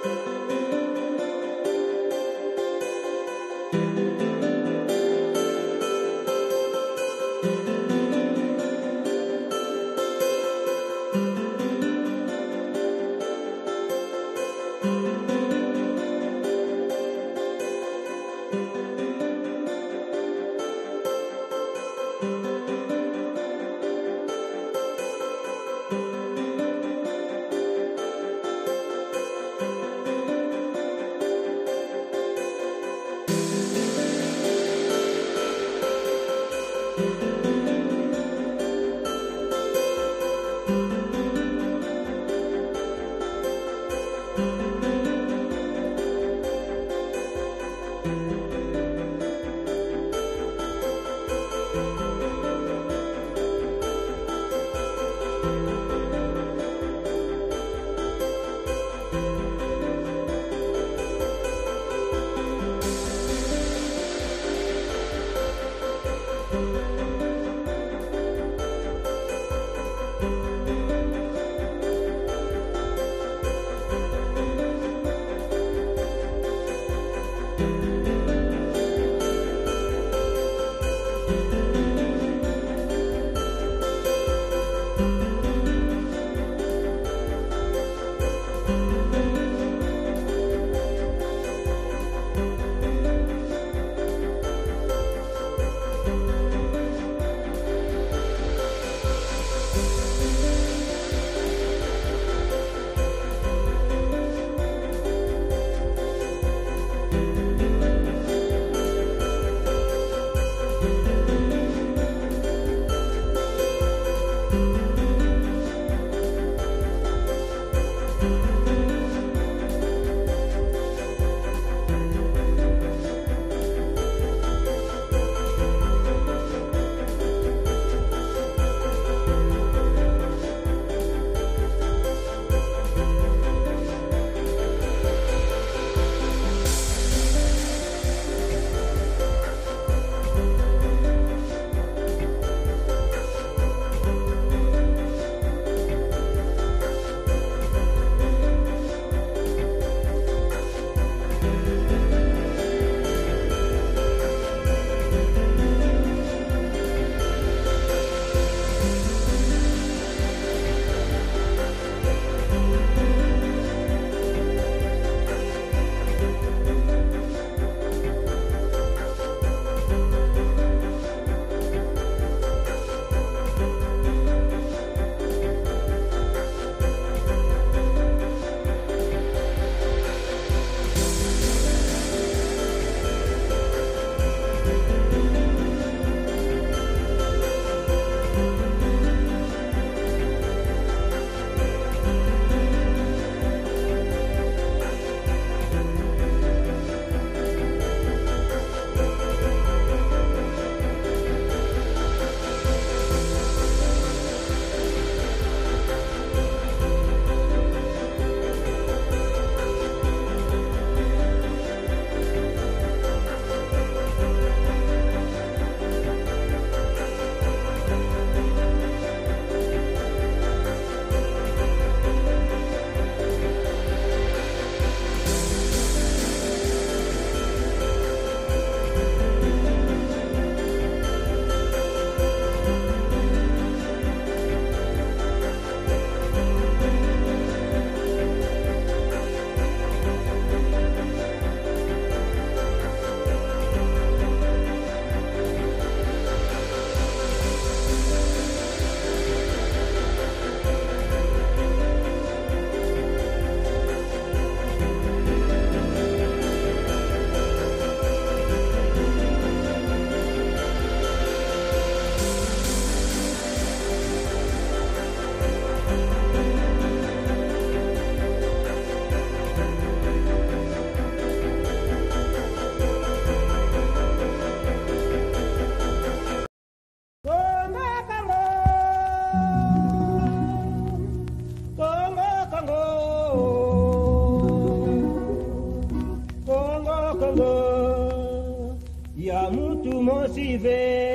ya mtu mosive.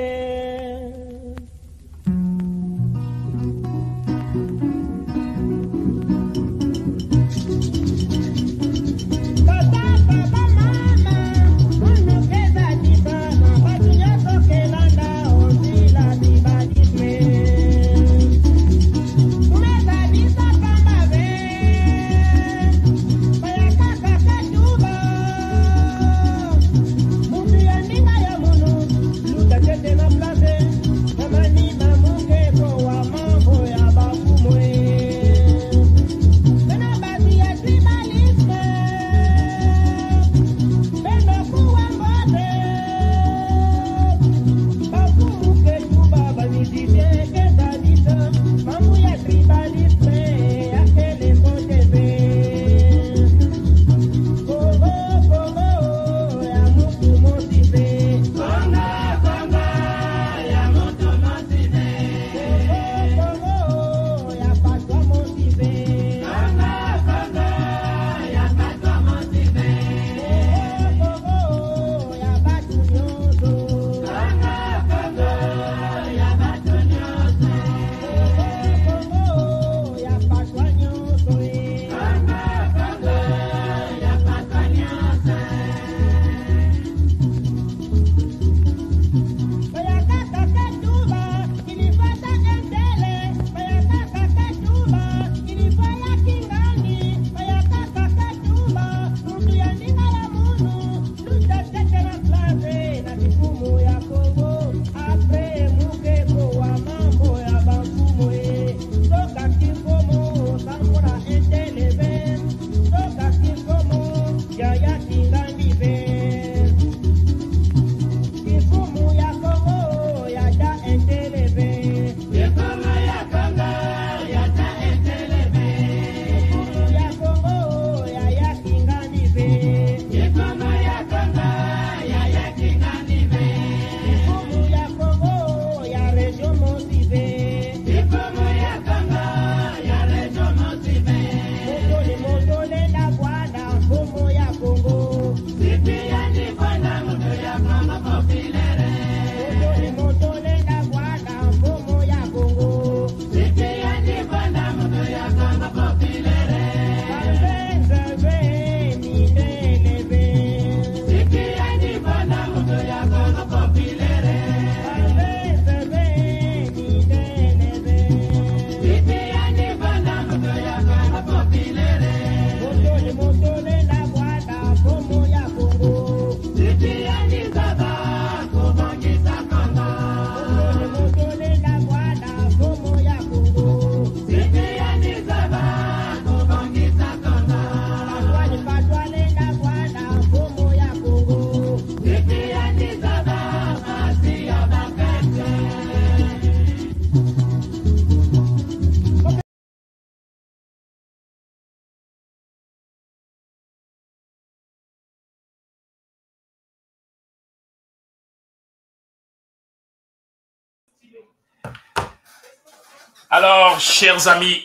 Alors, chers amis,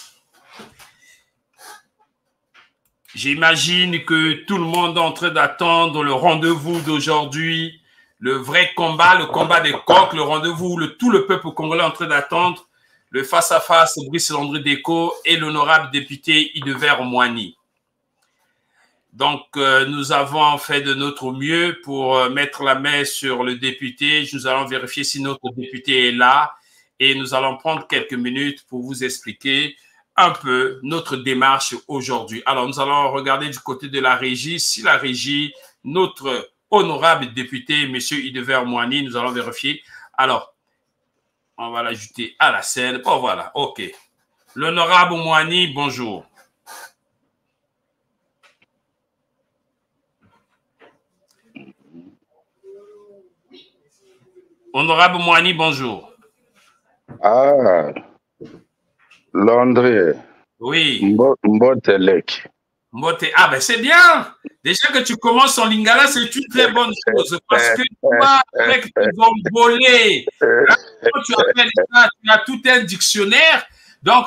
j'imagine que tout le monde est en train d'attendre le rendez-vous d'aujourd'hui, le vrai combat, le combat des coqs, le rendez-vous, tout le peuple congolais est en train d'attendre, le face-à-face Brice Landry Déco et l'honorable député Idever Moigny. Donc, nous avons fait de notre mieux pour mettre la main sur le député. Nous allons vérifier si notre député est là et nous allons prendre quelques minutes pour vous expliquer un peu notre démarche aujourd'hui. Alors, nous allons regarder du côté de la régie. Si la régie, notre honorable député, M. Idever Moigny, nous allons vérifier. Alors, on va l'ajouter à la scène. Oh, voilà, OK. L'honorable Moigny, bonjour. Honorable Moigny, bonjour. Ah, Landry. Oui. Mbotelek. Ah, ben c'est bien. Déjà que tu commences en lingala, c'est une très bonne chose parce que toi, avec tes volés, quand tu appelles ça, tu as tout un dictionnaire. Donc,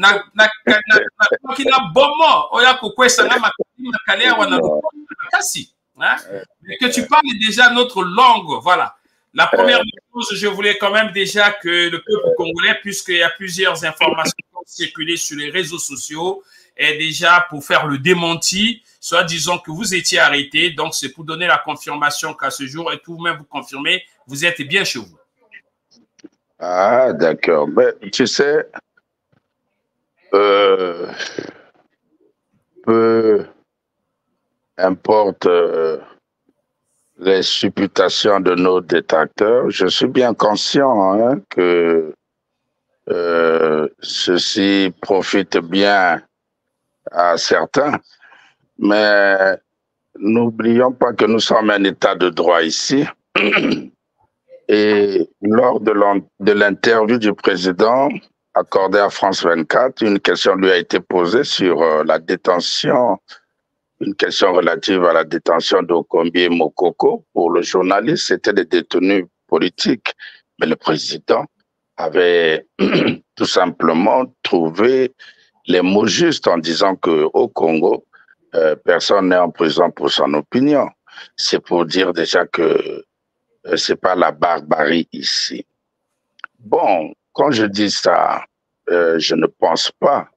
mais que tu parles déjà notre langue, voilà. La première chose, je voulais quand même déjà que le peuple congolais, puisqu'il y a plusieurs informations circulées sur les réseaux sociaux, et déjà pour faire le démenti, soit disons que vous étiez arrêté, donc c'est pour donner la confirmation qu'à ce jour, et vous-même vous confirmez, vous êtes bien chez vous. Ah, d'accord. Mais tu sais, peu importe les supputations de nos détracteurs, je suis bien conscient que ceci profite bien à certains, mais n'oublions pas que nous sommes un état de droit ici. Et lors de l'interview du président accordée à France 24, une question lui a été posée sur la détention, une question relative à la détention d'Okombie Mokoko pour le journaliste. C'était des détenus politiques, mais le président avait tout simplement trouvé les mots justes en disant qu'au Congo, personne n'est en prison pour son opinion. C'est pour dire déjà que c'est pas la barbarie ici. Bon, quand je dis ça, je ne pense pas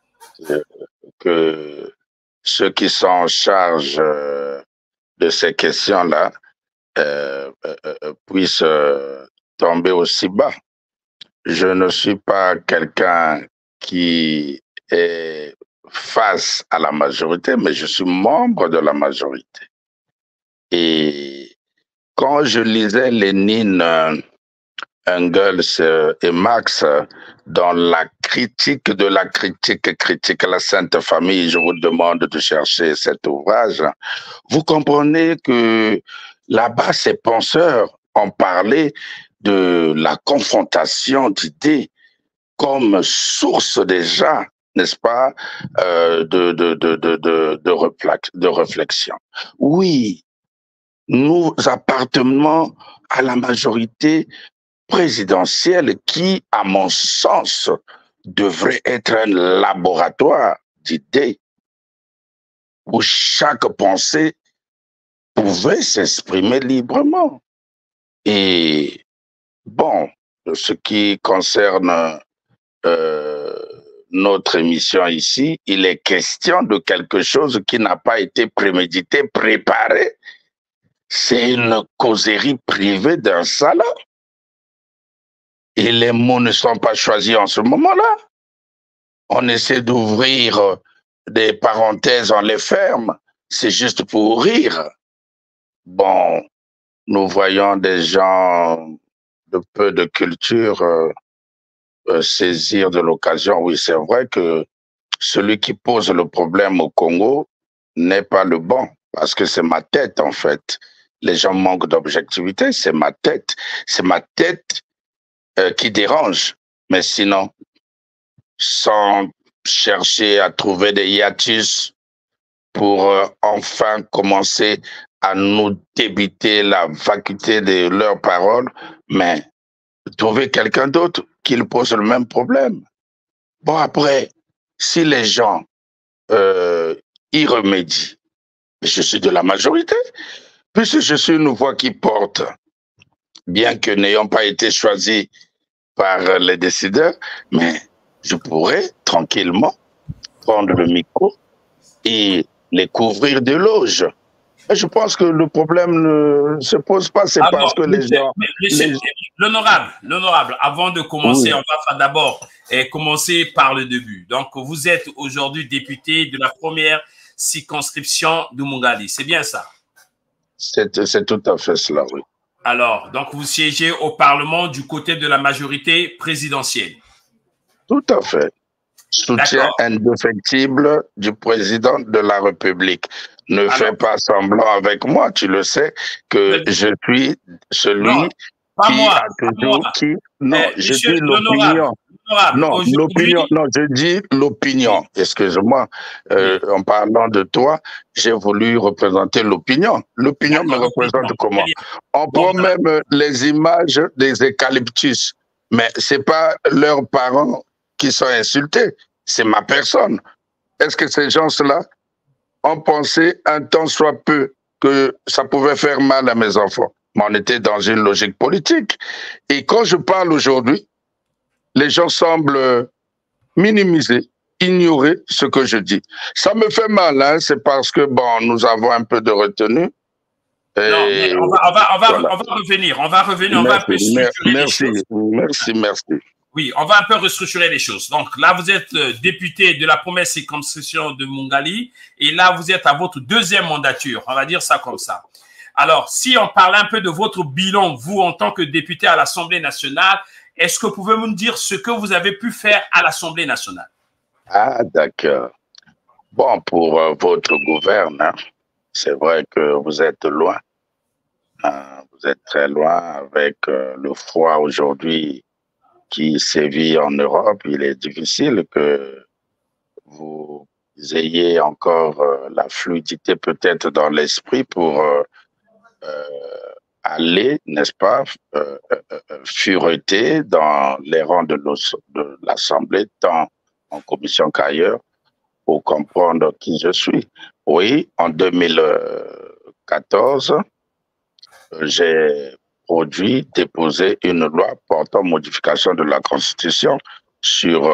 que ceux qui sont en charge de ces questions-là puissent tomber aussi bas. Je ne suis pas quelqu'un qui est face à la majorité, mais je suis membre de la majorité. Et quand je lisais Lénine, Engels et Marx dans la critique de la critique à la Sainte Famille, je vous demande de chercher cet ouvrage, vous comprenez que là-bas, ces penseurs ont parlé de la confrontation d'idées comme source déjà, n'est-ce pas, de réflexion. Oui, nous appartenons à la majorité présidentielle qui, à mon sens, devrait être un laboratoire d'idées où chaque pensée pouvait s'exprimer librement. Et bon, ce qui concerne notre émission ici, il est question de quelque chose qui n'a pas été prémédité, préparé. C'est une causerie privée d'un salon. Et les mots ne sont pas choisis en ce moment-là. On essaie d'ouvrir des parenthèses, on les ferme. C'est juste pour rire. Bon, nous voyons des gens de peu de culture saisir de l'occasion. Oui, c'est vrai que celui qui pose le problème au Congo n'est pas le bon, parce que c'est ma tête, en fait. Les gens manquent d'objectivité, c'est ma tête. C'est ma tête qui dérange. Mais sinon, sans chercher à trouver des hiatus pour enfin commencer à nous débiter la vacuité de leurs paroles, mais trouver quelqu'un d'autre qu'il pose le même problème. Bon, après, si les gens y remédient, je suis de la majorité, puisque je suis une voix qui porte, bien que n'ayant pas été choisi par les décideurs, mais je pourrais tranquillement prendre le micro et les couvrir d'éloges. Je pense que le problème ne se pose pas, c'est parce que les gens... L'honorable, avant de commencer, Oui. on va d'abord commencer par le début. Donc, vous êtes aujourd'hui député de la première circonscription de Mungali, c'est bien ça? C'est tout à fait cela, oui. Alors, donc vous siégez au Parlement du côté de la majorité présidentielle. Tout à fait. Soutien indéfectible du président de la République. Ne fais pas semblant avec moi, tu le sais, que je suis celui qui a toujours... Non, je dis l'opinion. Non, l'opinion. Non, je dis l'opinion. Excuse-moi. En parlant de toi, j'ai voulu représenter l'opinion. L'opinion me représente comment? On prend même les images des eucalyptus, mais c'est pas leurs parents qui sont insultés, c'est ma personne. Est-ce que ces gens-là ont pensé un temps soit peu que ça pouvait faire mal à mes enfants? Mais on était dans une logique politique. Et quand je parle aujourd'hui, les gens semblent minimiser, ignorer ce que je dis. Ça me fait mal, hein, c'est parce que, bon, nous avons un peu de retenue. Non, mais on va revenir, on va un peu structurer les choses. Merci. Oui, on va un peu restructurer les choses. Donc là, vous êtes député de la première circonscription de Mungali et là, vous êtes à votre deuxième mandature. On va dire ça comme ça. Alors, si on parle un peu de votre bilan, vous, en tant que député à l'Assemblée nationale, est-ce que vous pouvez me dire ce que vous avez pu faire à l'Assemblée nationale? Ah, d'accord. Bon, pour votre gouvernement, c'est vrai que vous êtes loin. Vous êtes très loin avec le froid aujourd'hui qui sévit en Europe. Il est difficile que vous ayez encore la fluidité peut-être dans l'esprit pour aller, n'est-ce pas, fureter dans les rangs de l'Assemblée, tant en commission qu'ailleurs, pour comprendre qui je suis. Oui, en 2014, j'ai déposé une loi portant modification de la Constitution sur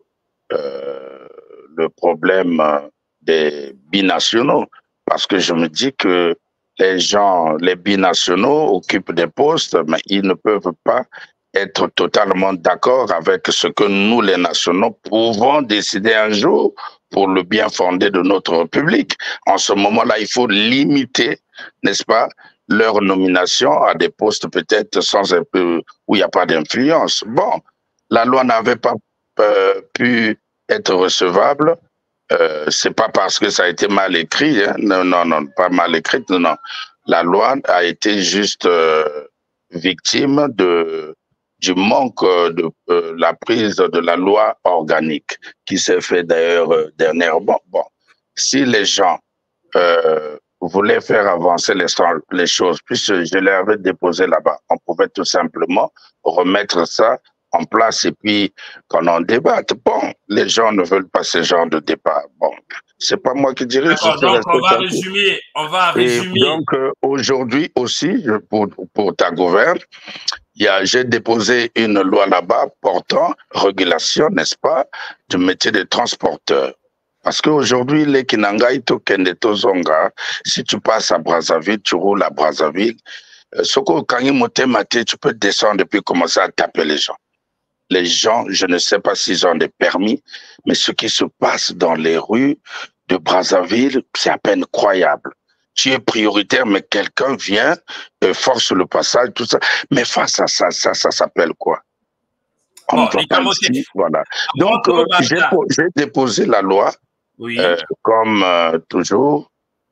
le problème des binationaux, parce que je me dis que les binationaux occupent des postes, mais ils ne peuvent pas être totalement d'accord avec ce que nous, les nationaux, pouvons décider un jour pour le bien fondé de notre République. En ce moment-là, il faut limiter, n'est-ce pas, leur nomination à des postes peut-être où il n'y a pas d'influence. Bon, la loi n'avait pas pu être recevable. C'est pas parce que ça a été mal écrit, hein. Non, pas mal écrit, non. La loi a été juste victime du manque de la prise de la loi organique qui s'est fait d'ailleurs dernièrement. Bon, si les gens voulaient faire avancer les choses, puisque je l'avais déposé là-bas, on pouvait tout simplement remettre ça en place et puis qu'on en débatte. Bon, les gens ne veulent pas ce genre de débat. Bon, c'est pas moi qui dirais. Donc on va résumer. Et donc aujourd'hui aussi, pour ta gouverne, j'ai déposé une loi là-bas portant régulation, n'est-ce pas, du métier de transporteur. Parce qu'aujourd'hui, les Kinangai Tokende Tozonga, si tu passes à Brazzaville, tu roules à Brazzaville, Soko Kangi Motemate, tu peux descendre et puis commencer à taper les gens. Les gens, je ne sais pas s'ils ont des permis, mais ce qui se passe dans les rues de Brazzaville, c'est à peine croyable. Tu es prioritaire, mais quelqu'un vient, force le passage, tout ça. Mais face à ça, ça s'appelle quoi? Voilà. Donc, j'ai déposé la loi. Oui. Comme toujours,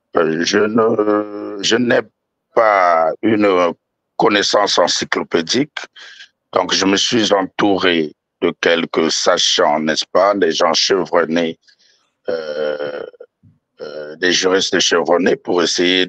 je n'ai pas une connaissance encyclopédique. Donc, je me suis entouré de quelques sachants, n'est-ce pas, des gens chevronnés, des juristes chevronnés pour essayer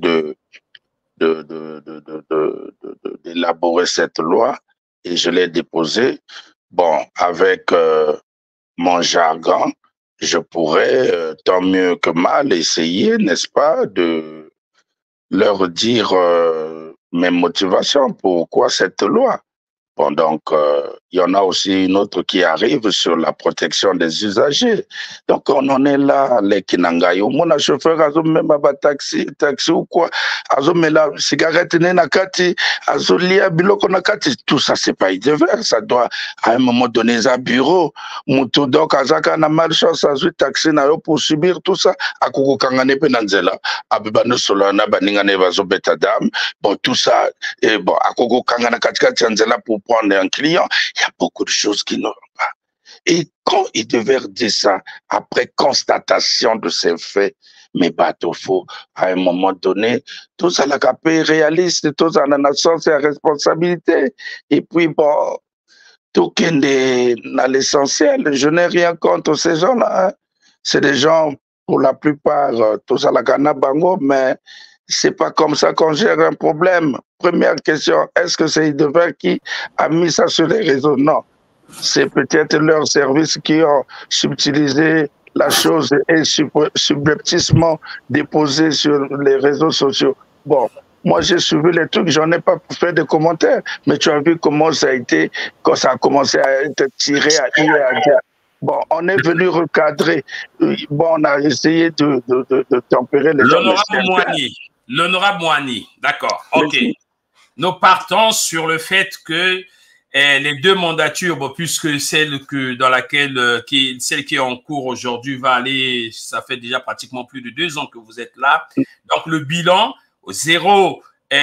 d'élaborer cette loi. Et je l'ai déposée. bon, avec mon jargon, je pourrais, tant mieux que mal, essayer, n'est-ce pas, de leur dire mes motivations, pourquoi cette loi. Bon, donc, il y en a aussi une autre qui arrive sur la protection des usagers. Donc, on en est là, les Kinangayo. Mon chauffeur, azo même à taxi ou quoi, azo met la cigarette nakati, azo lia biloko nakati. Tout ça, c'est pas idéal. Ça doit, à un moment donné, un bureau. Moutou, donc, azaka na malchance, azo taxi na yo pour subir tout ça. Akuku kangane penanzela. Abibano solana, baningane vazo betadam. Bon, tout ça, et bon, akuku kangana katika tianzela pour prendre un client, il y a beaucoup de choses qui ne vont pas. Et quand ils devaient dire ça, après constatation de ces faits, mais bateau faux, à un moment donné, tout ça la capé réaliste, tout ça la nation, c'est la responsabilité. Et puis bon, tout qui est dans l'essentiel, je n'ai rien contre ces gens-là. Hein. C'est des gens, pour la plupart, tout ça la gana bango, mais c'est pas comme ça qu'on gère un problème. Première question, est-ce que c'est Idever qui a mis ça sur les réseaux? Non. C'est peut-être leurs services qui ont subtilisé la chose et subrepticement déposé sur les réseaux sociaux. Bon, moi j'ai suivi les trucs, j'en ai pas fait de commentaires, mais tu as vu comment ça a été, quand ça a commencé à être tiré à dire et à dire. Bon, on est venu recadrer. Bon, on a essayé de tempérer les gens. L'honorable Moani, d'accord, ok. Nous partons sur le fait que les deux mandatures, bon, puisque celle dans laquelle, celle qui est en cours aujourd'hui va aller, ça fait déjà pratiquement plus de 2 ans que vous êtes là. Donc, le bilan, zéro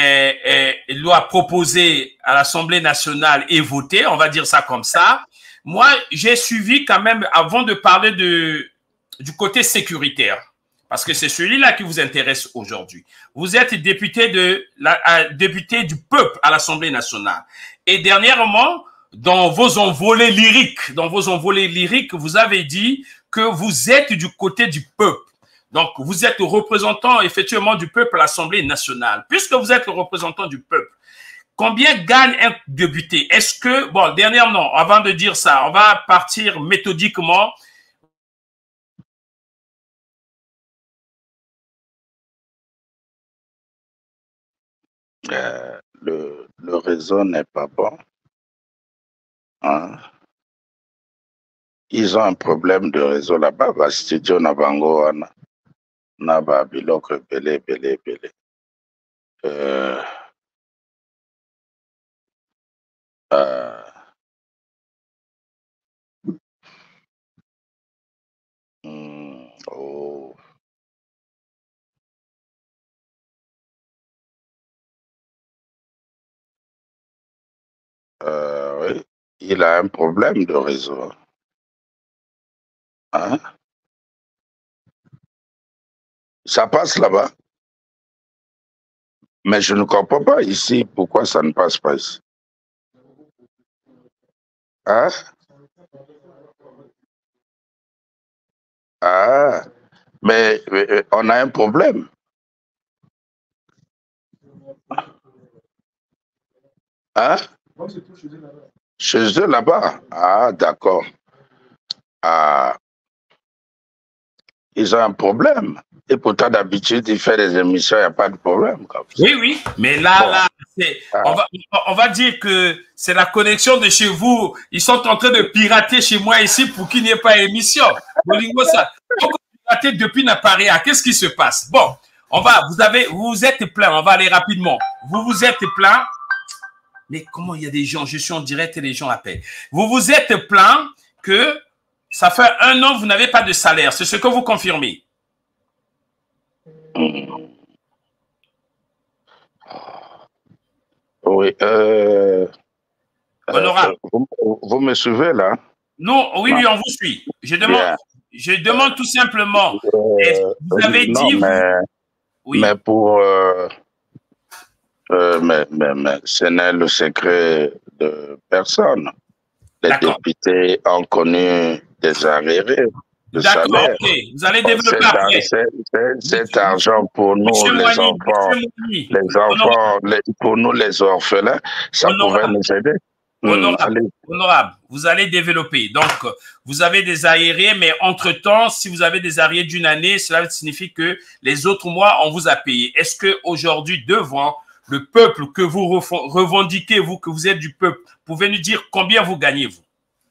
loi proposée à l'Assemblée nationale et votée, on va dire ça comme ça. Moi, j'ai suivi quand même, avant de parler du côté sécuritaire, parce que c'est celui-là qui vous intéresse aujourd'hui. Vous êtes député député du peuple à l'Assemblée nationale. Et dernièrement, dans vos envolées lyriques, vous avez dit que vous êtes du côté du peuple. Donc, vous êtes représentant effectivement du peuple à l'Assemblée nationale. Puisque vous êtes le représentant du peuple, combien gagne un député? Est-ce que, bon, dernièrement, avant de dire ça, on va partir méthodiquement. Le réseau n'est pas bon. Hein? Ils ont un problème de réseau là-bas. Bah, studio Nabango, Naba, Bilok, Belé. Oh. Oui, il a un problème de réseau. Hein? Ça passe là-bas. Mais je ne comprends pas ici pourquoi ça ne passe pas ici. Hein? Ah, mais on a un problème. Hein? Chez eux là-bas. Ah, d'accord. Ah, ils ont un problème. Et pourtant, d'habitude, ils font des émissions, il n'y a pas de problème. Oui, mais là, on va dire que c'est la connexion de chez vous. Ils sont en train de pirater chez moi ici pour qu'il n'y ait pas d'émission. Bolingo, ça. Pirater depuis Naparia. Qu'est-ce qui se passe? Bon, vous vous êtes plein, on va aller rapidement. Vous vous êtes plein. Mais comment il y a des gens, je suis en direct et les gens appellent. Vous vous êtes plaint que ça fait 1 an, vous n'avez pas de salaire. C'est ce que vous confirmez. Oui. Honorable. Vous me suivez là? Non, oui, on vous suit. Je demande tout simplement. Vous avez dit. Mais pour. Mais ce n'est le secret de personne. Les députés ont connu des arriérés de salaire. Ok. Vous allez développer après. Cet argent pour nous, pour nous, les orphelins, ça pourrait nous aider. Honorable, Allez. honorable, vous allez développer. Donc, vous avez des arriérés, mais entre-temps, si vous avez des arriérés d'une année, cela signifie que les autres mois, on vous a payé. Est-ce qu'aujourd'hui, devant le peuple que vous revendiquez, vous, que vous êtes du peuple, pouvez nous dire combien vous gagnez, vous?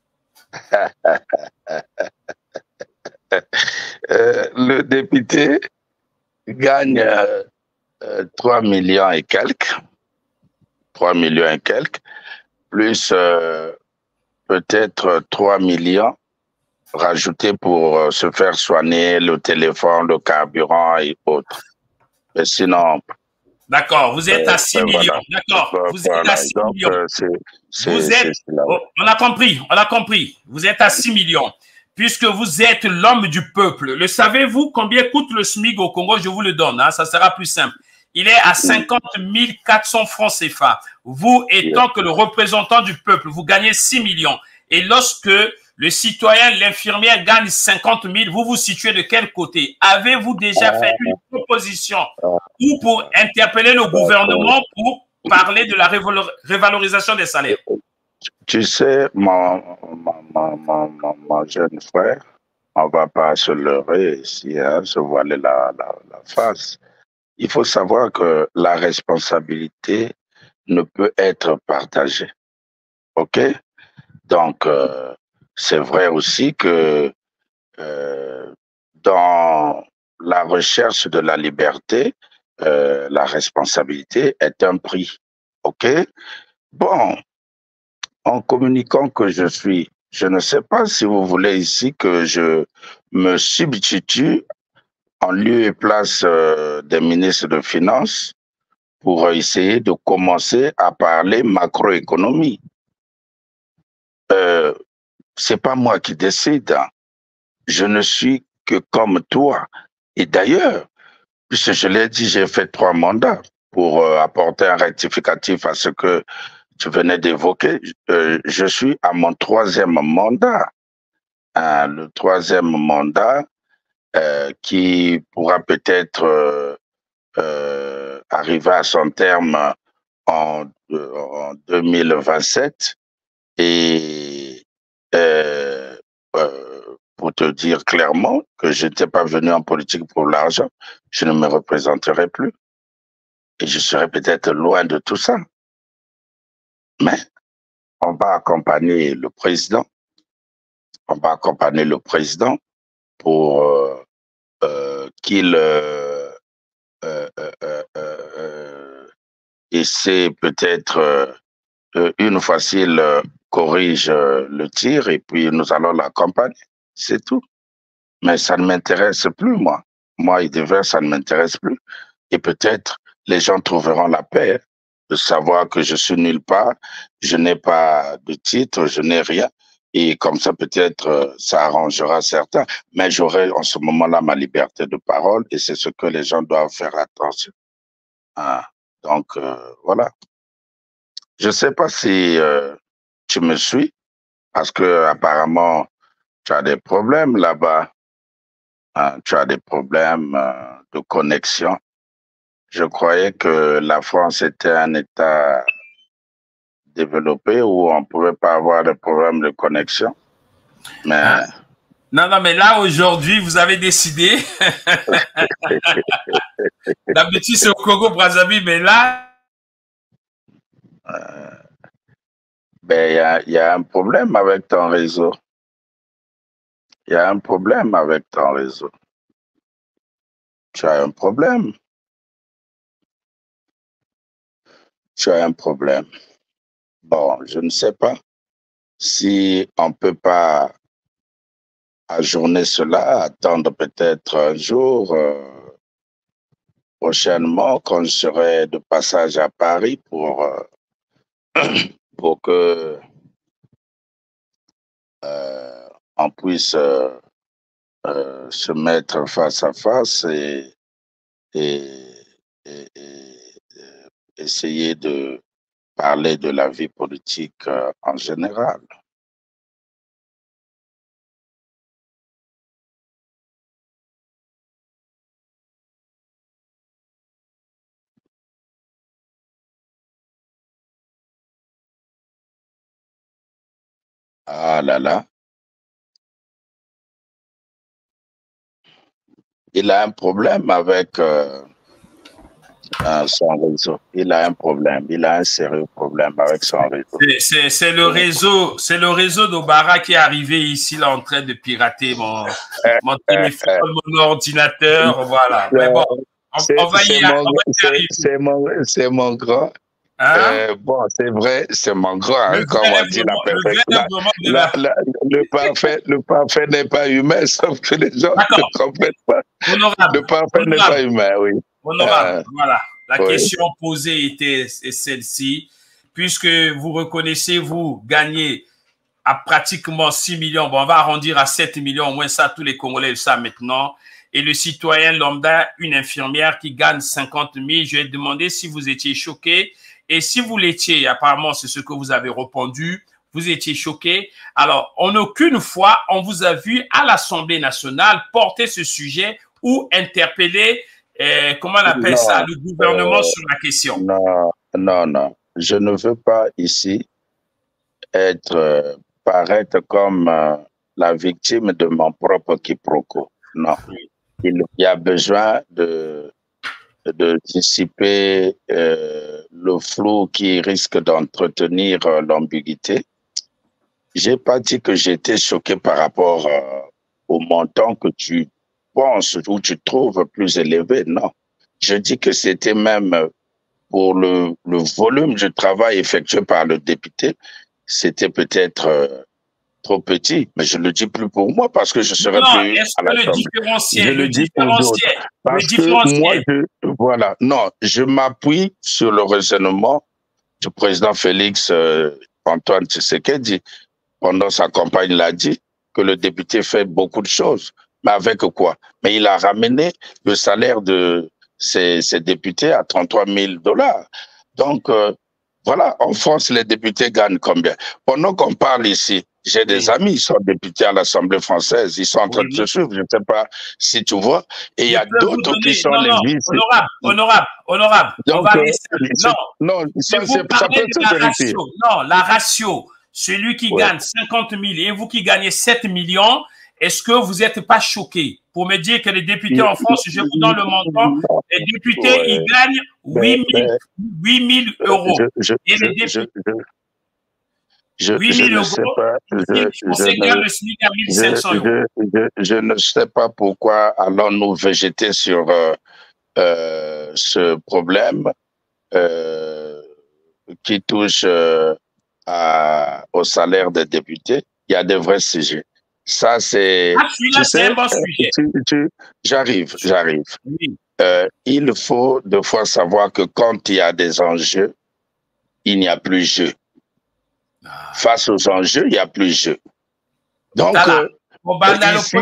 Le député gagne 3 millions et quelques. 3 millions et quelques, plus peut-être 3 millions rajoutés pour se faire soigner le téléphone, le carburant et autres. Mais sinon, d'accord, vous êtes à 6 millions. voilà. D'accord, vous êtes à Voilà. 6 Donc, millions. Vous êtes, là. oh, on a compris. Vous êtes à 6 millions. Puisque vous êtes l'homme du peuple, le savez-vous combien coûte le SMIC au Congo? Je vous le donne, hein, ça sera plus simple. Il est à 50 400 francs CFA. Vous, étant que le représentant du peuple, vous gagnez 6 millions. Et lorsque le citoyen, l'infirmière gagne 50 000, vous vous situez de quel côté? Avez-vous déjà fait une proposition ou pour interpeller le gouvernement pour parler de la révalorisation des salaires? Tu sais, mon jeune frère, on ne va pas se leurrer ici, hein, se voiler la face. Il faut savoir que la responsabilité ne peut être partagée. OK? Donc, c'est vrai aussi que dans la recherche de la liberté, la responsabilité est un prix. OK? Bon, en communiquant que je ne sais pas si vous voulez ici que je me substitue en lieu et place des ministres de Finances pour essayer de commencer à parler macroéconomie. C'est pas moi qui décide. Hein. Je ne suis que comme toi. Et d'ailleurs, puisque je l'ai dit, j'ai fait 3 mandats pour apporter un rectificatif à ce que tu venais d'évoquer. Je suis à mon 3e mandat. Hein, le 3e mandat qui pourra peut-être arriver à son terme en 2027. Et pour te dire clairement que je n'étais pas venu en politique pour l'argent, je ne me représenterai plus. Et je serai peut-être loin de tout ça. Mais on va accompagner le président. On va accompagner le président pour qu'il essaie peut-être une fois s'il corrige le tir et puis nous allons l'accompagner. C'est tout. Mais ça ne m'intéresse plus, moi. Moi, il devrait, ça ne m'intéresse plus. Et peut-être les gens trouveront la paix de savoir que je suis nulle part, je n'ai pas de titre, je n'ai rien. Et comme ça, peut-être, ça arrangera certains. Mais j'aurai en ce moment-là ma liberté de parole et c'est ce que les gens doivent faire attention. Ah, donc, voilà. Je ne sais pas si tu me suis, parce que apparemment tu as des problèmes là-bas. Hein, tu as des problèmes de connexion. Je croyais que la France était un État développé où on ne pouvait pas avoir de problème de connexion. Mais Hein? Non, non, mais là, aujourd'hui, vous avez décidé. D'habitude, c'est au Congo-Brazzaville, mais là, ben, y a un problème avec ton réseau. Il y a un problème avec ton réseau. Tu as un problème. Tu as un problème. Bon, je ne sais pas si on ne peut pas ajourner cela, attendre peut-être un jour prochainement quand je serai de passage à Paris pour que on puisse se mettre face à face et, essayer de parler de la vie politique en général. Ah là là. Il a un problème avec son réseau. Il a un problème. Il a un sérieux problème avec son réseau. C'est le réseau d'Obara qui est arrivé ici, là, en train de pirater mon téléphone, mon ordinateur, voilà. Mais bon, on va y arriver. C'est mon grand. Hein? Bon, c'est vrai, c'est mon grand, hein, comme on dit la Le vrai perfection. règlement de la... Le parfait n'est pas humain, sauf que les gens ne D'accord. comprennent pas. Le Honorable, parfait n'est pas humain, oui. honorable, voilà. La Oui. question posée était celle-ci. Puisque vous reconnaissez, vous gagnez à pratiquement 6 millions, bon, on va arrondir à 7 millions, au moins ça, tous les Congolais le savent maintenant. Et le citoyen lambda, une infirmière qui gagne 50 000, je vais demander si vous étiez choqué. Et si vous l'étiez, apparemment, c'est ce que vous avez répondu, vous étiez choqué. Alors, en aucune fois, on vous a vu à l'Assemblée nationale porter ce sujet ou interpeller, comment on appelle ça, le gouvernement sur la question. Non, non, non. Je ne veux pas ici être, paraître comme la victime de mon propre quiproquo. Non. Il y a besoin de dissiper le flou qui risque d'entretenir l'ambiguïté. J'ai pas dit que j'étais choqué par rapport au montant que tu penses ou tu trouves plus élevé. Non. Je dis que c'était même pour le volume du travail effectué par le député, c'était peut-être trop petit, mais je ne le dis plus pour moi parce que je serai Non, plus est-ce à que l'Assemblée. Je le dis pour d'autres. Parce que moi, voilà, non, je m'appuie sur le raisonnement du président Félix Antoine Tshisekedi. Pendant sa campagne, il a dit que le député fait beaucoup de choses. Mais avec quoi? Mais il a ramené le salaire de ces députés à 33 000 $. Donc, voilà, en France, les députés gagnent combien? Pendant qu'on parle ici, j'ai des amis, ils sont députés à l'Assemblée française, ils sont en train de se suivre, je ne sais pas si tu vois, et il y a d'autres qui sont les vices. Honorable, on Donc, va rester. non, Mais ça, vous ça parlez peut de se la vérifier. ratio. Non, la ratio, celui qui Ouais. gagne 50 000 et vous qui gagnez 7 millions, est-ce que vous n'êtes pas choqué pour me dire que les députés en France, je vous donne le montant, les députés, ils gagnent 8 000 euros. Et les députés, 8 000 ne euros, sais pas, on sait qu'il y a le SMIC à 1 500 euros. je ne sais pas pourquoi allons-nous végéter sur ce problème qui touche au salaire des députés. Il y a des vrais sujets. Ça, c'est. Ah, celui-là, c'est un bon sujet. J'arrive. Oui. Il faut deux fois savoir que quand il y a des enjeux, il n'y a plus jeu. Face aux enjeux, il n'y a plus jeu. Donc, ici,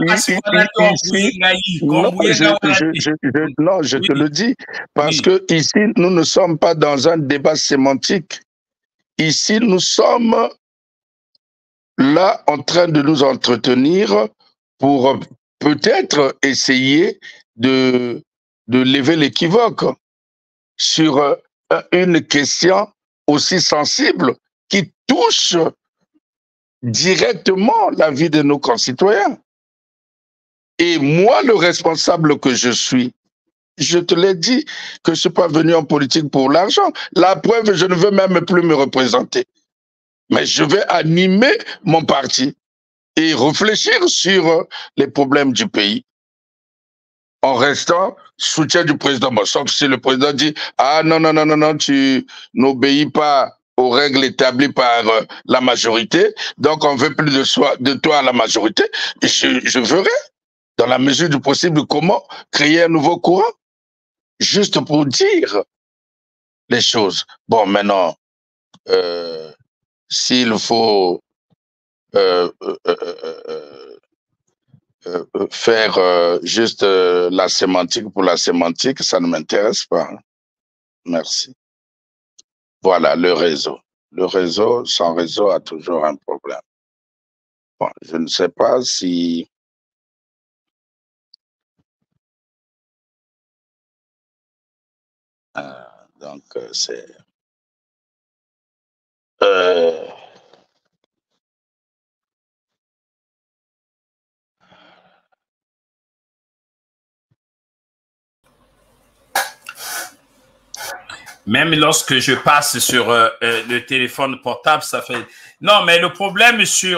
non, je te le dis, parce que ici, nous ne sommes pas dans un débat sémantique. Ici, nous sommes là en train de nous entretenir pour peut-être essayer de lever l'équivoque sur une question aussi sensible qui touche directement la vie de nos concitoyens. Et moi, le responsable que je suis, je te l'ai dit que je ne suis pas venu en politique pour l'argent. La preuve, je ne veux même plus me représenter. Mais je vais animer mon parti et réfléchir sur les problèmes du pays en restant soutien du président. Bon, sauf si le président dit « Ah non, tu n'obéis pas aux règles établies par la majorité, donc on veut plus de toi à la majorité », je verrai, dans la mesure du possible, comment créer un nouveau courant, juste pour dire les choses. Bon, maintenant, s'il faut faire juste la sémantique pour la sémantique, ça ne m'intéresse pas. Merci. Voilà, le réseau. Le réseau, sans réseau, a toujours un problème. Bon, je ne sais pas si... donc, c'est... Même lorsque je passe sur le téléphone portable, ça fait... Non, mais le problème sur...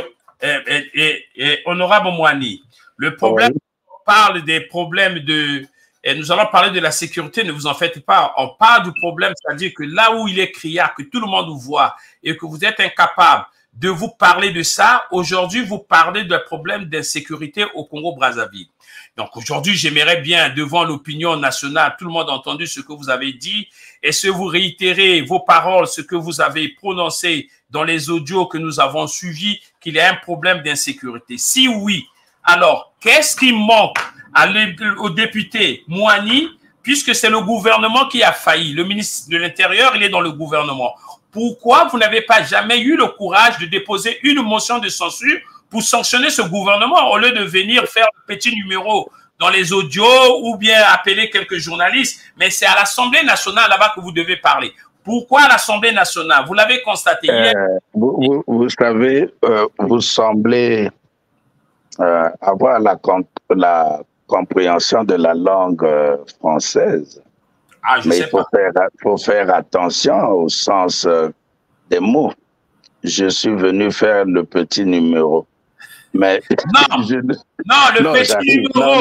Honorable Moani, le problème, on parle des problèmes de... Et nous allons parler de la sécurité, ne vous en faites pas. On parle du problème, c'est-à-dire que là où il est criard, que tout le monde vous voit et que vous êtes incapable de vous parler de ça, aujourd'hui, vous parlez d'un problème d'insécurité au Congo-Brazzaville. Donc aujourd'hui, j'aimerais bien, devant l'opinion nationale, tout le monde a entendu ce que vous avez dit. Est-ce que vous réitérez vos paroles, ce que vous avez prononcé dans les audios que nous avons suivis, qu'il y a un problème d'insécurité? Si oui, alors qu'est-ce qui manque au député Moani, puisque c'est le gouvernement qui a failli? Le ministre de l'Intérieur, il est dans le gouvernement. Pourquoi vous n'avez pas jamais eu le courage de déposer une motion de censure pour sanctionner ce gouvernement au lieu de venir faire le petit numéro dans les audios ou bien appeler quelques journalistes? Mais c'est à l'Assemblée nationale là-bas que vous devez parler. Pourquoi à l'Assemblée nationale? Vous l'avez constaté hier. Vous savez, vous semblez avoir la compréhension de la langue française. Ah, mais il faut faire attention au sens des mots. Je suis venu faire le petit numéro. Mais non, le petit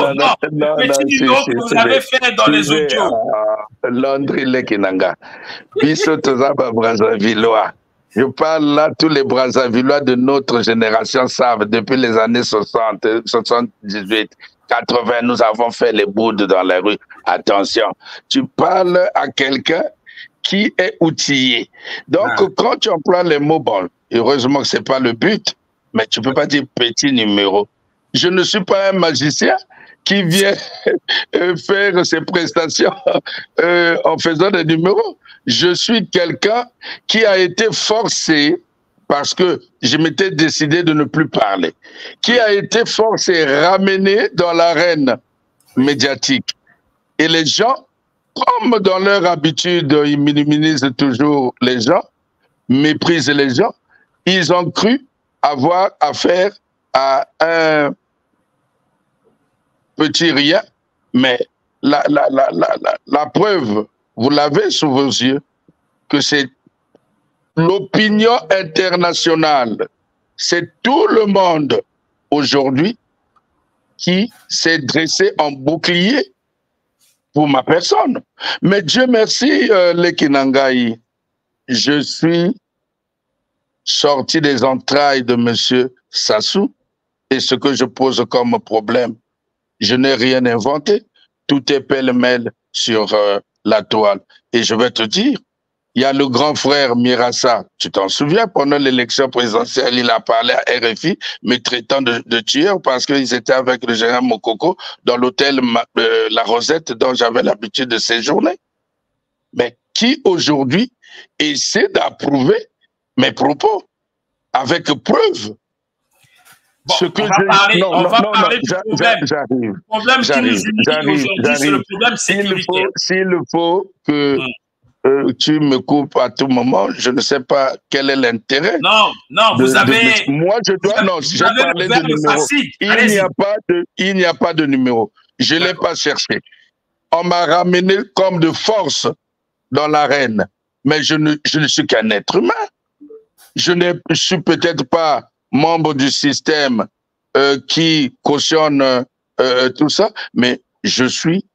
numéro que vous avez fait dans les audios. Landry Lekinanga. Biso Tozaba Brazzavillois. Je parle là, tous les Brazzavillois de notre génération savent, depuis les années 60, 78, 80, nous avons fait les boudes dans la rue. Attention, tu parles à quelqu'un qui est outillé. Donc, quand tu emploies les mots, bon, heureusement que ce n'est pas le but, mais tu ne peux pas dire petit numéro. Je ne suis pas un magicien qui vient faire ses prestations en faisant des numéros. Je suis quelqu'un qui a été forcé, parce que je m'étais décidé de ne plus parler, qui a été forcé, ramené dans l'arène médiatique. Et les gens, comme dans leur habitude, ils minimisent toujours les gens, méprisent les gens, ils ont cru avoir affaire à un petit rien, mais la preuve, vous l'avez sous vos yeux, que c'est l'opinion internationale, c'est tout le monde aujourd'hui qui s'est dressé en bouclier pour ma personne. Mais Dieu merci, Lekinangaï, je suis sorti des entrailles de M. Sassou, et ce que je pose comme problème, je n'ai rien inventé. Tout est pêle-mêle sur la toile. Et je vais te dire, il y a le grand frère Mirassa, tu t'en souviens, pendant l'élection présidentielle, il a parlé à RFI, me traitant de tueur parce qu'ils étaient avec le général Mokoko dans l'hôtel La Rosette dont j'avais l'habitude de séjourner. Mais qui aujourd'hui essaie d'approuver mes propos avec preuve? Bon, ce que on va parler du problème. J'arrive. Le problème qui nous unit aujourd'hui, c'est le problème sécuritaire. S'il faut que tu me coupes à tout moment, je ne sais pas quel est l'intérêt. Non, vous avez... Moi, je dois... Non, j'ai parlé de numéro. Il n'y a pas de numéro. Je ne l'ai pas cherché. On m'a ramené comme de force dans l'arène. Mais je ne suis qu'un être humain. Je ne suis peut-être pas membre du système qui cautionne tout ça, mais je suis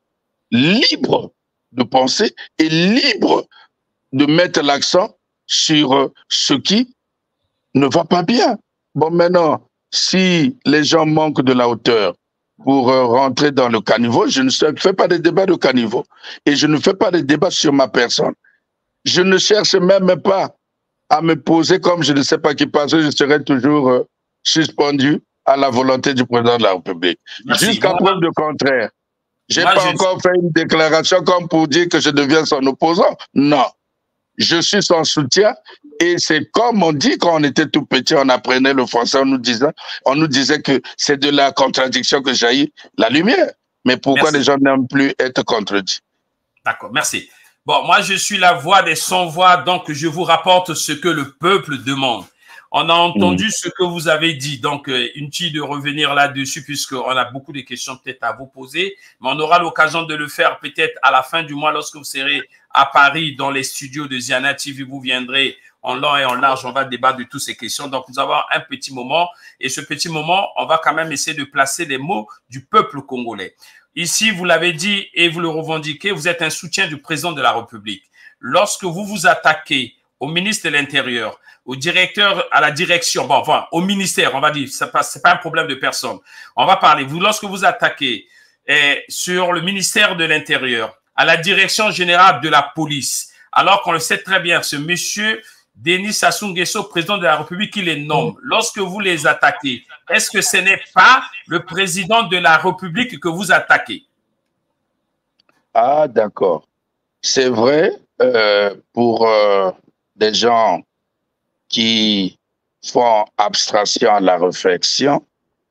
libre de penser et libre de mettre l'accent sur ce qui ne va pas bien. Bon, maintenant, si les gens manquent de la hauteur pour rentrer dans le caniveau, je ne fais pas de débat de caniveau et je ne fais pas de débat sur ma personne. Je ne cherche même pas à me poser comme je ne sais pas qui passe, je serai toujours suspendu à la volonté du président de la République. Jusqu'à preuve de contraire. Je n'ai pas encore fait une déclaration comme pour dire que je deviens son opposant. Non. Je suis son soutien et c'est comme on dit quand on était tout petit, on apprenait le français, on nous disait que c'est de la contradiction que jaillit la lumière. Mais pourquoi les gens n'aiment plus être contredits? D'accord, merci. Bon, moi, je suis la voix des sans-voix, donc je vous rapporte ce que le peuple demande. On a entendu ce que vous avez dit. Donc, inutile de revenir là-dessus puisqu'on a beaucoup de questions peut-être à vous poser. Mais on aura l'occasion de le faire peut-être à la fin du mois lorsque vous serez à Paris dans les studios de Ziana TV. Vous viendrez en long et en large. On va débattre de toutes ces questions. Donc, nous avons un petit moment. Et ce petit moment, on va quand même essayer de placer les mots du peuple congolais. Ici, vous l'avez dit et vous le revendiquez, vous êtes un soutien du président de la République. Lorsque vous vous attaquez au ministre de l'Intérieur, au directeur, à la direction, bon, enfin, au ministère, on va dire, c'est pas un problème de personne. On va parler. Vous, lorsque vous attaquez sur le ministère de l'Intérieur, à la direction générale de la police, alors qu'on le sait très bien, ce monsieur Denis Sassou Nguesso, président de la République, il les nomme. Lorsque vous les attaquez, est-ce que ce n'est pas le président de la République que vous attaquez? Ah, d'accord. C'est vrai, pour des gens qui font abstraction à la réflexion,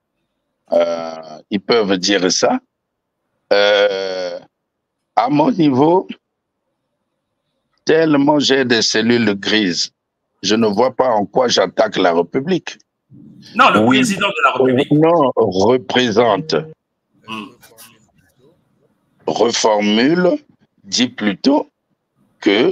ils peuvent dire ça. À mon niveau, tellement j'ai des cellules grises, je ne vois pas en quoi j'attaque la République. Non, le président de la République. Non, représente. Reformule, dit plutôt que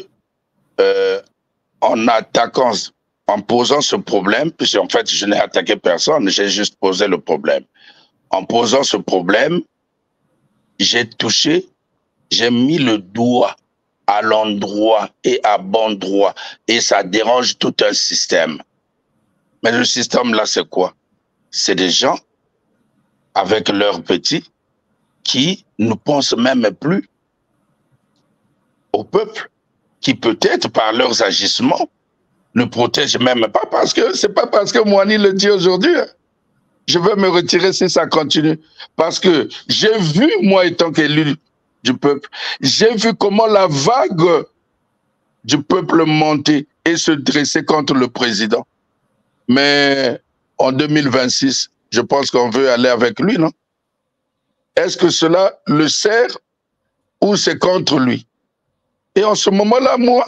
en attaquant, en posant ce problème, puisqu'en fait je n'ai attaqué personne, j'ai juste posé le problème. En posant ce problème, j'ai touché, j'ai mis le doigt à l'endroit et à bon droit, et ça dérange tout un système. Mais le système là, c'est quoi? C'est des gens avec leurs petits qui ne pensent même plus au peuple, qui peut-être par leurs agissements ne protègent même pas, parce que c'est pas parce que Moani le dit aujourd'hui, hein. Je vais me retirer si ça continue, parce que j'ai vu, moi étant qu'élu du peuple, j'ai vu comment la vague du peuple monter et se dresser contre le président. Mais en 2026, je pense qu'on veut aller avec lui, non? Est-ce que cela le sert ou c'est contre lui? Et en ce moment-là, moi,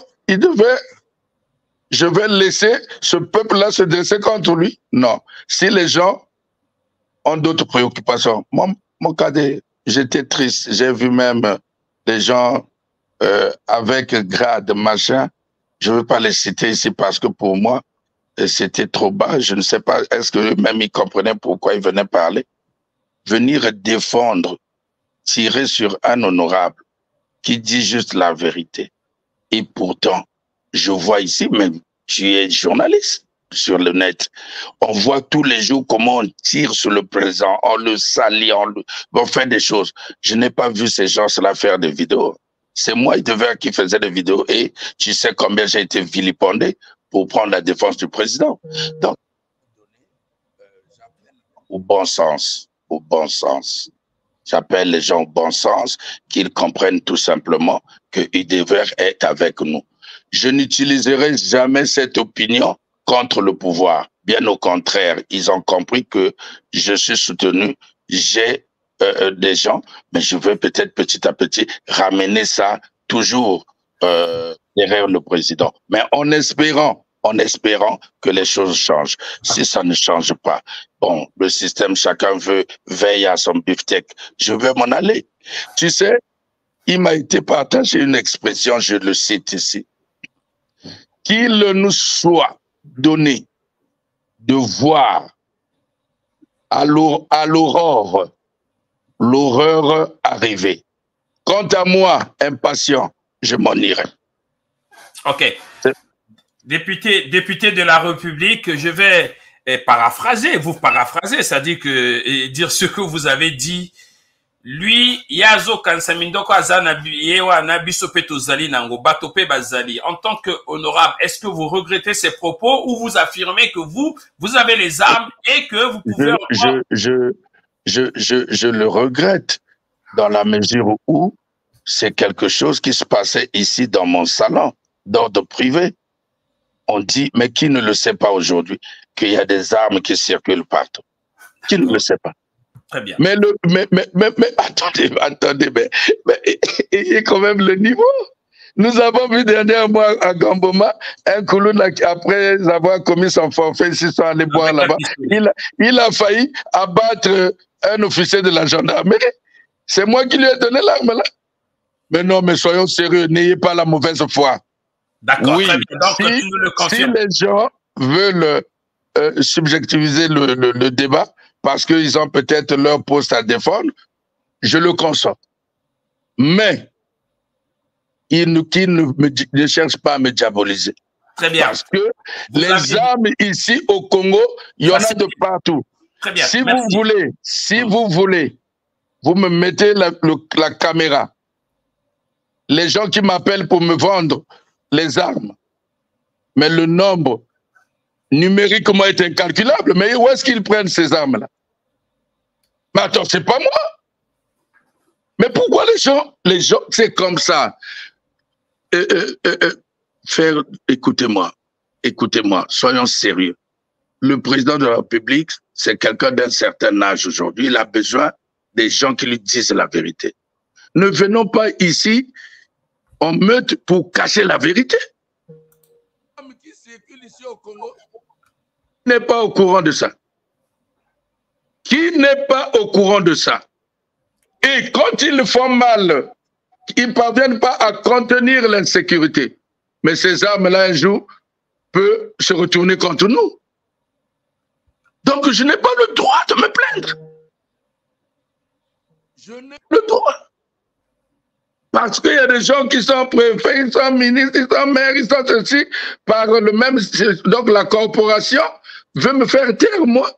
je vais laisser ce peuple-là se dresser contre lui? Non. Si les gens ont d'autres préoccupations. Mon cadet, j'étais triste. J'ai vu même des gens avec grade, machin. Je ne veux pas les citer ici parce que pour moi, c'était trop bas. Je ne sais pas, est-ce que même ils comprenaient pourquoi ils venaient parler? Venir défendre, tirer sur un honorable qui dit juste la vérité. Et pourtant, je vois ici, même tu es journaliste sur le net, on voit tous les jours comment on tire sur le président, on le salit, on fait des choses. Je n'ai pas vu ces gens-là faire des vidéos. C'est moi, Idever, qui faisait des vidéos, et tu sais combien j'ai été vilipendé pour prendre la défense du président. Donc, au bon sens, au bon sens. J'appelle les gens au bon sens, qu'ils comprennent tout simplement que Idever est avec nous. Je n'utiliserai jamais cette opinion contre le pouvoir. Bien au contraire, ils ont compris que je suis soutenu, j'ai des gens, mais je veux peut-être petit à petit ramener ça toujours derrière le président. Mais en espérant que les choses changent. Si ça ne change pas, bon, le système, chacun veille à son beefsteak. Je vais m'en aller. Tu sais, il m'a été partagé une expression, je le cite ici. Qu'il nous soit donné de voir à l'aurore l'horreur arriver. Quant à moi, impatient, je m'en irai. OK. Député de la République, je vais paraphraser, vous paraphraser, c'est-à-dire que dire ce que vous avez dit. Lui, Yazo Kansamindoko Azanabi, Bazali. En tant que honorable, est-ce que vous regrettez ces propos ou vous affirmez que vous avez les armes et que vous pouvez... Je le regrette dans la mesure où c'est quelque chose qui se passait ici dans mon salon d'ordre privé. On dit, mais qui ne le sait pas aujourd'hui, qu'il y a des armes qui circulent partout? Qui ne le sait pas? Très bien. Mais attendez, mais il y a quand même le niveau. Nous avons vu dernièrement à Gamboma, un Kouloun, après avoir commis son forfait, s'ils sont allés boire là-bas, il a failli abattre un officier de la gendarmerie. C'est moi qui lui ai donné l'arme là. Mais non, mais soyons sérieux, n'ayez pas la mauvaise foi. D'accord, Oui, très bien. Donc, tu nous le confirmes. si les gens veulent subjectiviser le débat, parce qu'ils ont peut-être leur poste à défendre, je le consens. Mais ils ne cherchent pas à me diaboliser. Très bien. Parce que les armes ici au Congo, il y en a de partout. Très bien. Si vous voulez, vous me mettez la caméra. Les gens qui m'appellent pour me vendre les armes, mais le nombre numériquement est incalculable. Mais où est-ce qu'ils prennent ces armes-là? Mais attends, c'est pas moi. Mais pourquoi les gens, c'est comme ça. Écoutez-moi, soyons sérieux. Le président de la République, c'est quelqu'un d'un certain âge aujourd'hui. Il a besoin des gens qui lui disent la vérité. Ne venons pas ici en meute pour cacher la vérité. Qui circule ici au Congo n'est pas au courant de ça. Qui n'est pas au courant de ça? Et quand ils font mal, ils ne parviennent pas à contenir l'insécurité. Mais ces armes-là, un jour, peuvent se retourner contre nous. Donc, je n'ai pas le droit de me plaindre. Je n'ai pas le droit. Parce qu'il y a des gens qui sont préfets, ils sont ministres, ils sont maires, ils sont ceci, par le même... Donc, la corporation veut me faire taire, moi.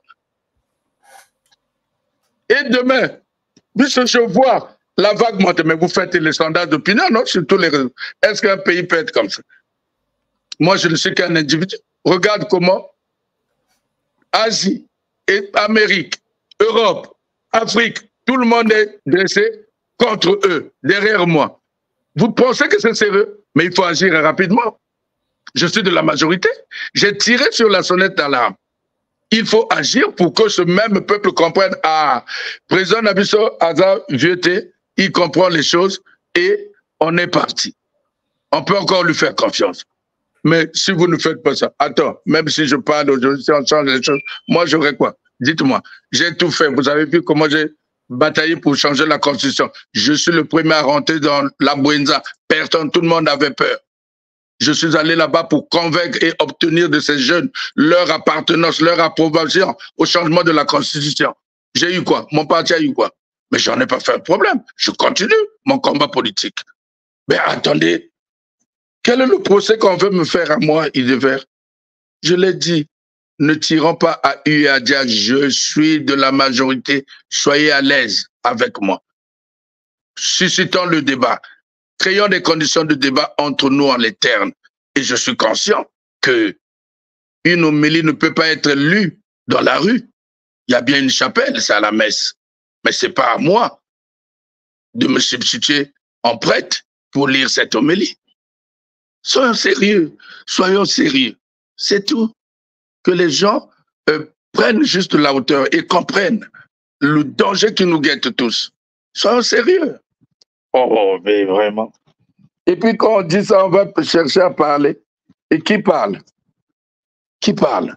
Et demain, puisque je vois la vague monter, mais vous faites les sondages d'opinion, non, sur tous les réseaux. Est-ce qu'un pays peut être comme ça? Moi, je ne suis qu'un individu. Regarde comment Asie, et Amérique, Europe, Afrique, tout le monde est dressé contre eux, derrière moi. Vous pensez que c'est sérieux? Mais il faut agir rapidement. Je suis de la majorité. J'ai tiré sur la sonnette d'alarme. Il faut agir pour que ce même peuple comprenne. Ah, président Nabiso Aza Vieuté, il comprend les choses et on est parti. On peut encore lui faire confiance. Mais si vous ne faites pas ça, attends, même si je parle aujourd'hui, si on change les choses, moi j'aurais quoi? Dites-moi, j'ai tout fait. Vous avez vu comment j'ai bataillé pour changer la constitution. Je suis le premier à rentrer dans la Bouenza. Personne, tout le monde avait peur. Je suis allé là-bas pour convaincre et obtenir de ces jeunes leur appartenance, leur approbation au changement de la Constitution. J'ai eu quoi? Mon parti a eu quoi? Mais j'en ai pas fait un problème. Je continue mon combat politique. Mais attendez, quel est le procès qu'on veut me faire à moi, Idevert? Je l'ai dit, ne tirons pas à U et à dire je suis de la majorité, soyez à l'aise avec moi. Suscitons le débat. Créons des conditions de débat entre nous en les termes. Et je suis conscient que une homélie ne peut pas être lue dans la rue. Il y a bien une chapelle, c'est à la messe. Mais ce n'est pas à moi de me substituer en prêtre pour lire cette homélie. Soyons sérieux, c'est tout. Que les gens prennent juste la hauteur et comprennent le danger qui nous guette tous. Soyons sérieux. Oh, mais vraiment. Et puis quand on dit ça, on va chercher à parler. Et qui parle? Qui parle?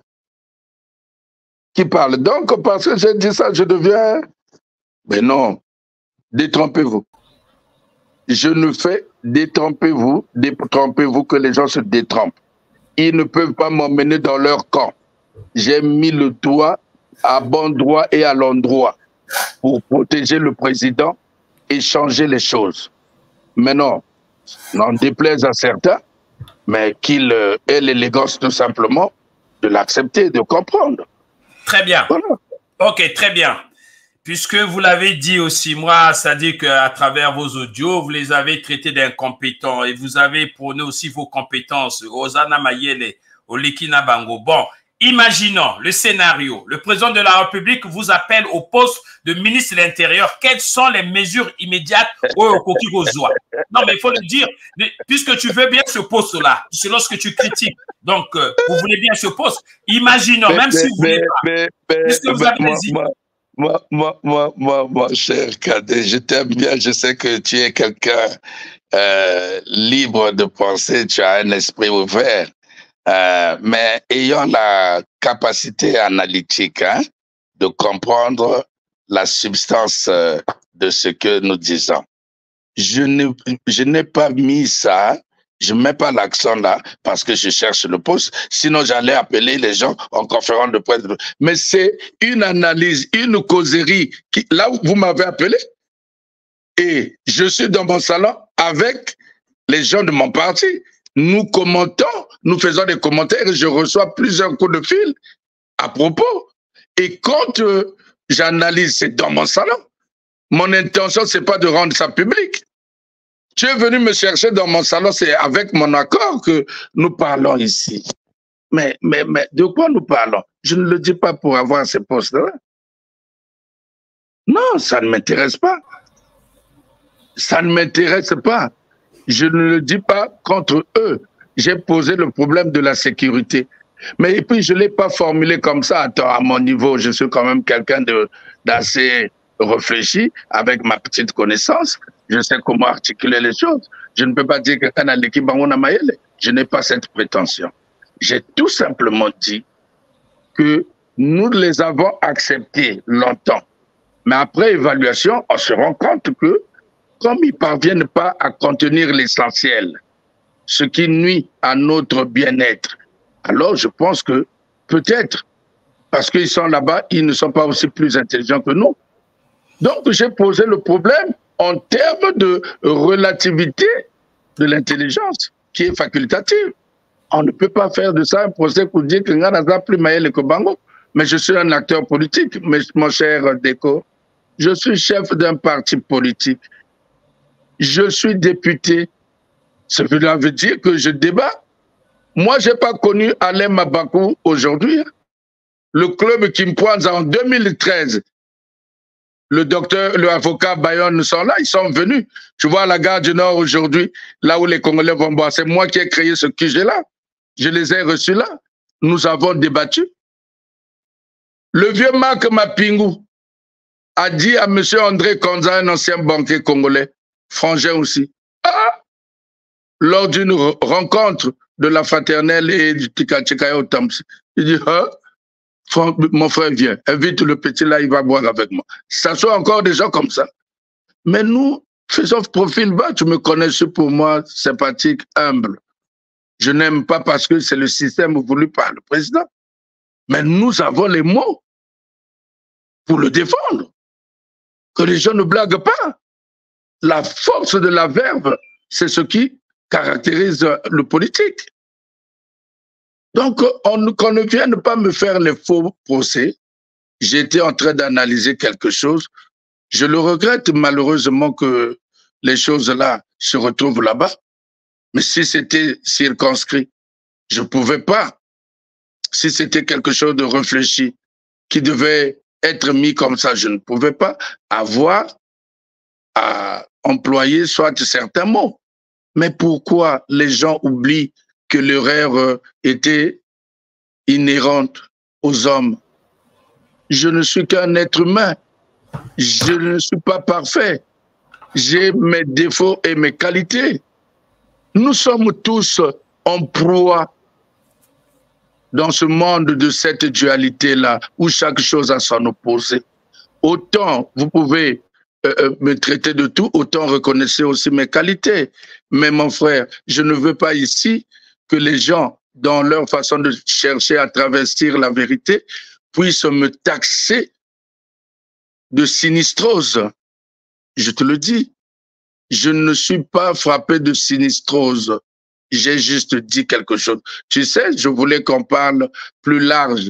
Qui parle? Donc, parce que j'ai dit ça, je deviens... Mais non, détrompez-vous. Je ne fais détrompez-vous que les gens se détrompent. Ils ne peuvent pas m'emmener dans leur camp. J'ai mis le doigt à bon droit et à l'endroit pour protéger le président et changer les choses. Mais non, n'en déplaise à certains, mais qu'il ait l'élégance tout simplement de l'accepter, de comprendre. Très bien. Voilà. Ok, très bien. Puisque vous l'avez dit aussi, moi, ça dit qu'à travers vos audios, vous les avez traités d'incompétents et vous avez prôné aussi vos compétences, Osana Mayele, Olikina Bango. Bon, imaginons le scénario. Le président de la République vous appelle au poste de ministre de l'Intérieur. Quelles sont les mesures immédiates au Kokirozoa? Non, mais il faut le dire, puisque tu veux bien ce poste-là, c'est lorsque tu critiques. Donc, vous voulez bien ce poste. Imaginons, même si vous voulez pas. Puisque vous avez hésité. Mon cher Cadet, je t'aime bien. Je sais que tu es quelqu'un libre de penser, tu as un esprit ouvert. Mais ayant la capacité analytique de comprendre la substance de ce que nous disons. Je n'ai pas mis ça, je ne mets pas l'accent là parce que je cherche le poste. Sinon, j'allais appeler les gens en conférence de presse. Mais c'est une analyse, une causerie. Là où vous m'avez appelé, et je suis dans mon salon avec les gens de mon parti. Nous commentons, nous faisons des commentaires et je reçois plusieurs coups de fil à propos. Et quand j'analyse, c'est dans mon salon. Mon intention, c'est pas de rendre ça public. Tu es venu me chercher dans mon salon, c'est avec mon accord que nous parlons ici. Mais de quoi nous parlons? Je ne le dis pas pour avoir ces postes-là. Non, ça ne m'intéresse pas. Ça ne m'intéresse pas. Je ne le dis pas contre eux. J'ai posé le problème de la sécurité. Mais et puis, je ne l'ai pas formulé comme ça. Attends, à mon niveau, je suis quand même quelqu'un d'assez réfléchi, avec ma petite connaissance. Je sais comment articuler les choses. Je ne peux pas dire que l'équipe je n'ai pas cette prétention. J'ai tout simplement dit que nous les avons acceptés longtemps. Mais après évaluation, on se rend compte que comme ils ne parviennent pas à contenir l'essentiel, ce qui nuit à notre bien-être, alors je pense que peut-être, parce qu'ils sont là-bas, ils ne sont pas aussi plus intelligents que nous. Donc j'ai posé le problème en termes de relativité de l'intelligence, qui est facultative. On ne peut pas faire de ça un procès pour dire que Nganaza plus maël que Bango. Mais je suis un acteur politique, mon cher Déco. Je suis chef d'un parti politique. Je suis député. Cela veut dire que je débat. Moi, je n'ai pas connu Alain Mabakou aujourd'hui. Le club qui me pointe en 2013, le avocat Bayonne sont là, ils sont venus. Je vois à la gare du Nord aujourd'hui, là où les Congolais vont boire. C'est moi qui ai créé ce QG-là. Je les ai reçus là. Nous avons débattu. Le vieux Marc Mapingou a dit à M. André Konza, un ancien banquier congolais, frangin aussi, lors d'une rencontre de la fraternelle et du Tika-Tika au Tamsi, il dit, mon frère vient, invite le petit là, il va boire avec moi. Ça soit encore des gens comme ça. Mais nous, faisons profil bas, tu me connais, pour moi, sympathique, humble. Je n'aime pas parce que c'est le système voulu par le président. Mais nous avons les mots pour le défendre. Que les gens ne blaguent pas. La force de la verve, c'est ce qui caractérise le politique. Donc, qu'on ne vienne pas me faire les faux procès. J'étais en train d'analyser quelque chose. Je le regrette malheureusement que les choses-là se retrouvent là-bas. Mais si c'était circonscrit, je ne pouvais pas. Si c'était quelque chose de réfléchi, qui devait être mis comme ça, je ne pouvais pas avoir à employer soit certains mots. Mais pourquoi les gens oublient que l'erreur était inhérente aux hommes? Je ne suis qu'un être humain. Je ne suis pas parfait. J'ai mes défauts et mes qualités. Nous sommes tous en proie dans ce monde de cette dualité-là, où chaque chose a son opposé. Autant vous pouvez me traiter de tout, autant reconnaissez aussi mes qualités. Mais mon frère, je ne veux pas ici que les gens, dans leur façon de chercher à travestir la vérité, puissent me taxer de sinistrose. Je te le dis, je ne suis pas frappé de sinistrose. J'ai juste dit quelque chose. Tu sais, je voulais qu'on parle plus large,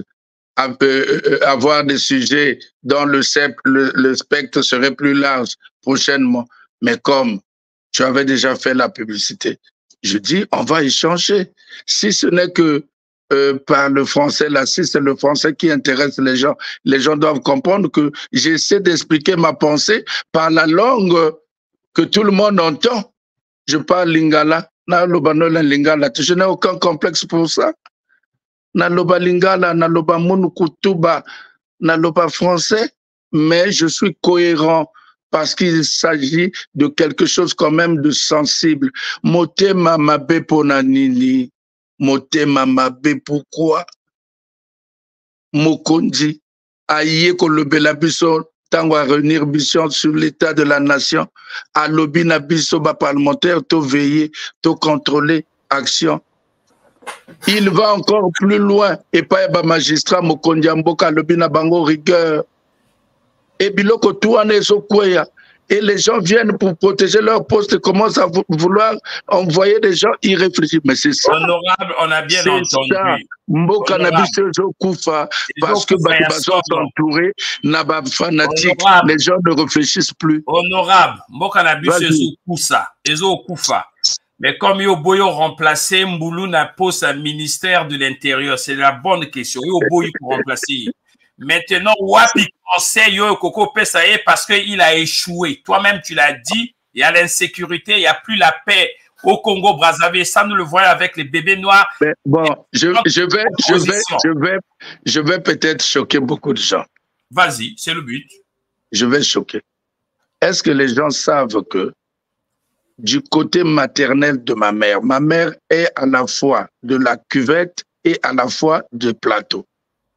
avoir des sujets dont le spectre serait plus large prochainement. Mais comme tu avais déjà fait la publicité, je dis, on va échanger. Si ce n'est que par le français, là, si c'est le français qui intéresse les gens doivent comprendre que j'essaie d'expliquer ma pensée par la langue que tout le monde entend. Je parle lingala, je n'ai aucun complexe pour ça. Naloba lingala, naloba munukutuba, naloba français, mais je suis cohérent parce qu'il s'agit de quelque chose quand même de sensible. Motema mabe ponanini, motema mabe pourquoi? Mokondi, aïe kolobela biso, tango à réunir biso sur l'état de la nation, à lobina biso ba parlementaire, to veiller, to contrôler action. Il va encore plus loin, et pas ba magistrat Mokondi Amboka lobina bango rigueur. Et biloko tout en est kweya. Et les gens viennent pour protéger leur poste et commencent à vouloir envoyer des gens irréfléchis. Mais c'est ça. Honorable, on a bien entendu. Mboka na biso kufa parce que les gens sont entourés, naba fanatique, les gens ne réfléchissent plus. Honorable, Mboka na biso kufa. Mais comme yo boyo remplacer Mboulou na poste à ministère de l'Intérieur, c'est la bonne question. Yo boyo pour remplacer. Maintenant, Wapi conseille yo Koko Pesaye parce qu'il a échoué. Toi-même, tu l'as dit, il y a l'insécurité, il n'y a plus la paix au Congo-Brazzaville. Ça, nous le voyons avec les bébés noirs. Mais bon, je vais peut-être choquer beaucoup de gens. Vas-y, c'est le but. Je vais choquer. Est-ce que les gens savent que du côté maternel de ma mère est à la fois de la cuvette et à la fois de plateau.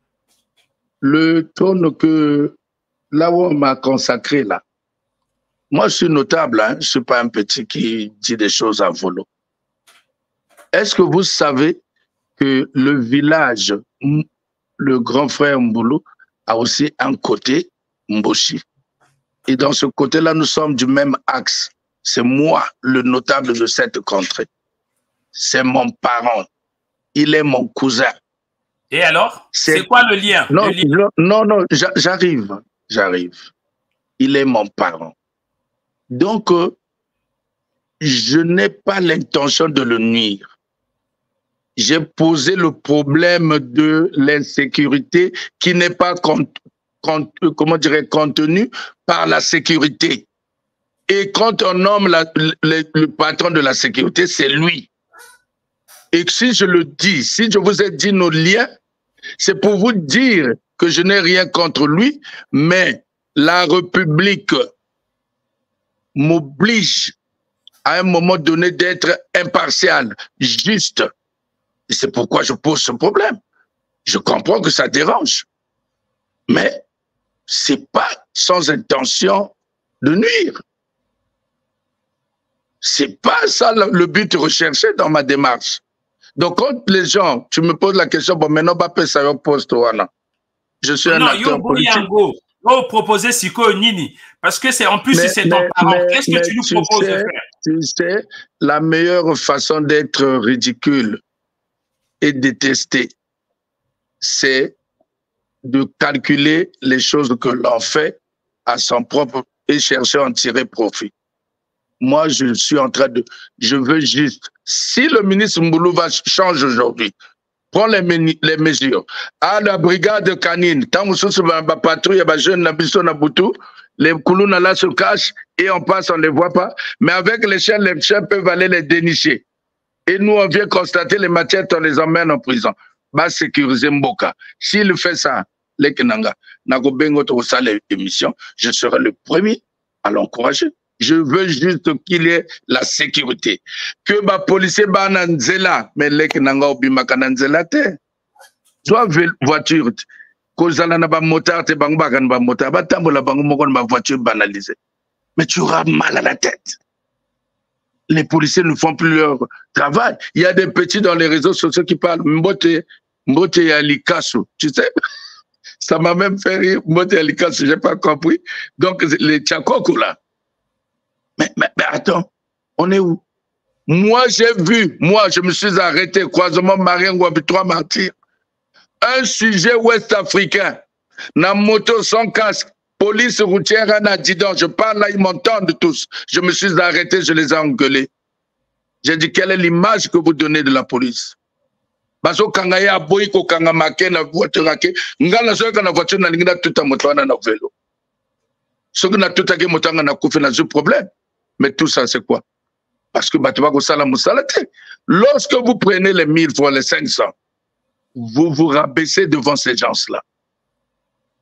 Le trône que là où on m'a consacré là, moi je suis notable, hein? Je ne suis pas un petit qui dit des choses à volo. Est-ce que vous savez que le village, le grand frère Mboulou, a aussi un côté Mboshi? Et dans ce côté-là, nous sommes du même axe. C'est moi, le notable de cette contrée. C'est mon parent. Il est mon cousin. Et alors, c'est quoi le lien? Non, j'arrive. Il est mon parent. Donc, je n'ai pas l'intention de le nuire. J'ai posé le problème de l'insécurité qui n'est pas contenu par la sécurité. Et quand on nomme le patron de la sécurité, c'est lui. Et si je le dis, si je vous ai dit nos liens, c'est pour vous dire que je n'ai rien contre lui, mais la République m'oblige à un moment donné d'être impartial, juste. Et c'est pourquoi je pose ce problème. Je comprends que ça dérange, mais c'est pas sans intention de nuire. C'est pas ça le but recherché dans ma démarche. Donc, quand les gens, tu me poses la question, bon, maintenant, ça va poste, voilà. Je suis un acteur politique. Vous proposez Siko Nini, parce que c'est en plus, c'est ton parent. Qu'est-ce que tu nous proposes de faire? Tu sais, la meilleure façon d'être ridicule et détesté, c'est de calculer les choses que l'on fait à son propre et chercher à en tirer profit. Moi, je suis en train de... Je veux juste... Si le ministre Mboulou va changer aujourd'hui, prends les mesures. À la brigade canine, tant que patrouille, les Koulouna là se cachent et on passe, on ne les voit pas. Mais avec les chiens peuvent aller les dénicher. Et nous, on vient constater les matières, on les emmène en prison. Bah, sécuriser Mboka. S'il fait ça, les Kenanga, je serai le premier à l'encourager. Je veux juste qu'il y ait la sécurité. Que ma policier ba nanzela, mais les Kenanga obimaka nanzela te. Soit voiture, kozala na ba motard te bangba ba motard, ba tambola bango moko na voiture banalisée. Mais tu auras mal à la tête. Les policiers ne font plus leur travail. Il y a des petits dans les réseaux sociaux qui parlent Mbote Yalikasu. Tu sais, ça m'a même fait rire. Mbote Yalikasu, je n'ai pas compris. Donc, les Tchakoko là. Mais attends, on est où? Moi, j'ai vu, je me suis arrêté, croisement Marien Gouabi, 3 martyrs. Un sujet ouest-africain, na moto sans casque, police routière en adjudant, je parle là, ils m'entendent tous. Je me suis arrêté, je les ai engueulés. J'ai dit, quelle est l'image que vous donnez de la police? Parce que quand il y a boy ko kanga make na voiture ake, ngala so kana voiture na lingina tout moto na vélo. Ce que na tout ake moto na kufi na problème. Mais tout ça c'est quoi? Parce que batba ko sala musalate. Lorsque vous prenez les 1000 francs, les 500, vous vous rabaissez devant ces gens-là.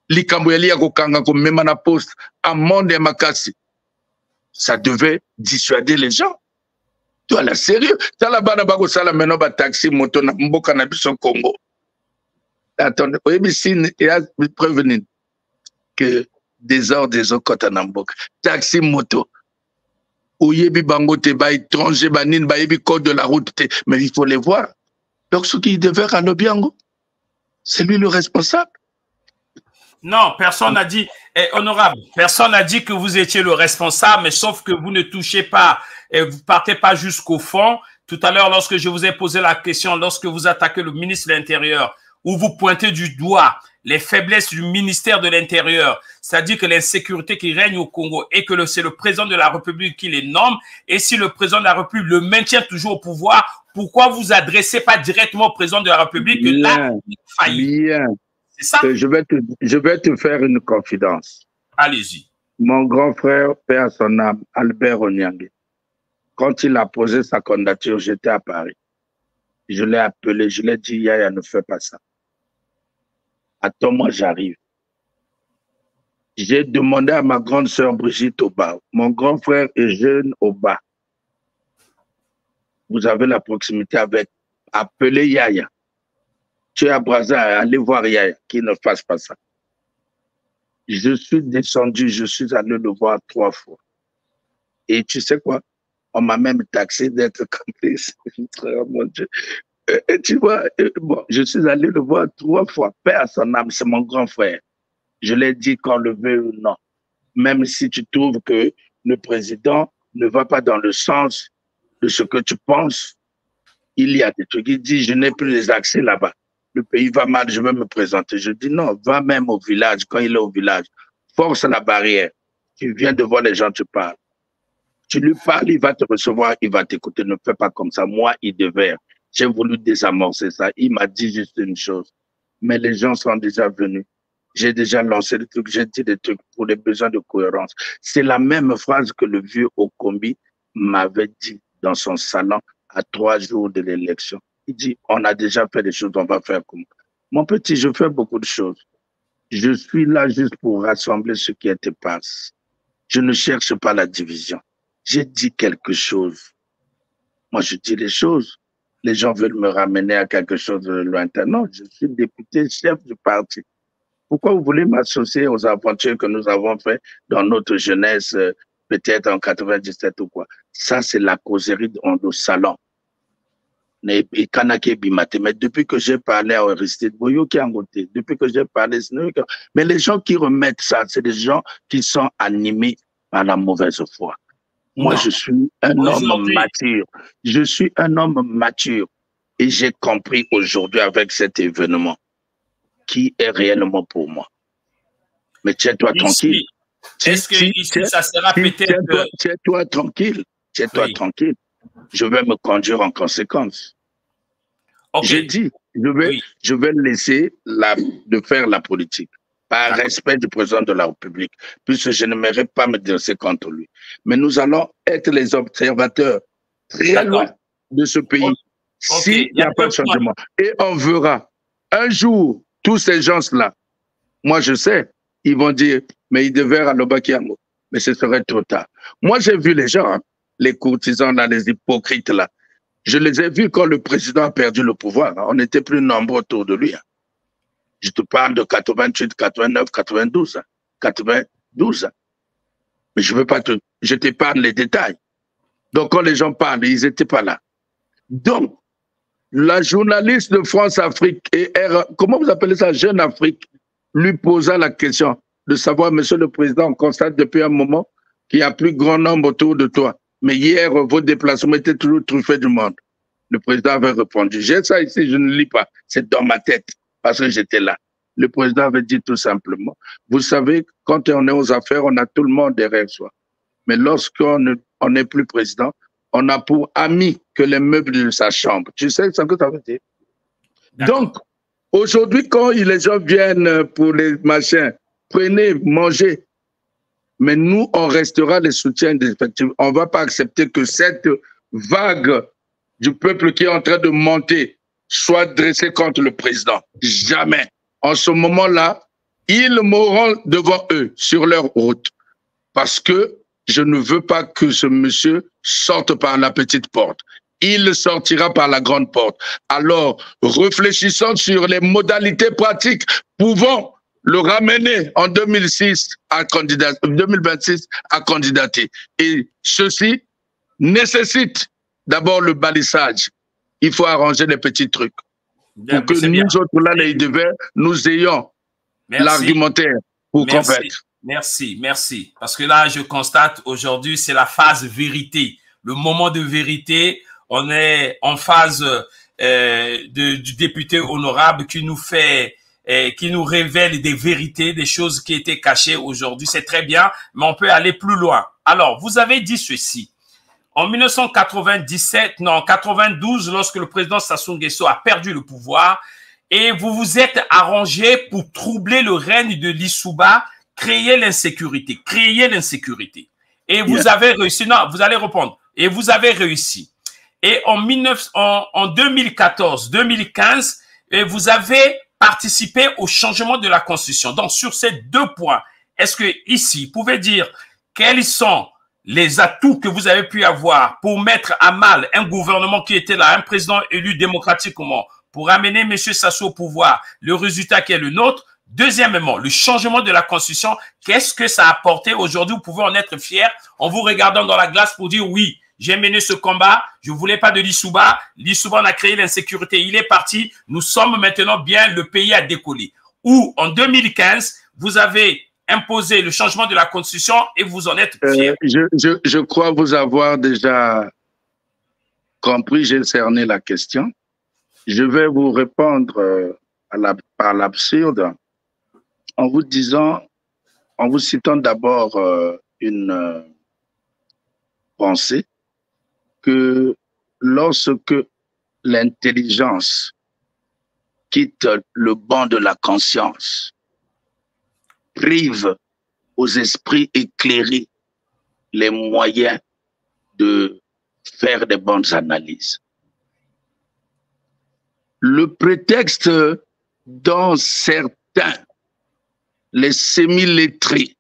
likambo ya lia kokanga ko mema na poste amende ya makasi. Ça devait dissuader les gens. Toi la sérieux, ça la bana ba ko sala meno ba taxi moto na mboka na biso Congo. Attendez, oui, si il a prévenu que des ordres des okota na mboka. Taxi moto. Oyebi bango te ba étranger banine ba yebi code de la route te, mais il faut les voir. Donc ce qui devait rendre bien, c'est lui le responsable. Non, personne n'a dit, honorable, personne n'a dit que vous étiez le responsable, mais sauf que vous ne touchez pas, vous partez pas jusqu'au fond. Tout à l'heure, lorsque je vous ai posé la question, lorsque vous attaquez le ministre de l'Intérieur, où vous pointez du doigt les faiblesses du ministère de l'Intérieur, c'est-à-dire que l'insécurité qui règne au Congo et que c'est le président de la République qui les nomme, et si le président de la République le maintient toujours au pouvoir, pourquoi vous adressez pas directement au président de la République que là, il faillit? C'est ça? Je vais te faire une confidence. Allez-y. Mon grand frère, paix à son âme, Albert Onyangue, quand il a posé sa candidature, j'étais à Paris. Je l'ai appelé, je lui ai dit, Yaya, ne fais pas ça. Attends, moi, j'arrive. J'ai demandé à ma grande sœur Brigitte Oba, mon grand frère est jeune Oba. Vous avez la proximité avec, appelez Yaya. Tu es à Brazza, allez voir Yaya, qui ne fasse pas ça. Je suis descendu, je suis allé le voir 3 fois. Et tu sais quoi? On m'a même taxé d'être complice. Oh, mon Dieu. Et tu vois, bon, je suis allé le voir 3 fois. Paix à son âme, c'est mon grand frère. Je l'ai dit qu'on le veut ou non. Même si tu trouves que le président ne va pas dans le sens de ce que tu penses, il y a des trucs. Il dit, je n'ai plus les accès là-bas. Le pays va mal, je vais me présenter. Je dis non, va même au village. Quand il est au village, force la barrière. Tu viens de voir les gens, tu parles. Tu lui parles, il va te recevoir, il va t'écouter. Ne fais pas comme ça. Moi, il devait. J'ai voulu désamorcer ça. Il m'a dit juste une chose. Mais les gens sont déjà venus. J'ai déjà lancé des trucs, j'ai dit des trucs pour les besoins de cohérence. C'est la même phrase que le vieux Okombi m'avait dit dans son salon à 3 jours de l'élection. Il dit, on a déjà fait des choses, on va faire comme. Mon petit, je fais beaucoup de choses. Je suis là juste pour rassembler ce qui était passé. Je ne cherche pas la division. J'ai dit quelque chose. Moi, je dis les choses. Les gens veulent me ramener à quelque chose de lointain. Non, je suis député, chef du parti. Pourquoi vous voulez m'associer aux aventures que nous avons faites dans notre jeunesse, peut-être en 97 ou quoi? Ça, c'est la causerie dans nos salons. Mais depuis que j'ai parlé à Aristide Boyo qui est en côté, depuis que j'ai parlé, mais les gens qui remettent ça, c'est des gens qui sont animés par la mauvaise foi. Moi, je suis un homme mature. Je suis un homme mature. Et j'ai compris aujourd'hui avec cet événement qui est réellement pour moi. Mais tiens-toi tranquille. Est-ce que ici, ça sera peut-être... Tiens-toi tranquille. Tiens-toi tranquille. Je vais me conduire en conséquence. Okay. J'ai dit, je vais laisser de faire la politique par respect du président de la République, puisque je ne mérite pas me dresser contre lui. Mais nous allons être les observateurs très loin de ce pays s'il n'y a pas de changement. Et on verra un jour tous ces gens-là. Moi, je sais, ils vont dire, mais ils devaient à l'Obakiango. Mais ce serait trop tard. Moi, j'ai vu les gens, hein, les courtisans, là, les hypocrites, là. Je les ai vus quand le président a perdu le pouvoir. Hein. On n'était plus nombreux autour de lui. Hein. Je te parle de 88, 89, 92. Hein. 92. Hein. Mais je t'épargne les détails. Donc, quand les gens parlent, ils n'étaient pas là. Donc, la journaliste de France-Afrique et comment vous appelez ça, Jeune Afrique, lui posa la question de savoir, Monsieur le Président, on constate depuis un moment qu'il y a plus grand nombre autour de toi. Mais hier, vos déplacements étaient toujours truffés du monde. Le président avait répondu. J'ai ça ici, je ne lis pas. C'est dans ma tête, parce que j'étais là. Le président avait dit tout simplement, vous savez, quand on est aux affaires, on a tout le monde derrière soi. Mais lorsqu'on n'est plus président, on a pour ami que les meubles de sa chambre. Tu sais ce que ça veut dire? Donc, aujourd'hui, quand les gens viennent pour les machins, prenez, mangez. Mais nous, on restera les soutiens des effectifs. On ne va pas accepter que cette vague du peuple qui est en train de monter soit dressée contre le président. Jamais. En ce moment-là, Ils mourront devant eux sur leur route parce que je ne veux pas que ce monsieur sorte par la petite porte. Il sortira par la grande porte. Alors, réfléchissons sur les modalités pratiques pouvant le ramener en 2026 à candidater. Et ceci nécessite d'abord le balisage. Il faut arranger les petits trucs. Bien, pour que nous autres, là, les devers, nous ayons l'argumentaire pour convaincre. Merci. Parce que là, je constate aujourd'hui, c'est la phase vérité. Le moment de vérité, on est en phase du député honorable qui nous fait, qui nous révèle des vérités, des choses qui étaient cachées aujourd'hui. C'est très bien, mais on peut aller plus loin. Alors, vous avez dit ceci. En 92, lorsque le président Sassou Nguesso a perdu le pouvoir, et vous vous êtes arrangé pour troubler le règne de Lissouba, créer l'insécurité. Et vous avez réussi. Non, vous allez répondre. Et vous avez réussi. Et en 2014-2015, vous avez participé au changement de la Constitution. Donc, sur ces deux points, est-ce que ici, vous pouvez dire quels sont les atouts que vous avez pu avoir pour mettre à mal un gouvernement qui était là, un président élu démocratiquement, pour amener M. Sassou au pouvoir, le résultat qui est le nôtre. Deuxièmement, le changement de la Constitution, qu'est-ce que ça a apporté aujourd'hui? Vous pouvez en être fier en vous regardant dans la glace pour dire oui, j'ai mené ce combat, je ne voulais pas de Lissouba, Lissouba on a créé l'insécurité, il est parti, nous sommes maintenant bien, le pays a décollé. Ou en 2015, vous avez imposé le changement de la Constitution et vous en êtes fier. Je crois vous avoir déjà compris, j'ai cerné la question. Je vais vous répondre par l'absurde en vous disant, en vous citant d'abord une pensée que lorsque l'intelligence quitte le banc de la conscience, prive aux esprits éclairés les moyens de faire des bonnes analyses. Le prétexte dont certains, les semi-lettrés,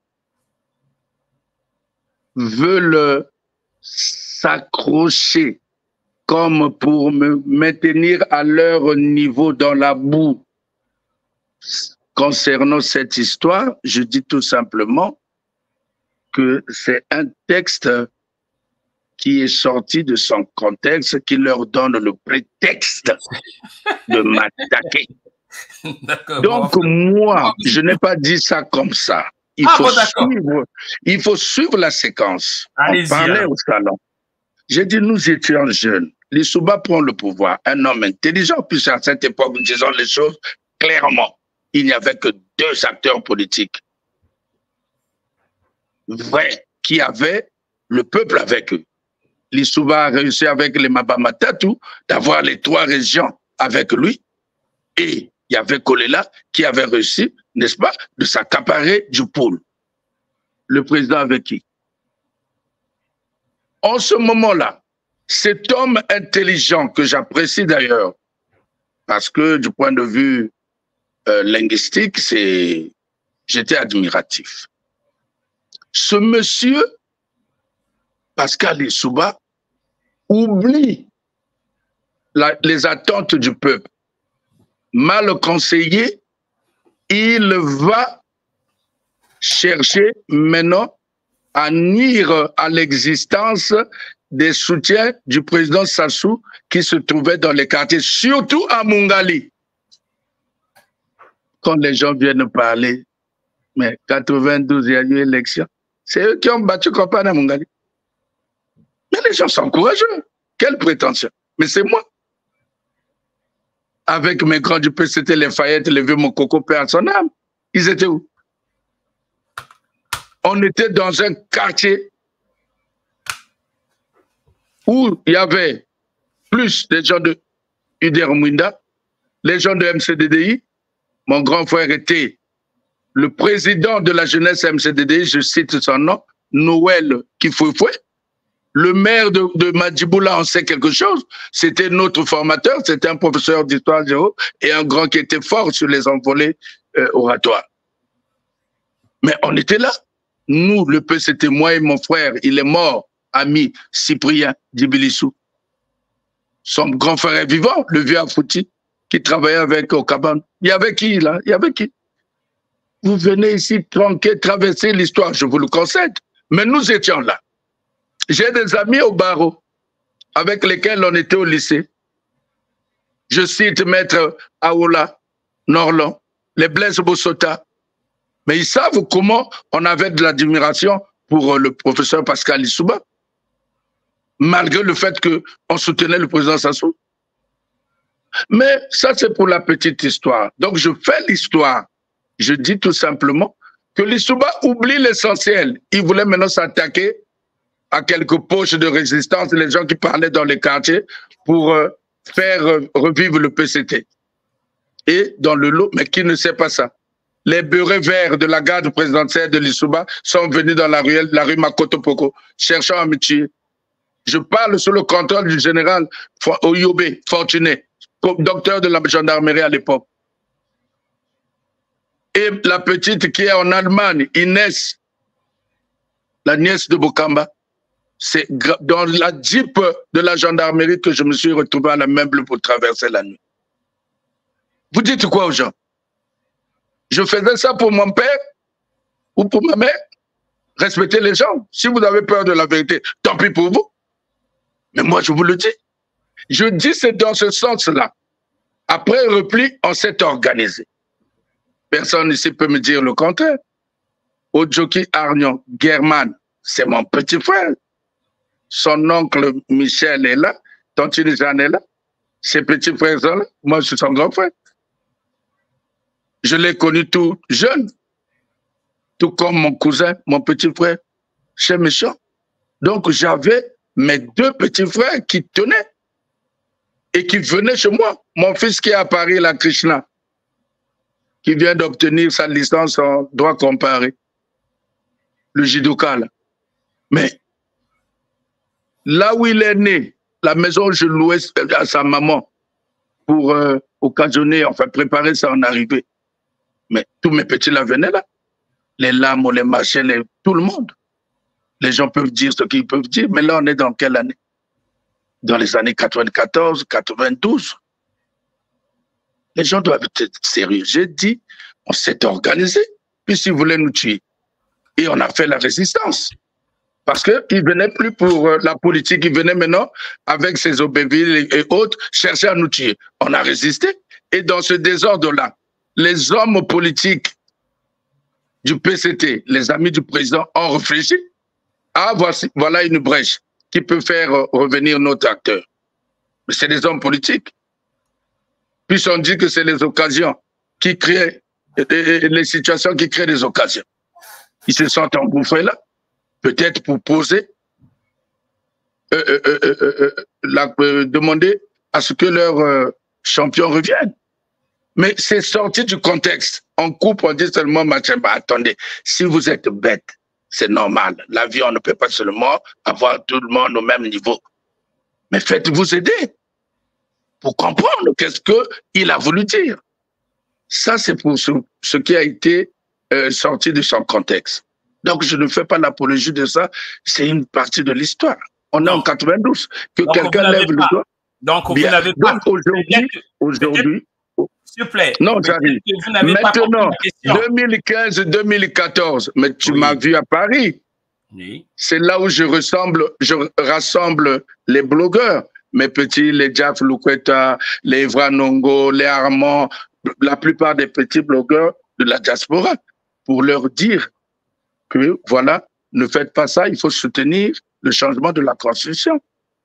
veulent s'accrocher comme pour me maintenir à leur niveau dans la boue. Concernant cette histoire, je dis tout simplement que c'est un texte qui est sorti de son contexte, qui leur donne le prétexte de m'attaquer. Donc, moi, je n'ai pas dit ça comme ça. Il faut suivre la séquence. On parlait au salon. J'ai dit, nous étions jeunes. Lissouba prend le pouvoir. Un homme intelligent, puisque à cette époque, disons les choses clairement. Il n'y avait que deux acteurs politiques vrais qui avaient le peuple avec eux. Lissouba a réussi avec les Mabamatatu d'avoir les trois régions avec lui. Et il y avait Kolela qui avait réussi, n'est-ce pas, de s'accaparer du pôle. Le président avec qui? En ce moment-là, cet homme intelligent que j'apprécie d'ailleurs, parce que du point de vue linguistique, j'étais admiratif. Ce monsieur, Pascal Lissouba, oublie les attentes du peuple. Mal conseillé, il va chercher maintenant à nuire à l'existence des soutiens du président Sassou qui se trouvaient dans les quartiers, surtout à Mungali. Quand les gens viennent parler, mais 92, il y a eu élection, c'est eux qui ont battu campagne à Mungali. Mais les gens sont courageux. Quelle prétention. Mais c'est moi. Avec mes grands du PCT, les Fayette, les vieux Mokoko, paix à son âme. Ils étaient où? On était dans un quartier où il y avait plus des gens de Uder Mwinda, les gens de MCDDI. Mon grand frère était le président de la jeunesse MCDDI, je cite son nom, Noël Kifouifoué. Le maire de Madjiboula en sait quelque chose. C'était notre formateur, c'était un professeur d'histoire géo et un grand qui était fort sur les envolées oratoires. Mais on était là. Nous, le PCT, moi et mon frère, il est mort, ami Cyprien Djibilissou. Son grand frère est vivant, le vieux Afouti, qui travaillait avec Okaban. Il y avait qui, là? Il y avait qui? Vous venez ici tranquille, traverser l'histoire, je vous le concède. Mais nous étions là. J'ai des amis au barreau avec lesquels on était au lycée. Je cite Maître Aoula, Norlan, les Blaise Bossota. Mais ils savent comment on avait de l'admiration pour le professeur Pascal Lissouba, malgré le fait qu'on soutenait le président Sassou. Mais ça, c'est pour la petite histoire. Donc, je fais l'histoire. Je dis tout simplement que Lissouba oublie l'essentiel. Il voulait maintenant s'attaquer à quelques poches de résistance, les gens qui parlaient dans les quartiers pour faire revivre le PCT. Et dans le lot, mais qui ne sait pas ça? Les beurrés verts de la garde présidentielle de Lissouba sont venus dans la rue Makoto Poko, cherchant à me tuer. Je parle sous le contrôle du général Oyobé, Fortuné, docteur de la gendarmerie à l'époque. Et la petite qui est en Allemagne, Inès, la nièce de Bokamba, c'est dans la jeep de la gendarmerie que je me suis retrouvé à la meuble pour traverser la nuit. Vous dites quoi aux gens? Je faisais ça pour mon père ou pour ma mère? Respectez les gens. Si vous avez peur de la vérité, tant pis pour vous. Mais moi, je vous le dis. Je dis c'est dans ce sens-là. Après le repli, on s'est organisé. Personne ici peut me dire le contraire. Odjoki Arnion, German, c'est mon petit frère. Son oncle Michel est là. Tantine Jeanne est là. Ses petits frères sont là. Moi, je suis son grand frère. Je l'ai connu tout jeune. Tout comme mon cousin, mon petit frère, chez Méchant. Donc, j'avais mes deux petits frères qui tenaient et qui venaient chez moi. Mon fils qui est à Paris, la Krishna, qui vient d'obtenir sa licence en droit comparé, le judoka, là. Mais là où il est né, la maison, je louais à sa maman pour occasionner, enfin préparer son arrivée. Mais tous mes petits là venaient là. Les lames, les machins, tout le monde. Les gens peuvent dire ce qu'ils peuvent dire, mais là, on est dans quelle année? Dans les années 94, 92. Les gens doivent être sérieux. J'ai dit, on s'est organisé, puis s'ils voulaient nous tuer. Et on a fait la résistance. Parce qu'ils ne venaient plus pour la politique, ils venaient maintenant avec ses Aubéville et autres chercher à nous tuer. On a résisté. Et dans ce désordre-là, les hommes politiques du PCT, les amis du président, ont réfléchi. Ah, voilà une brèche qui peut faire revenir notre acteur. Mais c'est des hommes politiques. Puis on dit que c'est les occasions qui créent, les situations qui créent des occasions. Ils se sont engouffrés là, peut-être pour poser, demander à ce que leur champion revienne. Mais c'est sorti du contexte. On coupe, on dit seulement, attendez, si vous êtes bête, c'est normal. L'avion ne peut pas seulement avoir tout le monde au même niveau. Mais faites-vous aider pour comprendre qu'est-ce qu'il a voulu dire. Ça, c'est pour ce qui a été sorti de son contexte. Donc, je ne fais pas l'apologie de ça. C'est une partie de l'histoire. On est en 92. Que quelqu'un lève le doigt. Donc, vous n'avez pas... Aujourd'hui, s'il vous plaît. Non, j'arrive. Maintenant, 2015-2014, mais tu m'as vu à Paris. Oui. C'est là où je rassemble les blogueurs, mes petits, les Jaf Lukweta, les Evra Nongo, les Armand, la plupart des petits blogueurs de la diaspora, pour leur dire que voilà, ne faites pas ça, il faut soutenir le changement de la Constitution.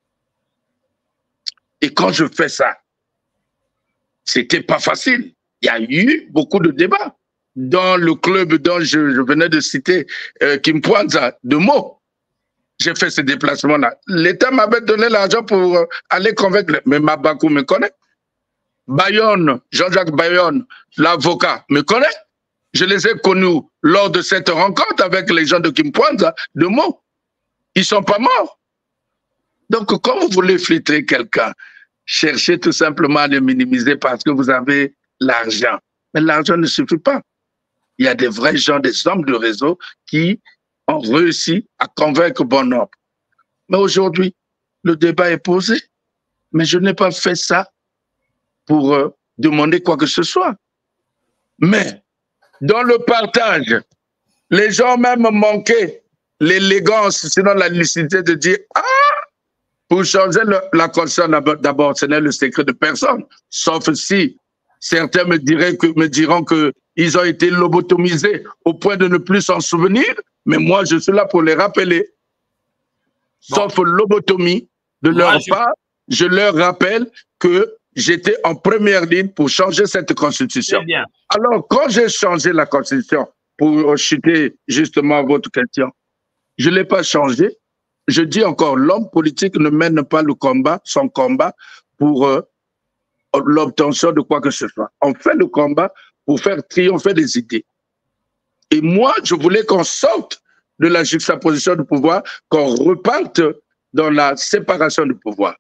Et quand je fais ça, c'était pas facile. Il y a eu beaucoup de débats. Dans le club dont je venais de citer, Kimpwanza, de mots, j'ai fait ce déplacement-là. L'État m'avait donné l'argent pour aller convaincre, mais Mabakou me connaît. Bayonne, Jean-Jacques Bayonne, l'avocat, me connaît. Je les ai connus lors de cette rencontre avec les gens de Kimpwanza, de mots. Ils ne sont pas morts. Donc, quand vous voulez filtrer quelqu'un, cherchez tout simplement à le minimiser parce que vous avez l'argent. Mais l'argent ne suffit pas. Il y a des vrais gens, des hommes de réseau qui ont réussi à convaincre bon nombre. Mais aujourd'hui, le débat est posé. Mais je n'ai pas fait ça pour demander quoi que ce soit. Mais dans le partage, les gens même manquaient l'élégance, sinon la lucidité de dire « Ah !» Pour changer la constitution, d'abord, ce n'est le secret de personne. Sauf si certains me diront qu'ils ont été lobotomisés au point de ne plus s'en souvenir. Mais moi, je suis là pour les rappeler. Bon. Sauf lobotomie de leur part, je leur rappelle que j'étais en première ligne pour changer cette constitution. Bien. Alors, quand j'ai changé la constitution, pour chuter justement votre question, je ne l'ai pas changé. Je dis encore, l'homme politique ne mène pas le combat, son combat, pour l'obtention de quoi que ce soit. On fait le combat pour faire triompher des idées. Et moi, je voulais qu'on sorte de la juxtaposition du pouvoir, qu'on reparte dans la séparation du pouvoir.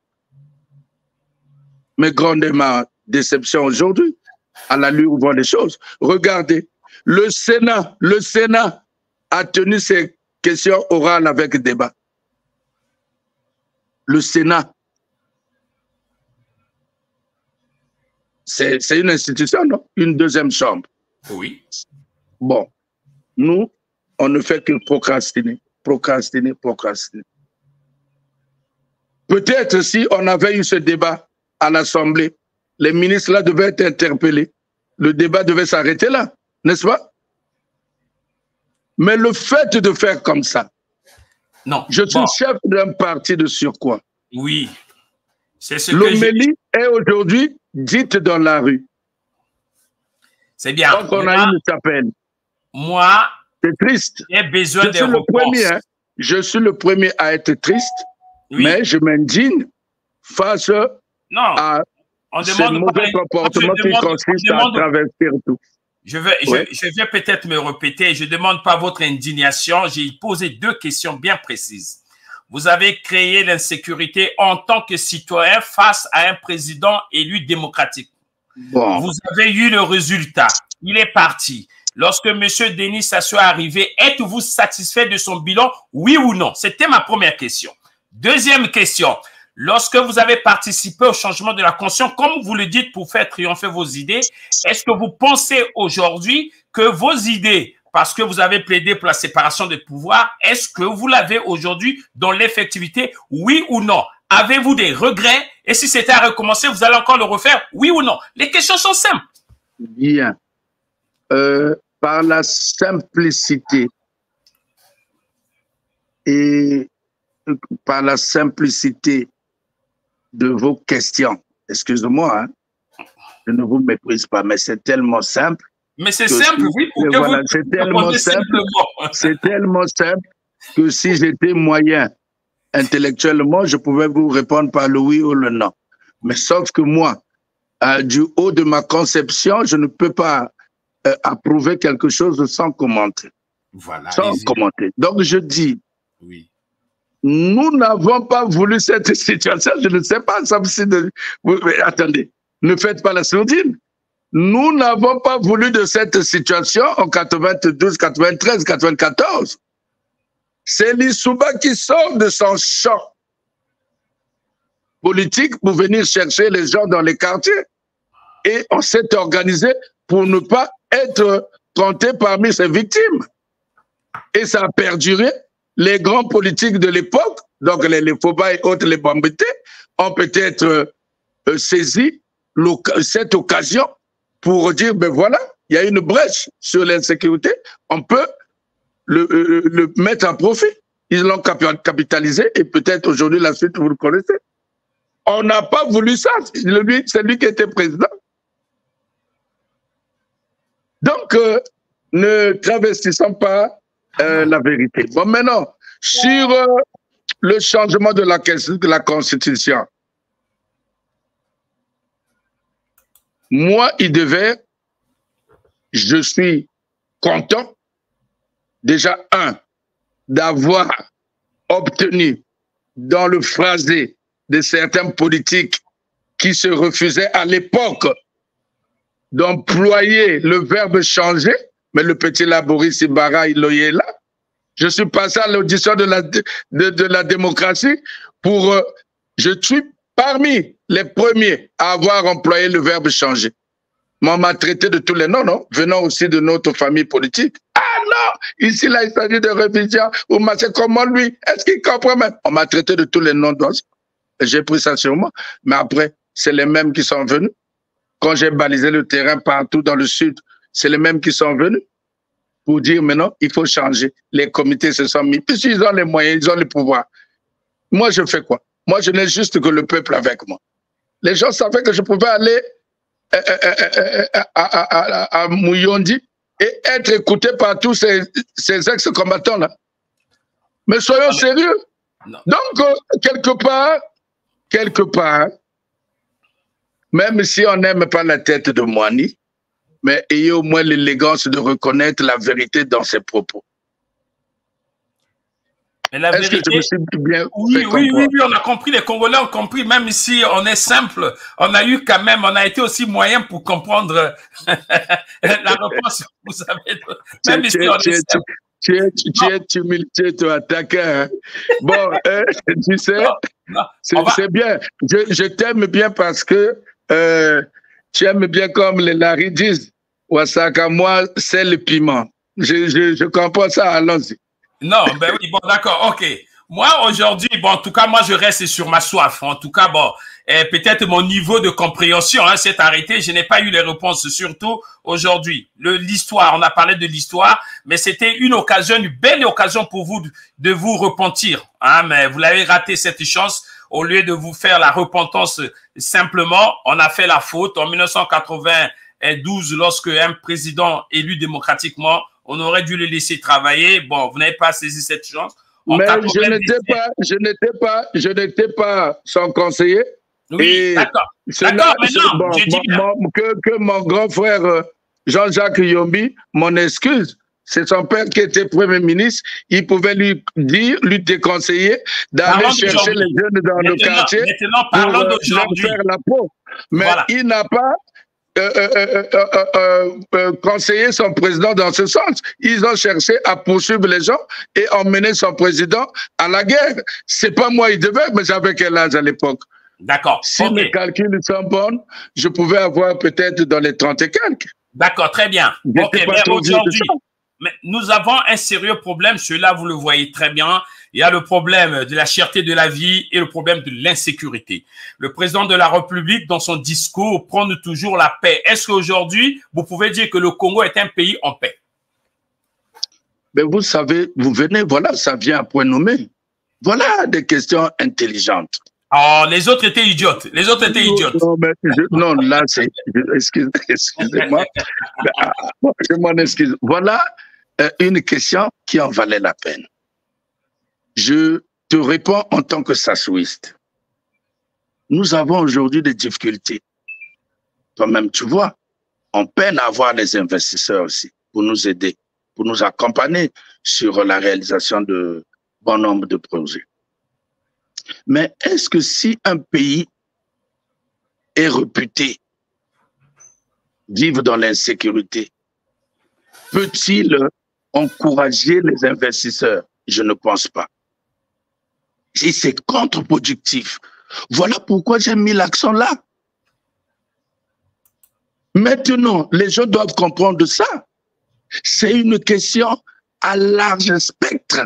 Mais grandement déception aujourd'hui, à l'allure où vont les choses. Regardez, le Sénat a tenu ses questions orales avec débat. Le Sénat, c'est une institution, non? Une deuxième chambre. Oui. Bon, nous, on ne fait que procrastiner, procrastiner, procrastiner. Peut-être si on avait eu ce débat à l'Assemblée, les ministres là devaient être interpellés. Le débat devait s'arrêter là, n'est-ce pas? Mais le fait de faire comme ça, non. Je suis chef d'un parti de surcroît. Oui. C'est ce que l'homélie est aujourd'hui dite dans la rue. C'est bien. Donc on a une chapelle. Moi, c'est triste. J'ai besoin de Je suis le premier à être triste, oui. Mais je m'indigne face à ce mauvais comportement qui consiste à travestir tout. Je vais peut-être me répéter, je ne demande pas votre indignation, j'ai posé 2 questions bien précises. Vous avez créé l'insécurité en tant que citoyen face à un président élu démocratique. Bon. Vous avez eu le résultat, il est parti. Lorsque M. Denis Sassou est arrivé, êtes-vous satisfait de son bilan, oui ou non? C'était ma première question. Deuxième question. Lorsque vous avez participé au changement de la Constitution, comme vous le dites, pour faire triompher vos idées, est-ce que vous pensez aujourd'hui que vos idées, parce que vous avez plaidé pour la séparation des pouvoirs, est-ce que vous l'avez aujourd'hui dans l'effectivité, oui ou non? Avez-vous des regrets? Et si c'était à recommencer, vous allez encore le refaire, oui ou non? Les questions sont simples. Bien. Par la simplicité de vos questions. Excusez-moi, hein, je ne vous méprise pas, mais c'est tellement simple. Mais c'est simple, oui, pour que voilà, c'est tellement simple. C'est tellement simple que si j'étais moyen intellectuellement, je pouvais vous répondre par le oui ou le non. Mais sauf que moi, du haut de ma conception, je ne peux pas approuver quelque chose sans commenter. Voilà, sans commenter. Donc je dis, oui. Nous n'avons pas voulu cette situation. Je ne sais pas, attendez, ne faites pas la sourdine. Nous n'avons pas voulu de cette situation en 92, 93, 94. C'est l'Issouba qui sort de son champ politique pour venir chercher les gens dans les quartiers. Et on s'est organisé pour ne pas être compté parmi ces victimes. Et ça a perduré. Les grands politiques de l'époque, donc les Foba et autres, les Bambétés, ont peut-être saisi cette occasion pour dire, ben voilà, il y a une brèche sur l'insécurité, on peut le mettre à profit. Ils l'ont capitalisé et peut-être aujourd'hui, la suite, vous le connaissez. On n'a pas voulu ça, c'est lui qui était président. Donc, ne travestissons pas la vérité. Bon, maintenant, sur le changement de la Constitution, moi, je suis content, déjà, d'avoir obtenu dans le phrasé de certains politiques qui se refusaient à l'époque d'employer le verbe changer, Mais le petit là, Boris Ibarra, il est là. Je suis passé à l'audition de la démocratie pour... je suis parmi les premiers à avoir employé le verbe changer. Mais on m'a traité de tous les noms, non? Venant aussi de notre famille politique. Ah non! Ici, là, il s'agit de révision. Ou c'est comment lui? Est-ce qu'il comprend même? On m'a traité de tous les noms d'oiseaux. J'ai pris ça sur moi. Mais après, c'est les mêmes qui sont venus. Quand j'ai balisé le terrain partout dans le sud, c'est les mêmes qui sont venus pour dire maintenant, il faut changer. Les comités se sont mis. Puisqu'ils ont les moyens, ils ont le pouvoir. Moi, je fais quoi? Moi, je n'ai juste que le peuple avec moi. Les gens savaient que je pouvais aller à Mouyondi et être écouté par tous ces ex-combattants-là. Mais soyons sérieux. Non. Donc, quelque part, même si on n'aime pas la tête de Moani, mais ayez au moins l'élégance de reconnaître la vérité dans ses propos. Est-ce que je me suis bien oui, on a compris, les Congolais ont compris, même si on est simple, on a eu quand même, on a été aussi moyen pour comprendre la réponse, vous savez, même si on est simple. Tu es humilité, tu attaques. Hein? Bon, tu sais, c'est bien. Je t'aime bien parce que tu aimes bien comme les Larry disent. Wasaka, moi, c'est le piment. Je comprends ça, allons-y. Non, ben oui, bon, d'accord, ok. Moi, aujourd'hui, bon, en tout cas, moi, je reste sur ma soif. En tout cas, bon, peut-être mon niveau de compréhension s'est arrêté. Je n'ai pas eu les réponses, surtout aujourd'hui. L'histoire, on a parlé de l'histoire, mais c'était une occasion, une belle occasion pour vous de vous repentir. Hein, mais vous l'avez raté cette chance. Au lieu de vous faire la repentance simplement, on a fait la faute. En 1992, lorsque un président élu démocratiquement, on aurait dû le laisser travailler. Bon, vous n'avez pas saisi cette chance. Mais je n'étais pas son conseiller. Oui, d'accord. D'accord, maintenant, bon, je dis bien. Que mon grand frère Jean-Jacques Yombi, mon excuse, c'est son père qui était Premier ministre, il pouvait lui dire, lui déconseiller d'aller chercher les jeunes dans le quartier pour leur faire la peau. Mais voilà. Il n'a pas conseiller son président dans ce sens. Ils ont cherché à poursuivre les gens et emmener son président à la guerre. C'est pas moi, il devait, mais j'avais quel âge à l'époque? D'accord. Si mes calculs sont bons, je pouvais avoir peut-être dans les 30 et quelques. D'accord, très bien. Ok, mais aujourd'hui, nous avons un sérieux problème. Celui-là, vous le voyez très bien. Il y a le problème de la cherté de la vie et le problème de l'insécurité. Le président de la République, dans son discours, prône toujours la paix. Est-ce qu'aujourd'hui, vous pouvez dire que le Congo est un pays en paix? Mais vous savez, vous venez, voilà, ça vient à point nommé. Voilà des questions intelligentes. Oh, les autres étaient idiotes. Les autres étaient idiotes. Non, mais non, là, c'est... Excusez-moi. Je m'en excuse. Voilà une question qui en valait la peine. Je te réponds en tant que sassouiste. Nous avons aujourd'hui des difficultés. Toi-même, tu vois, on peine à avoir des investisseurs aussi pour nous aider, pour nous accompagner sur la réalisation de bon nombre de projets. Mais est-ce que si un pays est réputé vivre dans l'insécurité, peut-il encourager les investisseurs? Je ne pense pas. Et c'est contre-productif. Voilà pourquoi j'ai mis l'accent là. Maintenant, les gens doivent comprendre ça. C'est une question à large spectre.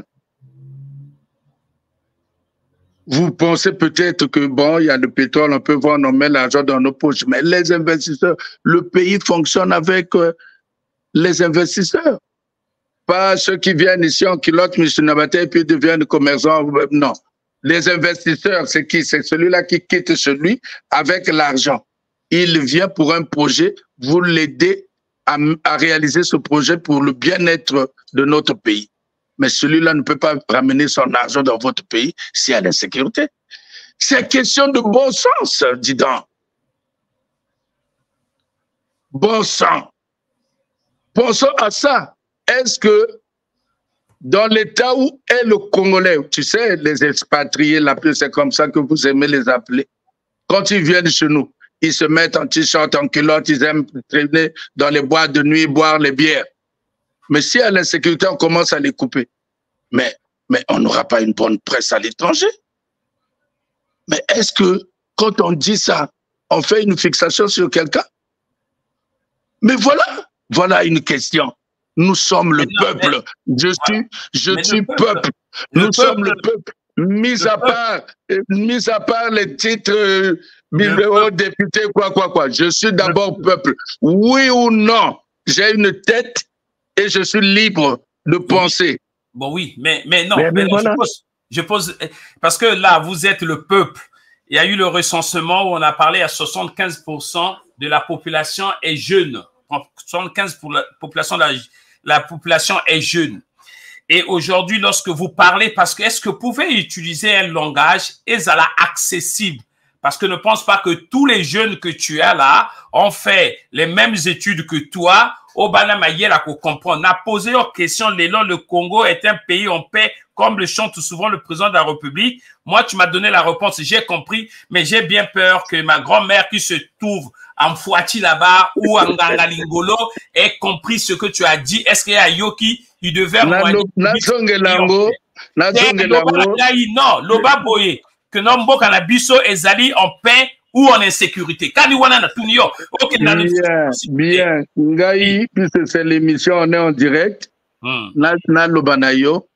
Vous pensez peut-être que, bon, il y a le pétrole, on peut voir, on met l'argent dans nos poches, mais les investisseurs, le pays fonctionne avec les investisseurs. Pas ceux qui viennent ici en culotte, M. Nabaté, et puis deviennent commerçants. Non. Les investisseurs, c'est qui? C'est celui-là qui quitte chez lui avec l'argent. Il vient pour un projet, vous l'aidez à réaliser ce projet pour le bien-être de notre pays. Mais celui-là ne peut pas ramener son argent dans votre pays s'il y a l'insécurité. C'est question de bon sens, dis donc. Bon sens. Pensons à ça. Est-ce que dans l'état où est le Congolais, tu sais, les expatriés, c'est comme ça que vous aimez les appeler, quand ils viennent chez nous, ils se mettent en t-shirt, en culotte, ils aiment traîner dans les boîtes de nuit, boire les bières. Mais si à l'insécurité, on commence à les couper, mais on n'aura pas une bonne presse à l'étranger. Mais est-ce que, quand on dit ça, on fait une fixation sur quelqu'un? Mais voilà une question. Nous sommes le peuple. Je suis peuple. Nous sommes le peuple. Mis à part les titres députés, quoi. Je suis d'abord peuple. Oui ou non, j'ai une tête et je suis libre de penser. Bon, oui, mais non, voilà. je pose, parce que là, vous êtes le peuple. Il y a eu le recensement où on a parlé à 75% de la population est jeune. 75% pour la population est jeune. Et aujourd'hui, lorsque vous parlez, parce que est-ce que vous pouvez utiliser un langage accessible? Parce que ne pense pas que tous les jeunes que tu as là ont fait les mêmes études que toi. Au Banamayela qu'on comprend. On a posé aux questions, le Congo est un pays en paix, comme le chante souvent le président de la République. Moi, tu m'as donné la réponse, j'ai compris, mais j'ai bien peur que ma grand-mère qui se trouve en Fouati là-bas ou en Gangalingolo ait compris ce que tu as dit. Est-ce qu'il y a Yoki, il devait... Non, Loba Boye, que Nombo Kanabiso et Zali en paix ou en insécurité. Bien. Ngai, puisque c'est l'émission, on est en direct. Na Lobanayo,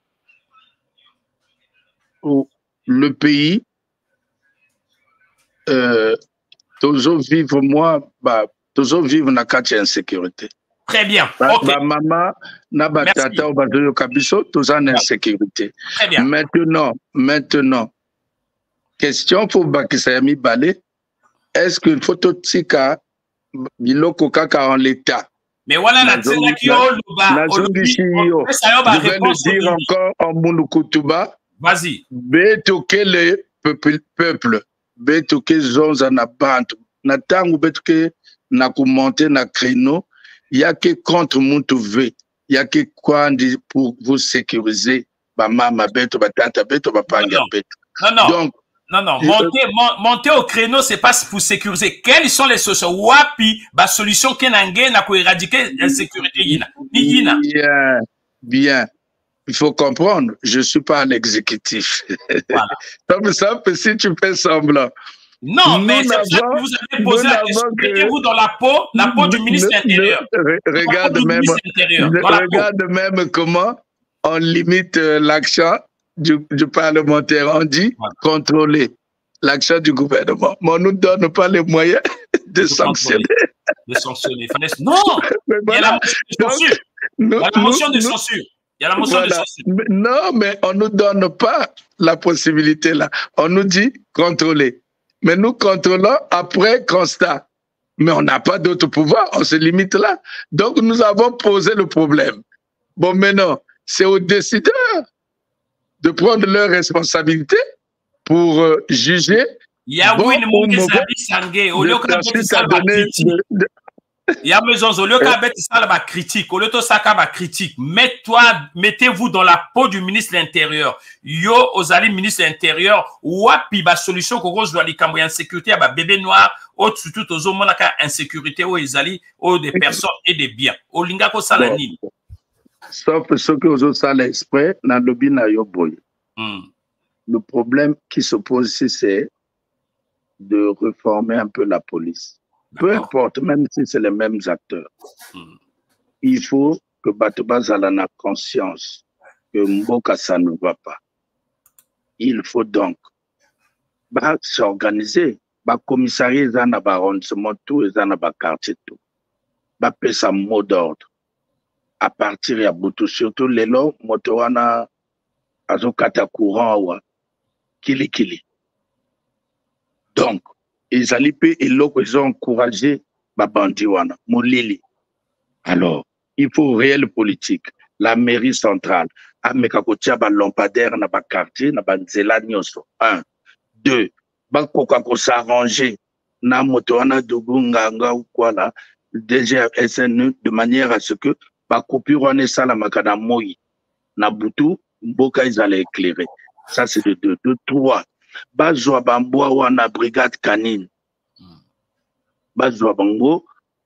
le pays, toujours vivre na kati insécurité. Très bien. Maman, na batata, obazoyo kabiso, tous en insécurité. Très bien. Maintenant, question pour Bakisayami Balé. Est-ce qu'il faut tout tika biloko kaka en l'état? Mais voilà la tsela qui je vais le dire encore en Mounukutuba. Vas-y. Betoke le peuple. Betoke zonza na bantu. Na tangu betoke na kumonte na créneau. Il y a que contre Moutouvé. Il y a que quoi pour vous sécuriser. Mama beto batata beto bapanga beto. Donc non, monter au créneau, c'est pas pour sécuriser. Quelles sont les solutions? Wapi, solution kenange na ko éradiquer l'insécurité Bien. Il faut comprendre, je suis pas un exécutif. Voilà. Comme ça, si tu fais semblant. Non, mais c'est ça que vous avez posé la question. Mettez-vous dans la peau du ministre de l'Intérieur. Regarde même comment on limite l'action du parlementaire. On dit contrôler l'action du gouvernement. Mais on ne nous donne pas les moyens de sanctionner. Non, il y a la motion de censure. Il y a la motion de censure. Non, mais on ne nous donne pas la possibilité là. On nous dit contrôler. Mais nous contrôlons après constat. Mais on n'a pas d'autre pouvoir, on se limite là. Donc nous avons posé le problème. Bon, maintenant, c'est aux décideurs de prendre leurs responsabilités pour juger. Il y a critique. Mettez-vous dans la peau du ministre de l'Intérieur. Yo, Ozali, ministre de l'Intérieur, wapi, solution, qu'on doit les cambrier en sécurité, bébé noir, surtout aux hommes, insécurité, Ozali, des personnes et des biens. Olinga ko salanine. Sauf ce que vous avez l'exprès, dans le lobby na yo boy. Le problème qui se pose ici, c'est de réformer un peu la police. Peu importe, même si c'est les mêmes acteurs. Il faut que Batoba Zalana ait conscience que Mboka, ça ne va pas. Il faut donc s'organiser. Commissariat, Zana arrondissement, tout, Zana quartier, tout. Faire ça mot d'ordre. À partir de Boutou, surtout les lots, Motowana, Azokata courant, Kili. Donc, ils ont encouragé Babandiwana, Molili. Alors, il faut réelle politique. La mairie centrale, Amekakotia, lampadaire, na quartier, na banzela nyoso. 1. 2. Bakoko s'arranger, na motoana dogunganga ou quoi là, DGSNE, de manière à ce que Bakopur en est ça la makana moi. Na Boutou, Mboka, ils allaient éclairer. Ça, c'est de 2. 3. Bazwa Bamboa wana brigade canine. Bazwa Bango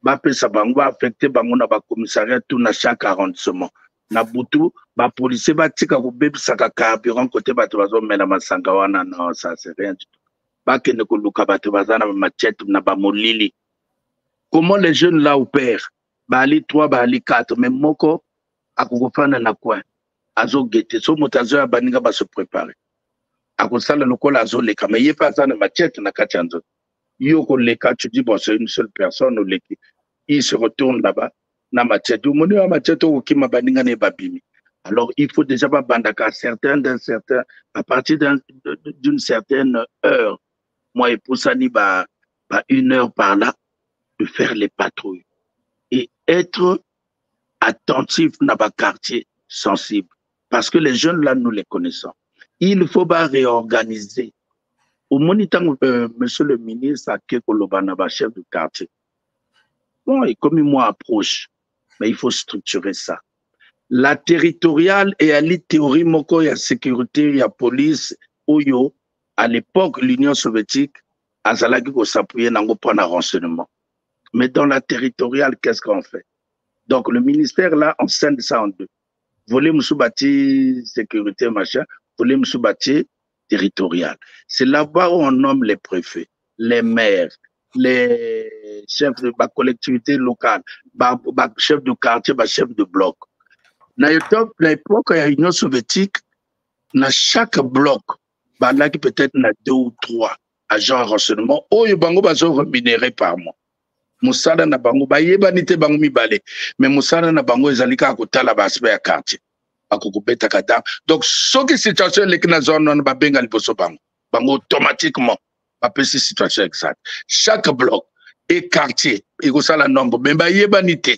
bapesa bango affecté bango na commissariat tout na chaque arrondissement na butu policier batika kobebisaka carburant côté bato bazomela masanga wana. Non, ça c'est rien du tout. Bakende koluka bato bazana machette na molili. Comment les jeunes là opèrent? Bali 3 bali 4 mais moko akokofana na quoi azo gete so motazo ya baninga ba se préparer akosala lokola azo leka mais yé pas ça na machette na kachanzo yo ko leka. Tu dis bon c'est une seule personne au leki, il se retourne là-bas na machette au moni ya machette au kima baninga ne babimi. Alors il faut déjà bandaka à partir d'une certaine heure, moi et Poussani ba 1 heure par là de faire les patrouilles et être attentif dans les quartiers sensibles. Parce que les jeunes là, nous les connaissons. Il faut pas réorganiser. Au moniteur, monsieur le ministre, à Kekolobana, chef de quartier. Bon, et comme moi approche, mais il faut structurer ça. La territoriale et à la théorie, il y a sécurité, il y a police, Oyo, à l'époque, l'Union soviétique, Azalaki ko s'appuyer dans le renseignement. Mais dans la territoriale, qu'est-ce qu'on fait? Donc, le ministère, là, on scinde ça en 2. Volet Moussoubati, sécurité, machin, volet Moussoubati, territorial. C'est là-bas où on nomme les préfets, les maires, les chefs de la collectivité locale, chefs de quartier, chefs de bloc. Dans l'époque, il y a l'Union soviétique, dans chaque bloc, là, peut-être 2 ou 3 agents de renseignement, où ils sont rémunérés par mois. Musala na bango bayeba nite bango mibale mais musala na bango ezalika kotala basbe ya quartier akokubeta kata. Donc soki situation leki na zone non ba benga liboso bango automatiquement ba pesi situation exacte chaque bloc et quartier ekosala nombre mais bayeba nite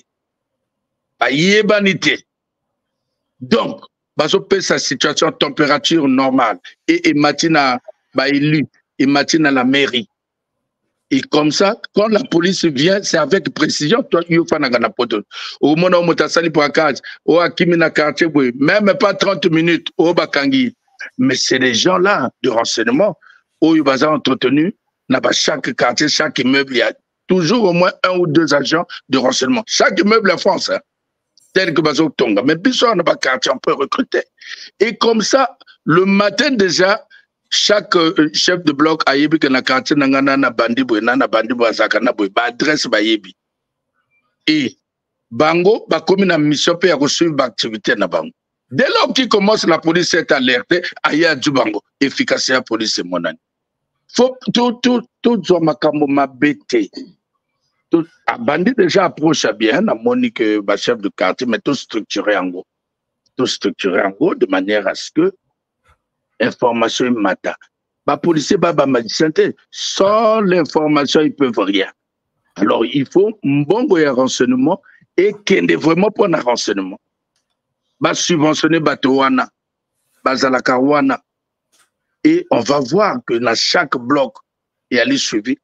donc baso pesa situation température normale et matina ba élu et matina la mairie. Et comme ça, quand la police vient, c'est avec précision. Toi, il faut faire un poteau. Au moment où tu as sali pour un quartier, au Akimina quartier, même pas 30 minutes, au Bakangi. Mais c'est des gens-là de renseignement où ils vont entretenu. Dans chaque quartier, chaque immeuble, il y a toujours au moins 1 ou 2 agents de renseignement. Chaque immeuble en France, hein, tel que Bazo Tonga. Mais puis, on n'a pas quartier, on peut recruter. Et comme ça, le matin déjà, chaque chef de bloc a yebi que na quartier nangana na bandibo azaka na boy ba adresse ba yebi et bango ba komi na mission pe ya ko suivre ba activité na bango. Dès lors qu'il commence, la police est alertée, aya du bango efficacité la police est monani. Faut tout makambo mabete. Tout bandi déjà approche bien na monique ba chef de quartier mais tout structuré en gros. Tout structuré en gros de manière à ce que information mata. Les policiers, les magiciens, sans l'information, ils ne peuvent rien. Alors, il faut un bon renseignement et qu'il y ait vraiment pas de renseignement. Subventionner Batouana, Bazalakawana. Et on va voir que dans chaque bloc, il y a les suivis.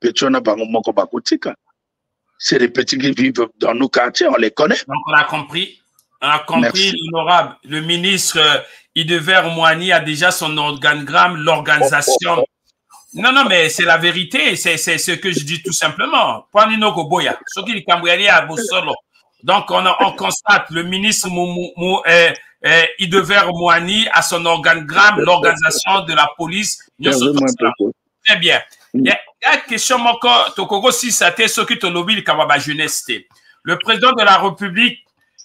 C'est les petits qui vivent dans nos quartiers, on les connaît. Donc, on a compris, l'honorable. Le ministre Idever Moani a déjà son organigramme, l'organisation. Non, mais c'est la vérité, c'est ce que je dis tout simplement. Donc, on constate, le ministre Idever Moani a son organigramme, l'organisation de la police. Très bien. Il y a une question, si c'était ce qui te lobby, jeunesse. Le président de la République,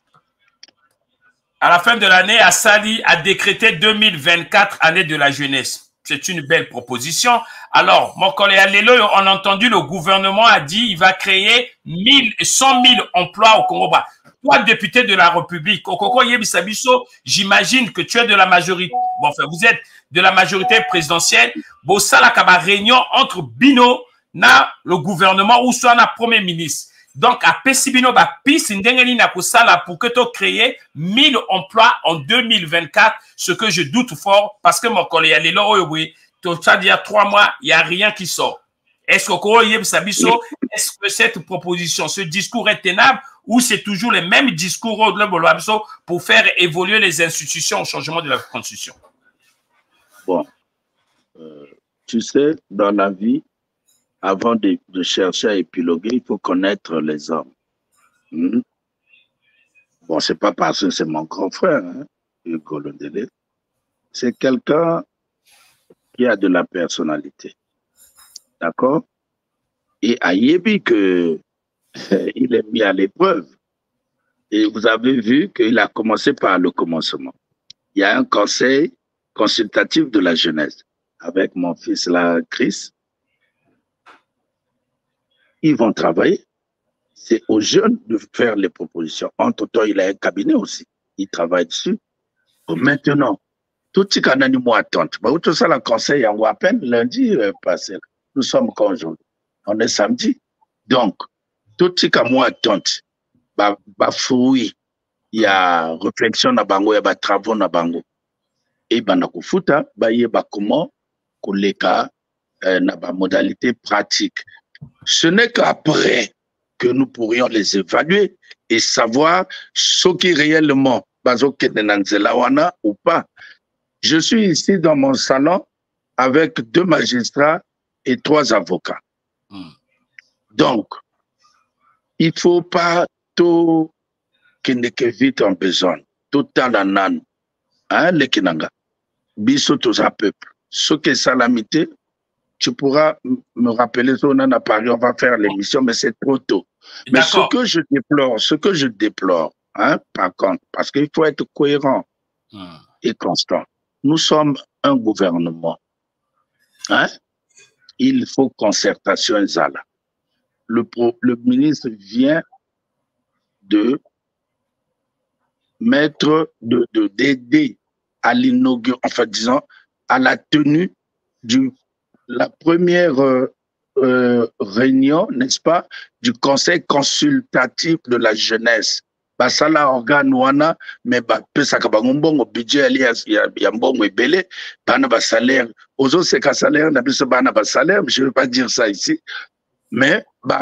à la fin de l'année, Assali a décrété 2024 année de la jeunesse. C'est une belle proposition. Alors, mon collègue Alelo, on a entendu, le gouvernement a dit il va créer 100 000 emplois au Congo. Toi, député de la République, Okoko Yebisabiso, j'imagine que tu es de la majorité. Bon, enfin, vous êtes de la majorité présidentielle. Bossala Kaba réunion entre Bino, na le gouvernement ou soit na premier ministre. Donc, à Pessibino, PIS, pour que tu crées 1000 emplois en 2024, ce que je doute fort, parce que mon collègue, il y a 3 mois, il n'y a rien qui sort. Est-ce que cette proposition, ce discours est tenable ou c'est toujours les mêmes discours pour faire évoluer les institutions au changement de la Constitution? Bon, tu sais, dans la vie, avant de chercher à épiloguer, il faut connaître les hommes. Bon, c'est pas parce que c'est mon grand frère, hein, Hugo Londele. C'est quelqu'un qui a de la personnalité. D'accord? Et Ayebi que il est mis à l'épreuve. Et vous avez vu qu'il a commencé par le commencement. Il y a un conseil consultatif de la jeunesse avec mon fils là, Chris. Ils vont travailler. C'est aux jeunes de faire les propositions. Entre-temps, il a un cabinet aussi. Il travaille dessus. Maintenant, tout ce qu'on a dit, moi, attente. Tout ça, le conseil, on voit à peine lundi passé. Nous sommes quand aujourd'hui? On est samedi. Donc, tout ce qu'on moi, attente, fruit, il y a réflexion na bango, il y a travaux na bango. Et na kufuta, comment koleka na modalité pratique. Ce n'est qu'après que nous pourrions les évaluer et savoir ce qui réellement ou pas. Je suis ici dans mon salon avec 2 magistrats et 3 avocats. Donc, il ne faut pas tout qu'il n'est que vite en besoin. Tout à la nan. Hein, les kinanga. Biso tous à peuple. Ce qui est salamité, tu pourras me rappeler, on en a parlé, on va faire l'émission, mais c'est trop tôt. Mais ce que je déplore, hein, par contre, parce qu'il faut être cohérent et constant. Nous sommes un gouvernement. Hein? Il faut concertation, Zala. Le ministre vient de mettre, d'aider à l'inauguration, enfin disons, à la tenue de la première réunion, n'est-ce pas, du conseil consultatif de la jeunesse. Basala organe wana, mais pesa kabangombo budget ali ya mbongo ebele, bana ba salaire. Ozo c'est ka salaire na biso bana ba salaire, je ne veux pas dire ça ici, mais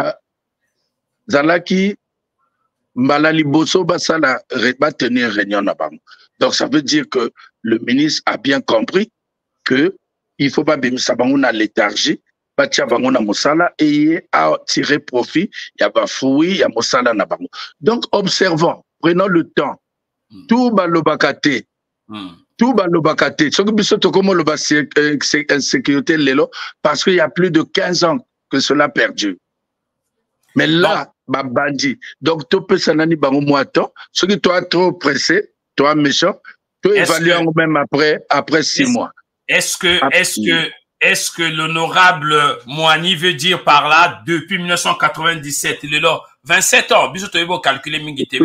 zalaki mbala liboso basala ba tenir réunion na bango. Donc ça veut dire que le ministre a bien compris que il faut pas bimisa bango na léthargie, batia bango na mosala et à tirer profit, il y a ba fruit, il y a mosala na bango. Donc observons, prenons le temps. Tout balobakate. Tout balobakate. Ce que biso to comme le sécurité lelo parce qu'il y a plus de 15 ans que cela perdu. Mais là, bandi. Donc tu peux sanani bango moato, ce qui toi trop pressé, toi méchant, tu évaluer même après 6 mois. Est-ce que l'honorable Moani veut dire par là, depuis 1997, il est là, 27 ans, bisous, tu vas calculer mingité,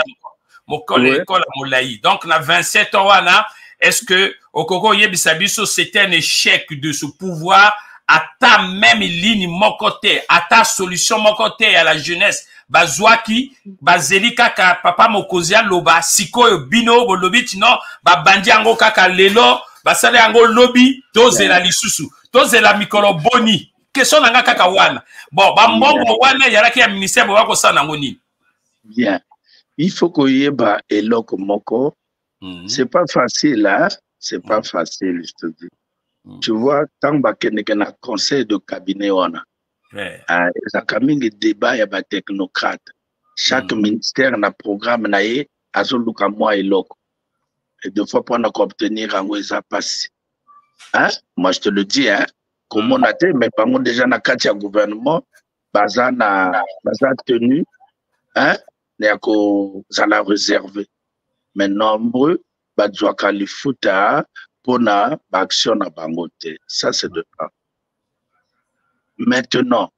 donc, on a 27 ans, est-ce que, Okoko Yebisabiso, c'était un échec de ce pouvoir, à ta même ligne, mon côté, à ta solution, mon côté, à la jeunesse, bazwaki, bazeli kaka, papa mokozia, loba, siko, bino, bolobi, tino, bandi ango kaka, lelo, basale ango lobby, toze la lisusu, toze la mikolo boni. Question nanga kaka wana. Bon, mbongo wana yaraki ya ministère bako sana ngoni. Bien. Il faut qu'on y ait eloko moko. C'est pas facile, hein? C'est pas facile, je te dis. Tu vois, tant que nous avons un conseil de cabinet, ça a des débats, il y a des technocrates. Chaque ministère a un programme, il y a un mois et l'autre. Et 2 fois pour obtenir un ça passe. Hein? Moi, je te le dis, hein? Comme on a été, mais pas moi déjà dans le gouvernement, baza tenu, hein? Ça l'a réservé. Mais nombreux, badoua kalifuta pour na action na bangote. Ça, c'est de un. Maintenant,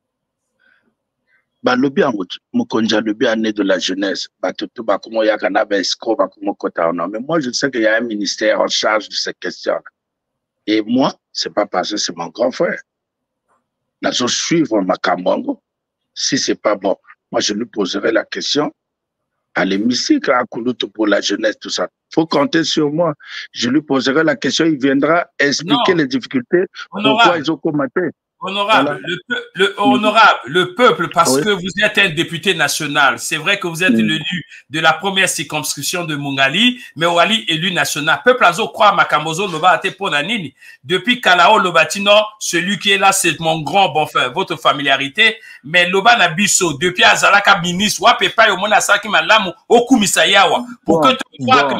balobi mokonja lobi année de la jeunesse, batutu bakumo yakana escroc bakumo kota. Mais moi, je sais qu'il y a un ministère en charge de ces questions. Et moi, c'est pas parce que c'est mon grand frère. Là, je suivre ma Kambongo. Si c'est pas bon, moi, je lui poserai la question à l'hémicycle, à Kouloutou pour la jeunesse, tout ça. Il faut compter sur moi. Je lui poserai la question, il viendra expliquer les difficultés, pourquoi ils ont commenté. Honorable, le peuple, parce que vous êtes un député national, c'est vrai que vous êtes l'élu de la première circonscription de Mungali, mais Wali élu national. Peuple azo croit Makamozo Loba ate Ponanini. Depuis Kalao Lobatino, celui qui est là, c'est mon grand bon frère, votre familiarité. Mais Loba Nabiso, depuis Azalaka ministre, Wapepa Yomona Saki Malamu, Okumisayawa. Pour que tu crois que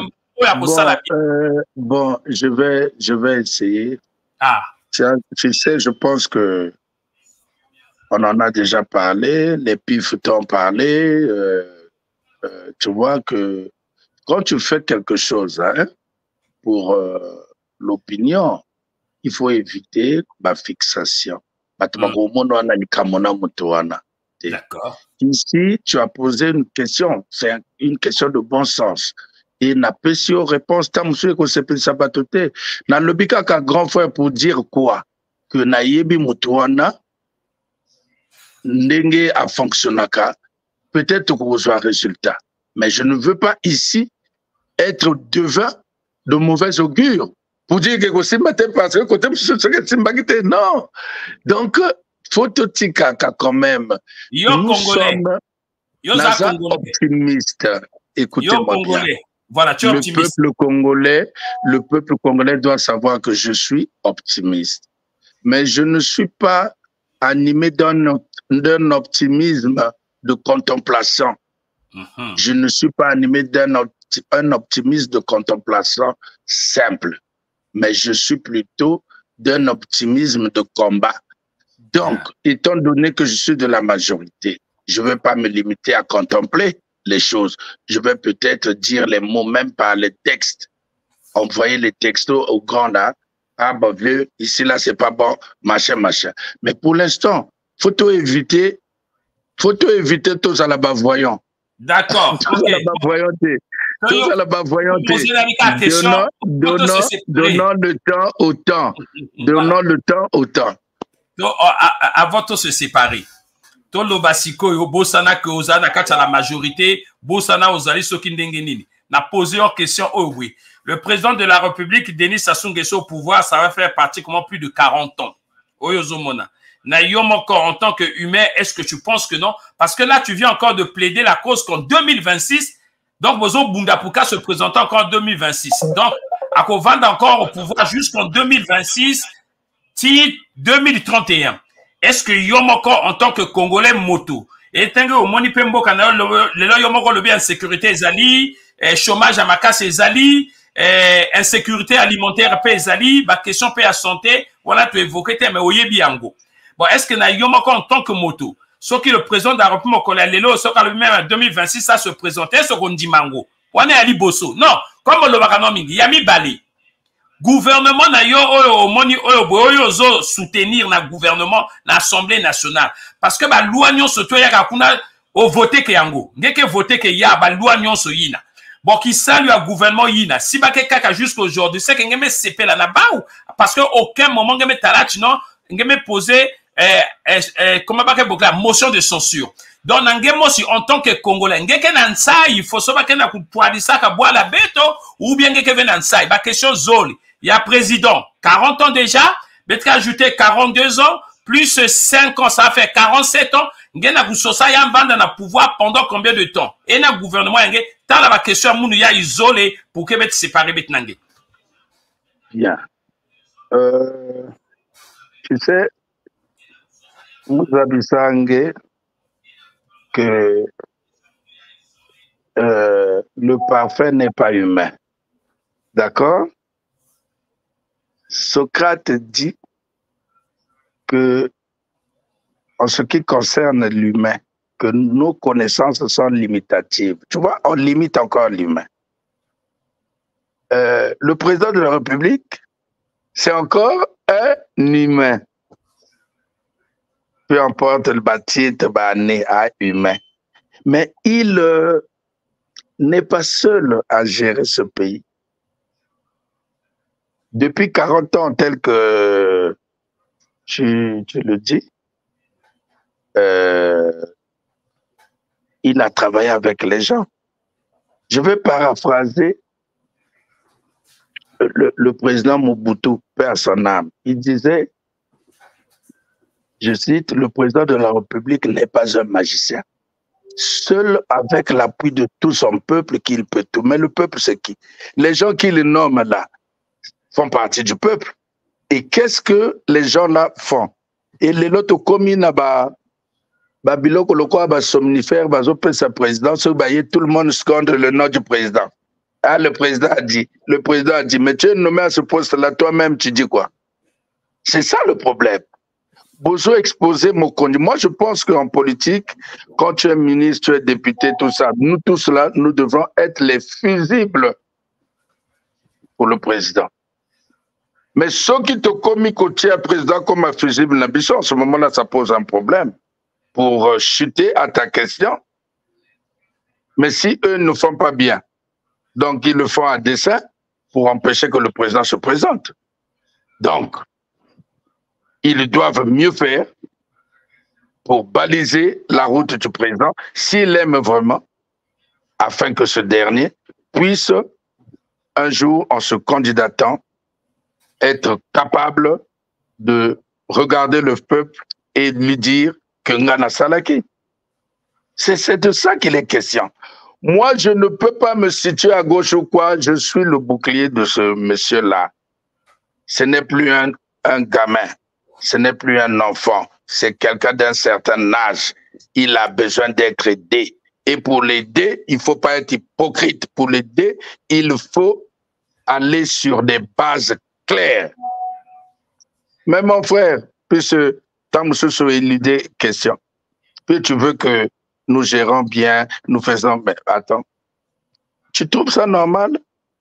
bon, je vais essayer. Ah. Tu sais, je pense que on en a déjà parlé, les pifs t'ont parlé. Tu vois que quand tu fais quelque chose pour l'opinion, il faut éviter ma fixation. D'accord. Ici, tu as posé une question, c'est une question de bon sens. Et n'a pas si réponse, tant monsieur que c'est plus sabatoté. N'a le bika qu'un grand frère pour dire quoi? Que naïebi mutuana, n'enge a fonctionnaka, peut-être qu'on soit résultat. Mais je ne veux pas ici être devant de mauvais augure. Pour dire que c'est matin parce que côté c'est non. Donc, faut te tika quand même. Nous sommes optimistes. Écoutez-moi bien. Voilà, tu es optimiste. Le peuple congolais doit savoir que je suis optimiste. Mais je ne suis pas animé d'un optimisme de contemplation. Je ne suis pas animé d'un optimisme de contemplation simple. Mais je suis plutôt d'un optimisme de combat. Donc, étant donné que je suis de la majorité, je ne vais pas me limiter à contempler les choses. Je vais peut-être dire les mots même par les textes. Envoyer les textos au grand là. Ah, bah, vieux, ici, là, c'est pas bon, machin, machin. Mais pour l'instant, faut éviter tous à la bas voyant. D'accord. Tous à la bas voyant. Tous à la bas voyant. Donnons le temps au temps. Donnons le temps au temps. Donc, avant de se séparer, Tolo Basiko yo bosana que ozana kata la majorité, bosana ozali soki ndenge nini. Na posé une question, oh oui. Le président de la République, Denis Sassou Nguesso, au pouvoir, ça va faire pratiquement plus de 40 ans. Oyozomona. Na yom encore en tant qu'humain, est-ce que tu penses que non? Parce que là, tu viens encore de plaider la cause qu'en 2026, donc Bozo Bundapuka se présente encore en 2026. Donc, à Kovanda encore au pouvoir jusqu'en 2026, 2031. Est-ce que Yomoko, en tant que Congolais moto, et tant que au moni pembo kana le Yomoko le bien sécurité ezali, chômage à makas ezali, insécurité alimentaire pe ezali, ba question pe à santé, voilà tu évoquais mais oyebi yango. Bon, est-ce que na Yomoko en tant que moto, ce qui le président de la République congolaise lelo, ce qui le même en 2026 ça se présentait ce qu'on dit mango. On est ali bosso. Non, comme le bakano mingi, yami bali. Gouvernement na yo oyo soutenir na gouvernement na Assemblée nationale parce que ba loi nyonso to ya kuna o voter ke yango ngeke voter ke ya ba loi nyonso yina bon qui salue à gouvernement yina si ba ke kaka jusqu'à aujourd'hui c'est que ngeme sepela na baou parce que aucun moment ngeme talati non ngeme poser comment ba ke bokla motion de censure donc ngemo si en tant que congolais ngeke na nsai il faut so ba ke na kupoalisa ka boa la beto ou bien ngeke vena nsai ba question zoli. Il y a président, 40 ans déjà, peut-être ajouter 42 ans, plus 5 ans, ça fait 47 ans. Il y a un pouvoir pendant combien de temps? Et le gouvernement, il y a la question, il y a isolé pour que vous séparez. Bien. Tu sais, vous avez que le parfait n'est pas humain. D'accord? Socrate dit que, en ce qui concerne l'humain, que nos connaissances sont limitatives. Tu vois, on limite encore l'humain. Le président de la République, c'est encore un humain. Peu importe le bâtiment, né à humain. Mais il n'est pas seul à gérer ce pays. Depuis 40 ans, tel que tu le dis, il a travaillé avec les gens. Je vais paraphraser le président Mobutu, paix à son âme. Il disait, Je cite, le président de la République n'est pas un magicien. Seul avec l'appui de tout son peuple qu'il peut tout. Mais le peuple, c'est qui? Les gens qui le nomment là font partie du peuple. Et qu'est-ce que les gens là font? Et les autres communes, biloko loko somnifère, sa présidence, tout le monde scande le nom du président. Ah, le président a dit, mais tu es nommé à ce poste-là, toi-même, tu dis quoi? C'est ça le problème. Bozo exposé Mokondi. Moi, je pense qu'en politique, quand tu es ministre, tu es député, tout ça, nous tous là, nous devons être les fusibles pour le président. Mais ceux qui te commis côté à président comme un fusible, en ce moment-là, ça pose un problème. Pour chuter à ta question. Mais si eux ne font pas bien, donc ils le font à dessein pour empêcher que le président se présente. Donc, ils doivent mieux faire pour baliser la route du président s'il aime vraiment, afin que ce dernier puisse, un jour, en se candidatant, être capable de regarder le peuple et lui dire que Ngana Salaki. C'est de ça qu'il est question. Moi, je ne peux pas me situer à gauche ou quoi, je suis le bouclier de ce monsieur-là. Ce n'est plus un gamin, ce n'est plus un enfant, c'est quelqu'un d'un certain âge. Il a besoin d'être aidé. Et pour l'aider, il ne faut pas être hypocrite. Pour l'aider, il faut aller sur des bases claires. Mais mon frère, puisque sur l'idée question, puis tu veux que nous gérons bien, nous faisons... Mais attends, tu trouves ça normal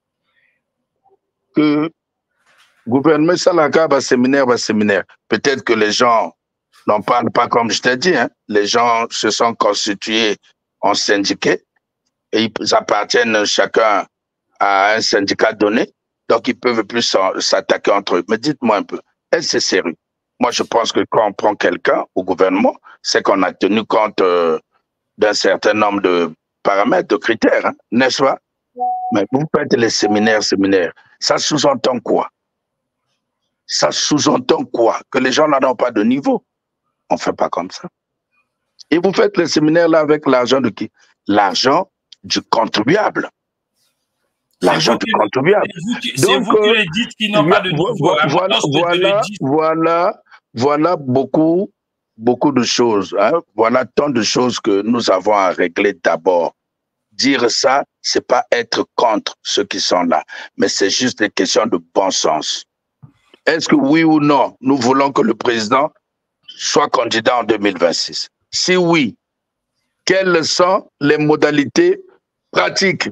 que le gouvernement Salaka va séminaire? Peut-être que les gens n'en parlent pas comme je t'ai dit. Hein. Les gens se sont constitués en syndicat et ils appartiennent chacun à un syndicat donné. Donc, ils peuvent plus s'attaquer entre eux. Mais dites-moi un peu, est-ce que c'est sérieux? Moi, je pense que quand on prend quelqu'un au gouvernement, c'est qu'on a tenu compte d'un certain nombre de paramètres, de critères, hein, n'est-ce pas? Mais vous faites les séminaires. Ça sous-entend quoi? Ça sous-entend quoi? Que les gens n'ont pas de niveau. On ne fait pas comme ça. Et vous faites les séminaires là avec l'argent de qui? L'argent du contribuable. L'argent du contribuable. C'est vous qui les dites qu'ils n'ont pas de niveau. Voilà beaucoup de choses. Hein? Voilà tant de choses que nous avons à régler d'abord. Dire ça, c'est pas être contre ceux qui sont là, mais c'est juste des questions de bon sens. Est-ce que oui ou non, nous voulons que le président soit candidat en 2026? Si oui, quelles sont les modalités pratiques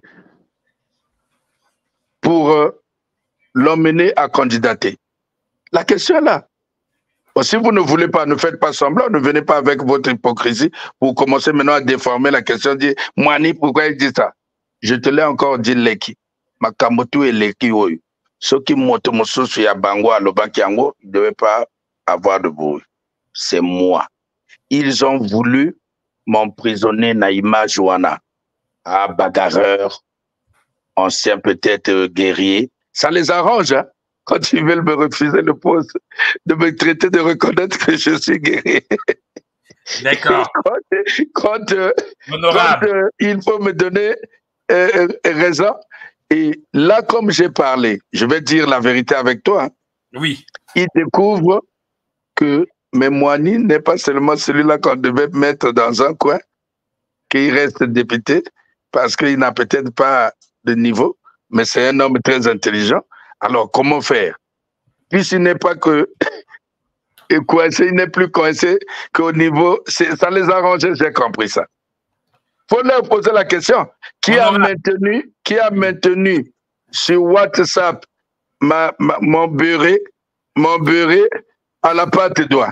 pour l'emmener à candidater? La question est là. Si vous ne voulez pas, ne faites pas semblant, ne venez pas avec votre hypocrisie pour commencer maintenant à déformer la question, dire « Moani, pourquoi il dit ça ?» Je te l'ai encore dit, Leki. Makamotu et Leki, oui. Ceux qui montent mon sous ya bango à l'Obakiango, ils ne devaient pas avoir de bruit. C'est moi. Ils ont voulu m'emprisonner Naïma Joana, à bagarreur, ancien peut-être guerrier. Ça les arrange, hein? Quand ils veulent me refuser le poste, de me traiter, de reconnaître que je suis guerrier. D'accord. Quand il faut me donner raison. Et là, comme j'ai parlé, je vais dire la vérité avec toi. Hein, oui. Ils découvrent que Memouani n'est pas seulement celui-là qu'on devait mettre dans un coin, qu'il reste député, parce qu'il n'a peut-être pas de niveau, mais c'est un homme très intelligent. Alors, comment faire? Puisqu'il n'est pas que coincé, il n'est plus coincé qu'au niveau... Ça les arrange, j'ai compris ça. Il faut leur poser la question. Qui a maintenu sur WhatsApp mon beurré à la pâte d'oie?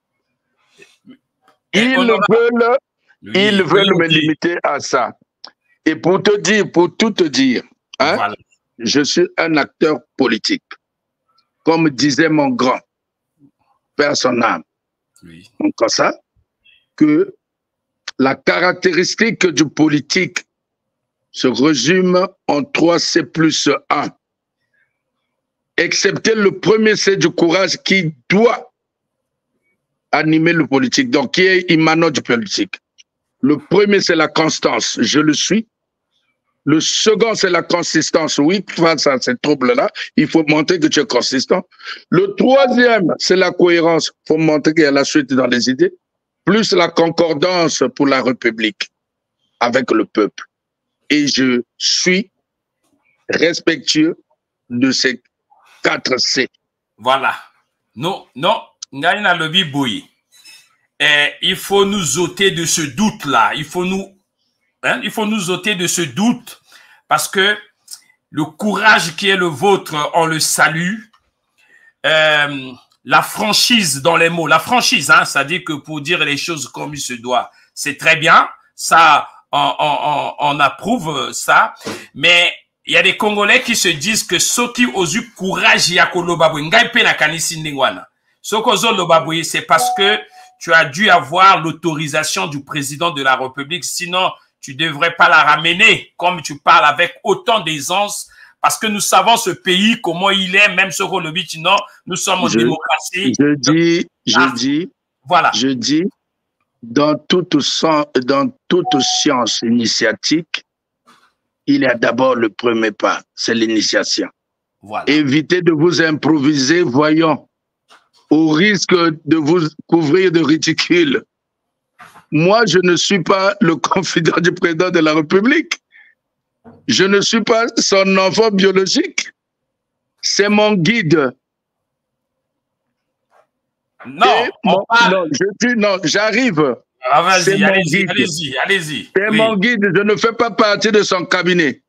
Ils veulent me limiter à ça. Et pour tout te dire, hein, voilà. Je suis un acteur politique. Comme disait mon grand père son âme, oui. Donc comme ça, que la caractéristique du politique se résume en 3 C+1. Excepté le premier C du courage qui doit animer le politique, donc qui est immanent du politique. Le premier, c'est la constance, je le suis. Le second, c'est la consistance. Oui, face à ces troubles-là, il faut montrer que tu es consistant. Le troisième, c'est la cohérence. Il faut montrer qu'il y a la suite dans les idées. Plus la concordance pour la République avec le peuple. Et je suis respectueux de ces 4 C. Voilà. Non, non, Ngaïna Lobi Boui. Il faut nous ôter de ce doute-là. Il faut nous ôter de ce doute parce que le courage qui est le vôtre, on le salue. La franchise dans les mots, la franchise, hein, c'est-à-dire que pour dire les choses comme il se doit, c'est très bien. Ça, on approuve ça. Mais il y a des Congolais qui se disent que ceux qui ont eu courage, c'est parce que tu as dû avoir l'autorisation du président de la République. Sinon, tu ne devrais pas la ramener comme tu parles avec autant d'aisance. Parce que nous savons ce pays, comment il est, même sur le but, non, nous sommes en démocratie. Je dis, dans toute science initiatique, il y a d'abord le premier pas, c'est l'initiation. Voilà. Évitez de vous improviser, voyons, au risque de vous couvrir de ridicule. Moi, je ne suis pas le confident du président de la République. Je ne suis pas son enfant biologique. C'est mon guide. Non, non, je dis non, j'arrive. Ah, vas-y, allez-y. C'est mon guide, je ne fais pas partie de son cabinet.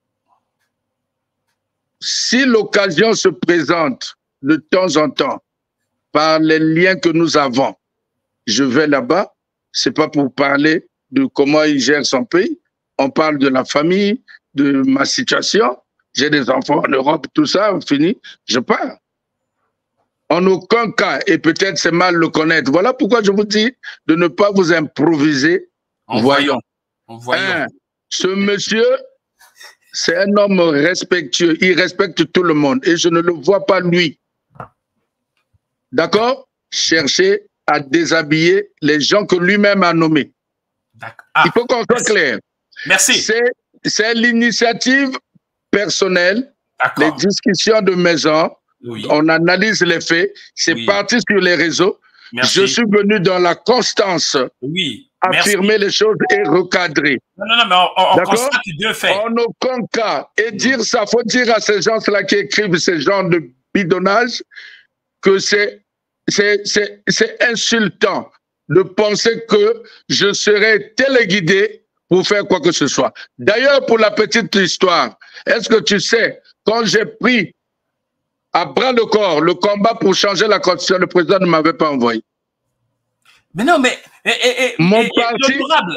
Si l'occasion se présente de temps en temps, par les liens que nous avons, je vais là-bas, c'est pas pour parler de comment il gère son pays. On parle de la famille, de ma situation. J'ai des enfants en Europe, tout ça, fini, je pars. En aucun cas, et peut-être c'est mal le connaître. Voilà pourquoi je vous dis de ne pas vous improviser. Voyons. Ce monsieur, c'est un homme respectueux. Il respecte tout le monde et je ne le vois pas lui. D'accord? Chercher à déshabiller les gens que lui-même a nommés. Il faut qu'on soit clair. Merci. C'est l'initiative personnelle, les discussions de maison, on analyse les faits, c'est parti sur les réseaux. Merci. Je suis venu dans la constance, affirmer les choses et recadrer. Non, mais on constate deux faits. En aucun cas. Et dire ça, faut dire à ces gens-là qui écrivent ces genres de bidonnage que c'est insultant de penser que je serai téléguidé pour faire quoi que ce soit. D'ailleurs, pour la petite histoire, est-ce que tu sais, quand j'ai pris à bras le corps le combat pour changer la constitution, le président ne m'avait pas envoyé. Mais non, mais mon parti,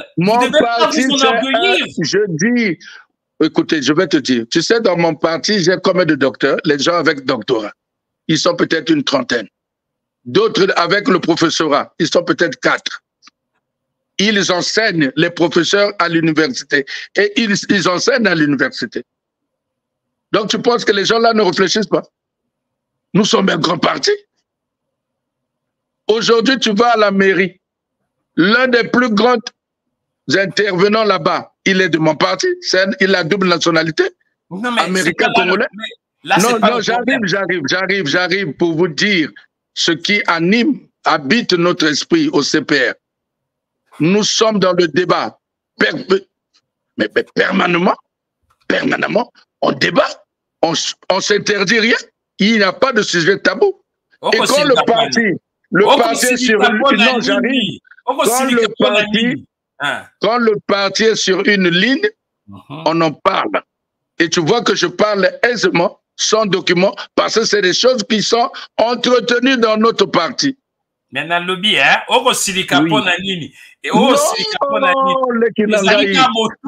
je dis, écoutez, je vais te dire, tu sais, dans mon parti, j'ai combien de docteurs? Les gens avec doctorat, ils sont peut-être une trentaine. D'autres avec le professorat, ils sont peut-être 4. Ils enseignent, les professeurs, à l'université. Et ils enseignent à l'université. Donc tu penses que les gens là ne réfléchissent pas? Nous sommes un grand parti. Aujourd'hui, tu vas à la mairie. L'un des plus grands intervenants là-bas, il est de mon parti. Il a double nationalité. Américain, congolais. Non, j'arrive pour vous dire ce qui habite notre esprit au CPR. Nous sommes dans le débat. Mais permanemment, on débat. On ne s'interdit rien. Il n'y a pas de sujet tabou. Et quand le parti est sur une ligne, non, j'arrive. Quand le parti est sur une ligne, on en parle. Et tu vois que je parle aisément, sans document, parce que c'est des choses qui sont entretenues dans notre parti. Mais dans le lobby, hein, on silika pona nini. Et on silika pona nini.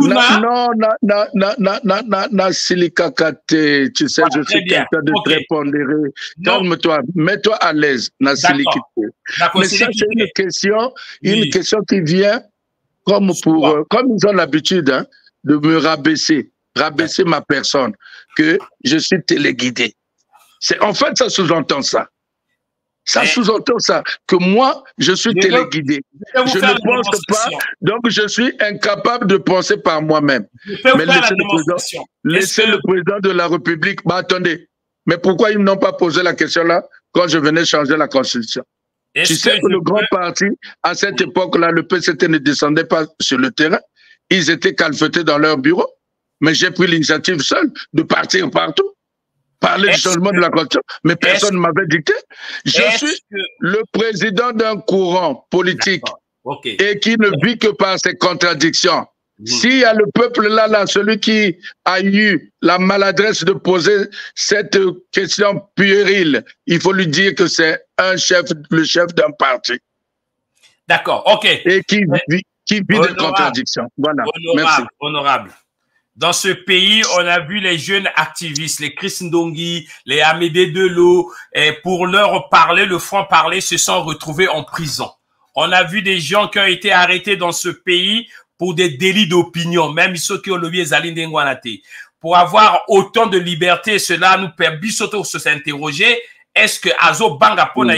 Non, silika kate. Tu sais, je suis quelqu'un de très pondéré. Calme-toi, mets-toi à l'aise, na silikite. Mais ça, c'est une question qui vient comme ils ont l'habitude de me rabaisser ma personne, que je suis téléguidé. En fait, ça sous-entend ça. Ça sous-entend ça, que moi, je suis téléguidé. Je ne pense pas, donc je suis incapable de penser par moi-même. Mais laissez le président de la République. Bah, attendez, mais pourquoi ils n'ont pas posé la question là quand je venais changer la Constitution? Tu sais que le grand parti, à cette époque-là, le PCT ne descendait pas sur le terrain. Ils étaient calfeutés dans leur bureau. Mais j'ai pris l'initiative seule de partir partout. Parler du changement de la Constitution, mais personne ne m'avait dicté. Je suis le président d'un courant politique et qui ne vit que par ses contradictions. S'il y a le peuple là, celui qui a eu la maladresse de poser cette question puérile, il faut lui dire que c'est le chef d'un parti. D'accord, ok. Et qui vit de contradictions. Voilà, merci. Honorable. Dans ce pays, on a vu les jeunes activistes, les Chris Ndongi, les Amédée Delô, et pour leur parler, le franc-parler, se sont retrouvés en prison. On a vu des gens qui ont été arrêtés dans ce pays pour des délits d'opinion, même ceux qui ont levé Zalindengwanate. Pour avoir autant de liberté, cela nous permet de s'interroger. Est-ce que Azo Banga Pona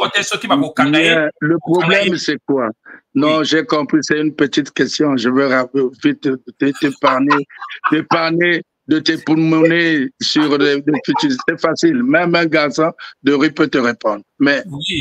le problème, c'est quoi? Non, j'ai compris, c'est une petite question. Je veux vite t'épargner de tes pulmoner sur les futurs. C'est facile. Même un garçon de rue peut te répondre. Mais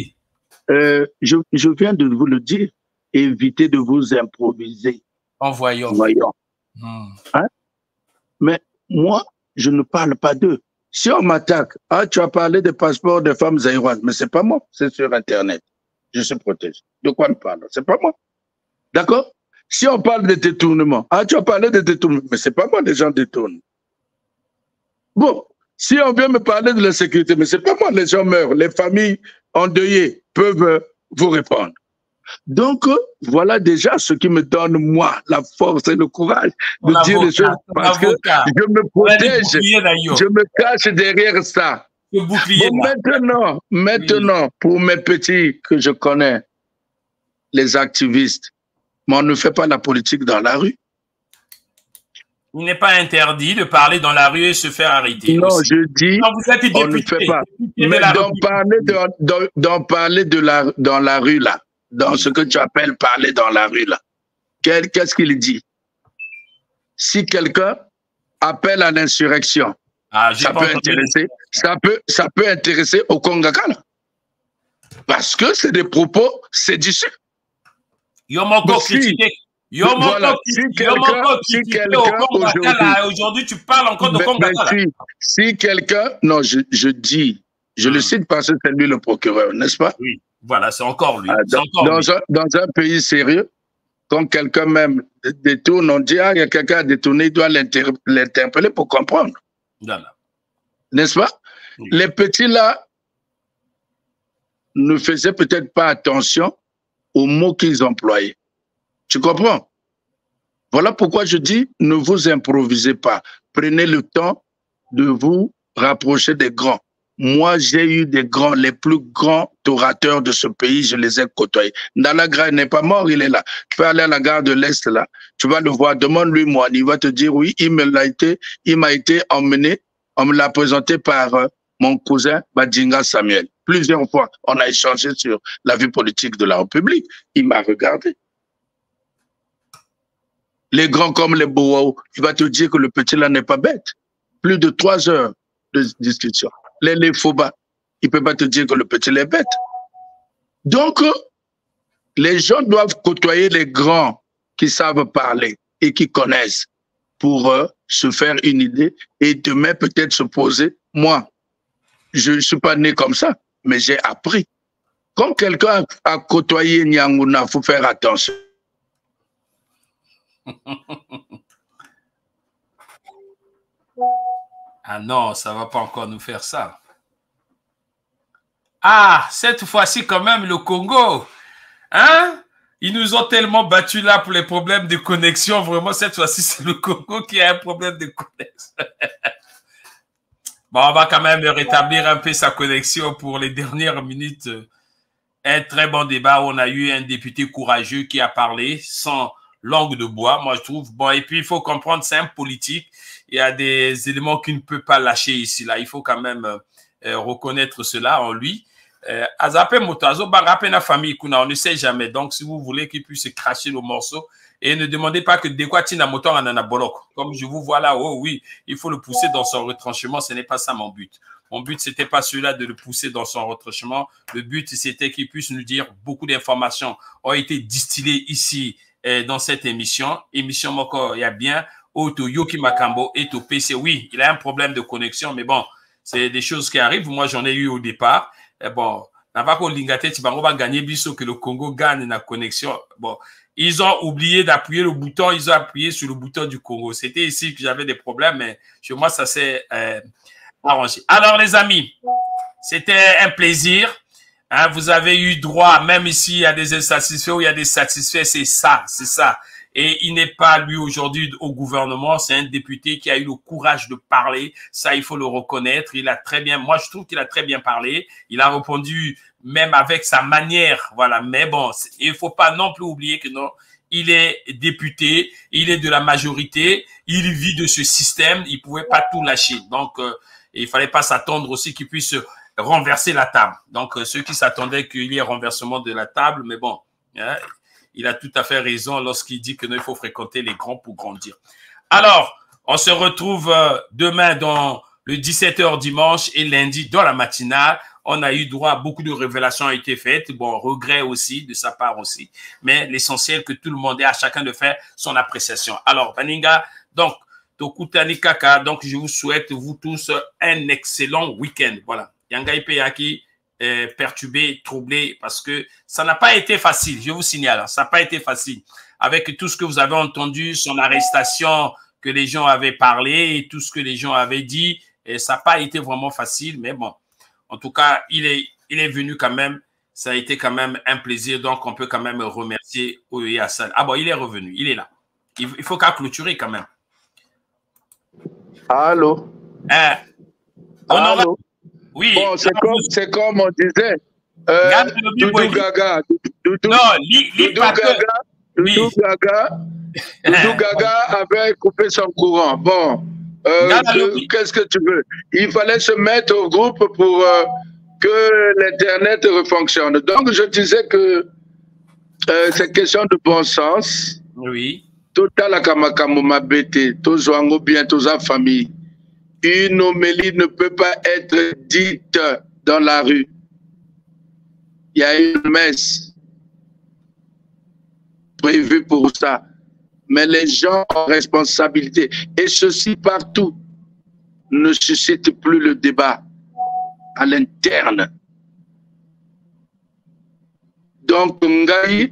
je viens de vous le dire. Évitez de vous improviser. En voyant. Hein? Mais moi, je ne parle pas d'eux. Si on m'attaque, tu as parlé des passeports des femmes zaïroises, mais c'est pas moi, c'est sur Internet. Je suis protégé. De quoi on parle? C'est pas moi. D'accord? Si on parle de détournement, tu as parlé de détournement, mais c'est pas moi, les gens détournent. Bon, si on vient me parler de la sécurité, mais c'est pas moi, les gens meurent, les familles endeuillées peuvent vous répondre. Donc, voilà déjà ce qui me donne, moi, la force et le courage de dire les choses, parce que je me protège, je me cache derrière ça. Bon, maintenant, pour mes petits que je connais, les activistes, mais on ne fait pas la politique dans la rue. Il n'est pas interdit de parler dans la rue et se faire arrêter. Non, aussi. je dis, on ne fait pas. Mais d'en parler dans la rue, là, dans ce que tu appelles parler dans la rue, là, qu'est-ce qu'il dit? Si quelqu'un appelle à l'insurrection, ça peut intéresser au Congakala. Parce que c'est des propos séditieux. Aujourd'hui, tu parles encore de Congakala. Si quelqu'un, non, je dis, je le cite parce que c'est lui le procureur, n'est-ce pas? Oui, voilà, c'est encore lui. Dans un pays sérieux, quand quelqu'un même détourne, on dit, il y a quelqu'un à détourner, il doit l'interpeller pour comprendre. Voilà. N'est-ce pas? Oui. Les petits là ne faisaient peut-être pas attention aux mots qu'ils employaient. Tu comprends? Voilà pourquoi je dis, ne vous improvisez pas. Prenez le temps de vous rapprocher des grands. Moi, j'ai eu des grands, les plus grands orateurs de ce pays, je les ai côtoyés. Ndalagra n'est pas mort, il est là. Tu peux aller à la gare de l'Est, là. Tu vas le voir, demande-lui, moi. Il va te dire, oui, il m'a été emmené, on me l'a présenté par mon cousin Badjinga Samuel. Plusieurs fois, on a échangé sur la vie politique de la République. Il m'a regardé. Les grands comme les Boao, il va te dire que le petit là n'est pas bête. Plus de 3 heures de discussion. Les Foba, il ne peut pas te dire que le petit est bête. Donc, les gens doivent côtoyer les grands qui savent parler et qui connaissent pour se faire une idée et demain peut-être se poser. Moi, je ne suis pas né comme ça, mais j'ai appris. Quand quelqu'un a côtoyé Nyanguna, il faut faire attention. Ah non, ça ne va pas encore nous faire ça. Ah, cette fois-ci quand même le Congo. Hein? Ils nous ont tellement battus là pour les problèmes de connexion. Vraiment, cette fois-ci, c'est le Congo qui a un problème de connexion. Bon, on va quand même rétablir un peu sa connexion pour les dernières minutes. Un très bon débat. On a eu un député courageux qui a parlé sans langue de bois, moi je trouve. Bon, et puis il faut comprendre, c'est un politique. Il y a des éléments qu'il ne peut pas lâcher ici. Là, il faut quand même reconnaître cela en lui. Azapé Motazo, Barape na famille, on ne sait jamais. Donc, si vous voulez qu'il puisse cracher le morceau, et ne demandez pas que Dekwati moto en anabolok. Comme je vous vois là, oh oui, il faut le pousser dans son retranchement. Ce n'est pas ça mon but. Mon but, c'était pas celui-là de le pousser dans son retranchement. Le but, c'était qu'il puisse nous dire beaucoup d'informations ont été distillées ici dans cette émission. Émission Moko, il y a bien. Oto Yoki Makambo et au PC. Oui, il a un problème de connexion, mais bon, c'est des choses qui arrivent. Moi, j'en ai eu au départ. Et bon, n'a pas qu'on l'ingate, on va gagner biso que le Congo gagne la connexion. Bon, ils ont oublié d'appuyer le bouton, ils ont appuyé sur le bouton du Congo. C'était ici que j'avais des problèmes, mais chez moi, ça s'est arrangé. Alors, les amis, c'était un plaisir. Hein, vous avez eu droit, même ici, il y a des insatisfaits ou il y a des satisfaits, c'est ça, c'est ça. Et il n'est pas, lui, aujourd'hui, au gouvernement. C'est un député qui a eu le courage de parler. Ça, il faut le reconnaître. Il a très bien, moi, je trouve qu'il a très bien parlé. Il a répondu même avec sa manière. Voilà. Mais bon, il faut pas non plus oublier que non, il est député, il est de la majorité, il vit de ce système. Il pouvait pas tout lâcher. Donc, il fallait pas s'attendre aussi qu'il puisse renverser la table. Donc, ceux qui s'attendaient qu'il y ait renversement de la table, mais bon, hein, il a tout à fait raison lorsqu'il dit que non, il faut fréquenter les grands pour grandir. Alors, on se retrouve demain dans le 17h dimanche et lundi dans la matinale. On a eu droit à beaucoup de révélations ont été faites. Bon, regret aussi de sa part aussi. Mais l'essentiel que tout le monde ait à chacun de faire son appréciation. Alors, Baninga, donc, Tokutani Kaka, donc je vous souhaite, vous tous, un excellent week-end. Voilà. Yanga Ipeyaki. Perturbé, troublé, parce que ça n'a pas été facile, je vous signale, ça n'a pas été facile. Avec tout ce que vous avez entendu, son arrestation, que les gens avaient parlé, et tout ce que les gens avaient dit, et ça n'a pas été vraiment facile, mais bon, en tout cas, il est venu quand même, ça a été quand même un plaisir, donc on peut quand même remercier Oye Hassan. Ah bon, il est revenu, il est là. Il faut qu'à clôturer quand même. Allô? Allô? Oui. Bon, c'est comme on disait. Doudou Gaga. Doudou Gaga avait coupé son courant. Bon, qu'est-ce que tu veux? Il fallait se mettre au groupe pour que l'Internet refonctionne. Donc, je disais que c'est question de bon sens. Oui. Total la kamakamu mabete, tous wango bien, tous en famille. Une homélie ne peut pas être dite dans la rue. Il y a une messe prévue pour ça. Mais les gens ont responsabilité. Et ceci partout ne suscite plus le débat à l'interne. Donc, Ngai,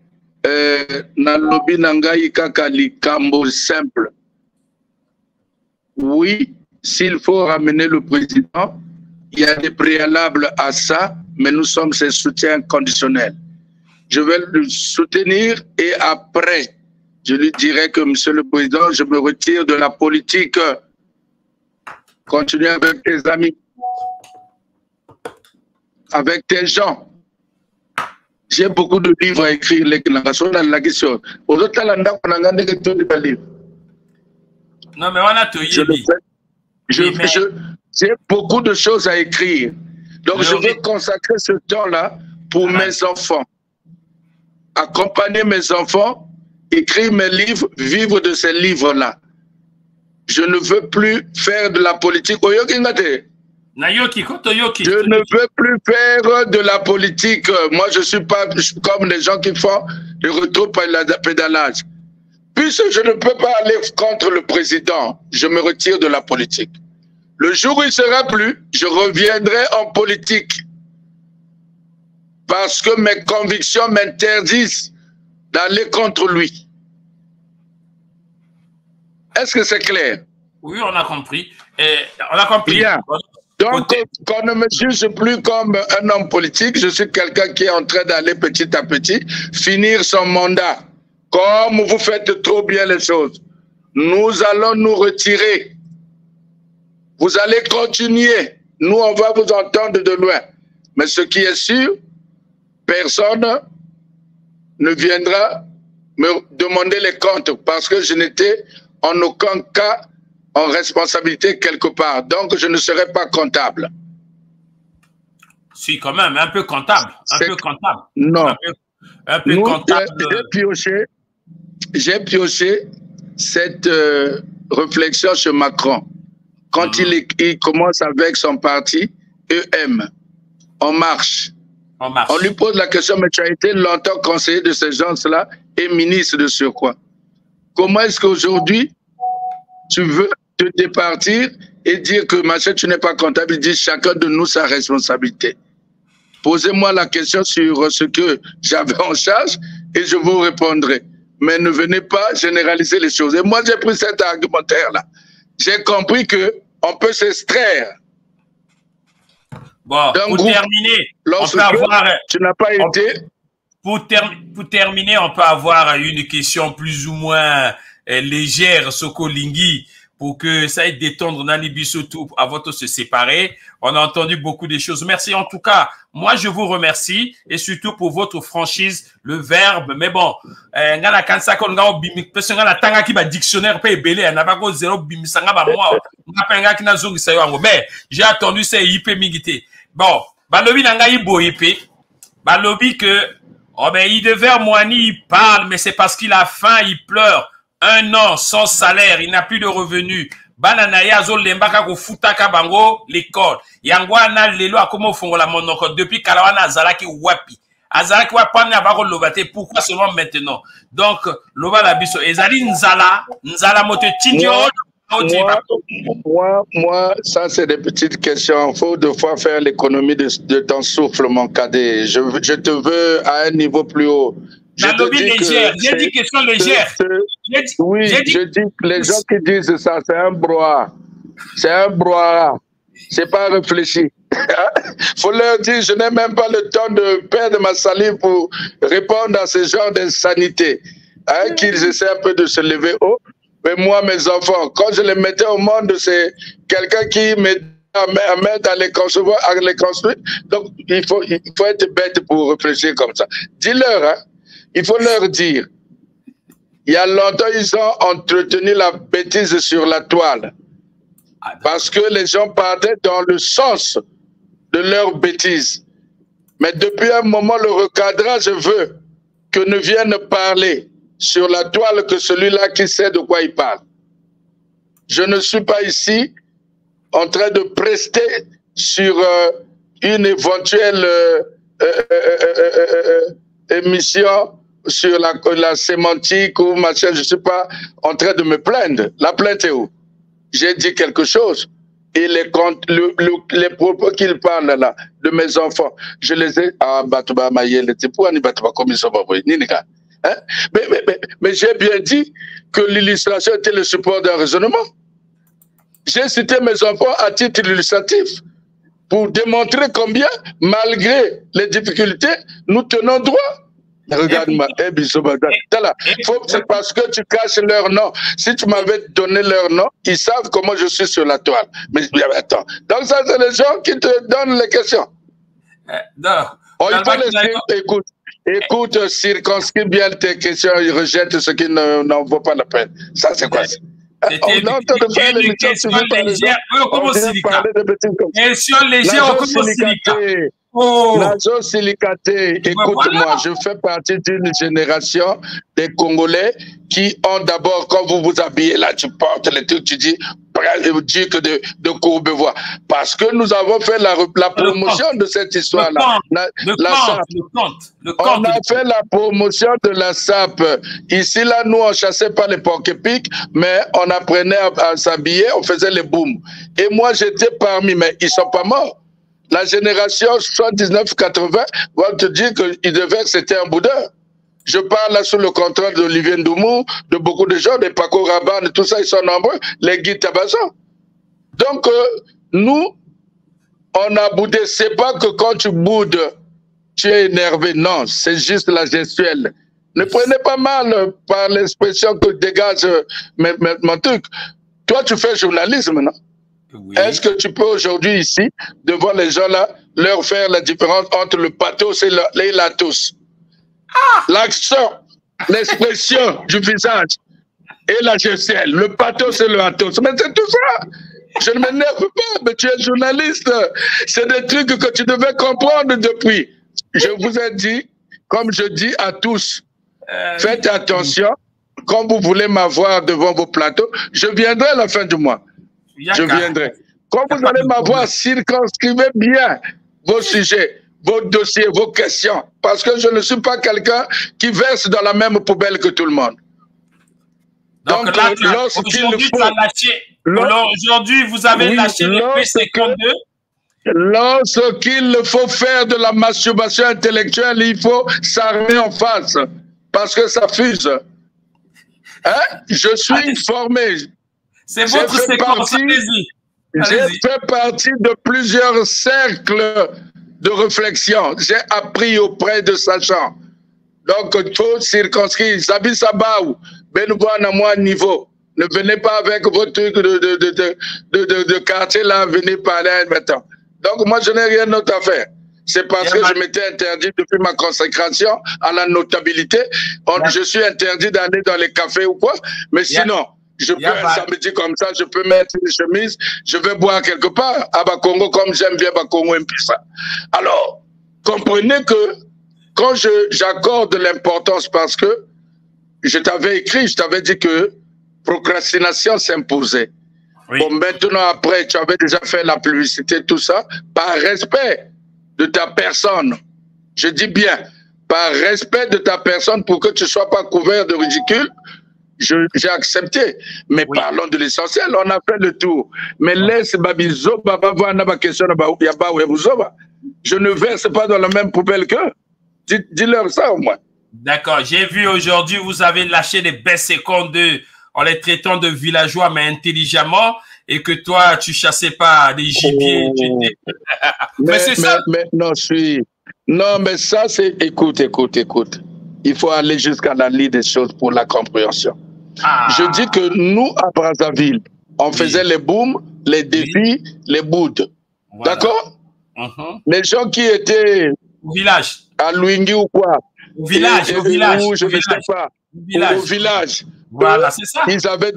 Nalobi Nangai Kakali Kambo simple. Oui. S'il faut ramener le président, il y a des préalables à ça, mais nous sommes ses soutiens conditionnels. Je vais le soutenir et après, je lui dirai que, Monsieur le Président, je me retire de la politique. Continue avec tes amis, avec tes gens. J'ai beaucoup de livres à écrire. Non, mais on a tout dit. J'ai beaucoup de choses à écrire. Donc, je veux consacrer ce temps-là pour mes enfants. Accompagner mes enfants, écrire mes livres, vivre de ces livres-là. Je ne veux plus faire de la politique. Je ne veux plus faire de la politique. Moi, je ne suis pas comme les gens qui font le retour par le pédalage. Puisque je ne peux pas aller contre le président, je me retire de la politique. Le jour où il ne sera plus, je reviendrai en politique. Parce que mes convictions m'interdisent d'aller contre lui. Est-ce que c'est clair? Oui, on a compris. On a compris. Bien. Donc, qu'on ne me juge plus comme un homme politique, je suis quelqu'un qui est en train d'aller petit à petit finir son mandat. Comme vous faites trop bien les choses, nous allons nous retirer. Vous allez continuer. Nous, on va vous entendre de loin. Mais ce qui est sûr, personne ne viendra me demander les comptes parce que je n'étais en aucun cas en responsabilité quelque part. Donc, je ne serai pas comptable. Si, quand même, un peu comptable. Un peu comptable. Non. Un peu comptable. J'ai pioché cette réflexion chez Macron. Quand il commence avec son parti, EM, En Marche. On lui pose la question, mais tu as été longtemps conseiller de ces gens-là et ministre de surcroît. Comment est-ce qu'aujourd'hui, tu veux te départir et dire que machin, tu n'es pas comptable? Il dit chacun de nous sa responsabilité. Posez-moi la question sur ce que j'avais en charge et je vous répondrai. Mais ne venez pas généraliser les choses. Et moi, j'ai pris cet argumentaire-là. J'ai compris qu'on peut s'extraire. Bon, pour terminer, on peut avoir... Tu n'as pas été... Pour terminer, on peut avoir une question plus ou moins légère, Soko Lingui, pour que ça aide détendre Nani Bissotou avant de se séparer. On a entendu beaucoup de choses. Merci en tout cas. Moi, je vous remercie et surtout pour votre franchise, le verbe. Mais bon, dictionnaire mais j'ai attendu c'est IP migité. Bon, balobi nanga ibo IP. Balobi que oh ben Idever Moani il parle, mais c'est parce qu'il a faim, il pleure. 1 an sans salaire, il n'a plus de revenus. Bananaya zo lembaka ko futaka bango l'école. Yangwa na lelo akomo fongola monoko depuis kalawana azalaki wapi. Azalaki wapi na bako lobate, pourquoi seulement maintenant? Donc loba la biso ezali nzala moto tindio. Moi, ça c'est des petites questions. Il faut deux fois faire l'économie de ton souffle, mon cadet. Je te veux à un niveau plus haut. J'ai dit question légère. Oui, je dis que les gens qui disent ça, c'est un brouhaha. C'est un brouhaha. C'est pas réfléchi. Faut leur dire, je n'ai même pas le temps de perdre ma salive pour répondre à ce genre d'insanité. Hein, qu'ils essaient un peu de se lever haut. Mais moi, mes enfants, quand je les mettais au monde, c'est quelqu'un qui m'aide à les concevoir, à les construire. Donc, il faut être bête pour réfléchir comme ça. Dis-leur, hein, il faut leur dire. Il y a longtemps, ils ont entretenu la bêtise sur la toile. Parce que les gens partaient dans le sens de leur bêtise. Mais depuis un moment, le recadrage veut que ne vienne parler sur la toile que celui-là qui sait de quoi il parle. Je ne suis pas ici en train de prester sur une éventuelle émission sur la sémantique ou machin. Je ne suis pas en train de me plaindre. La plainte est où? J'ai dit quelque chose. Et les propos qu'il parle là, de mes enfants, je les ai... Hein? Mais j'ai bien dit que l'illustration était le support d'un raisonnement. J'ai cité mes enfants à titre illustratif pour démontrer combien, malgré les difficultés, nous tenons droit. Regarde-moi, c'est parce que tu caches leur nom. Si tu m'avais donné leur nom, ils savent comment je suis sur la toile. Mais attends, donc ça, c'est les gens qui te donnent les questions. Oh, il faut les écoute, circonscris bien tes questions, ils rejettent ce qui n'en vaut pas la peine. Ça, c'est quoi? C'était une question légère. Question légère, on commence silica. Nazo Silicaté, écoute-moi, je fais partie d'une génération des Congolais qui ont d'abord, quand vous vous habillez là, tu portes les trucs, tu dis que de Courbevoie. Parce que nous avons fait la promotion de cette histoire-là. On a fait la promotion de la SAP. Ici, là, nous, on ne chassait pas les porc-épics, mais on apprenait à s'habiller, on faisait les booms. Et moi, j'étais parmi, mais ils ne sont pas morts. La génération 79-80 va te dire qu'il devait que c'était un boudeur. Je parle là sous le contrôle d'Olivier Ndoumou, de beaucoup de gens, des Paco Rabanne, tout ça, ils sont nombreux, les Guy Tabasan. Donc, nous, on a boudé. C'est pas que quand tu boudes, tu es énervé. Non, c'est juste la gestuelle. Ne prenez pas mal par l'expression que dégage mon truc. Toi, tu fais journalisme, non? Oui. Est-ce que tu peux aujourd'hui ici, devant les gens là, leur faire la différence entre le pathos et l'athos? L'accent, l'expression du visage et la gestuelle, le pathos et le athos. Mais c'est tout ça. Je ne m'énerve pas, mais tu es journaliste. C'est des trucs que tu devais comprendre depuis. Je vous ai dit, comme je dis à tous, faites attention. Quand vous voulez m'avoir devant vos plateaux, je viendrai à la fin du mois. Je viendrai. Quand vous allez m'avoir, circonscrivez bien vos sujets, vos dossiers, vos questions. Parce que je ne suis pas quelqu'un qui verse dans la même poubelle que tout le monde. Donc là, aujourd'hui, vous avez lâché les P52. Lorsqu'il faut faire de la masturbation intellectuelle, il faut s'armer en face. Parce que ça fuse. Hein? Je suis formé. C'est votre séquence, allez-y. J'ai fait partie de plusieurs cercles de réflexion. J'ai appris auprès de sachants. Donc, il faut circonscrire. Zabi Sabaou, Benouan à moi niveau. Ne venez pas avec vos trucs de quartier là, venez parler maintenant. Donc, moi, je n'ai rien d'autre à faire. C'est parce que je m'étais interdit depuis ma consécration à la notabilité. Je suis interdit d'aller dans les cafés ou quoi. Mais sinon, je peux un samedi comme ça, je peux mettre une chemise, je vais boire quelque part à Bakongo comme j'aime bien Bakongo et ça. Alors, comprenez que quand j'accorde l'importance, parce que je t'avais écrit, je t'avais dit que procrastination s'imposait. Oui. Bon, maintenant, après, tu avais déjà fait la publicité, tout ça, par respect de ta personne. Je dis bien, par respect de ta personne pour que tu ne sois pas couvert de ridicule, j'ai accepté. Mais parlons de l'essentiel, on a fait le tour. Mais laisse Babizo, Baba, question, je ne verse pas dans la même poubelle qu'eux. Dis-leur ça au moins. D'accord, j'ai vu aujourd'hui, vous avez lâché des B52 en les traitant de villageois, mais intelligemment, et que toi, tu chassais pas des gibiers. Mais c'est ça. Non, mais ça, c'est... Écoute. Il faut aller jusqu'à la ligne des choses pour la compréhension. Je dis que nous, à Brazzaville, on faisait les booms, les défis, les boudes. Voilà. D'accord? Les gens qui étaient... Au village. À Luingui ou quoi? Au village, au village. Je ne sais pas. Au village. Voilà, c'est ça. Ils avaient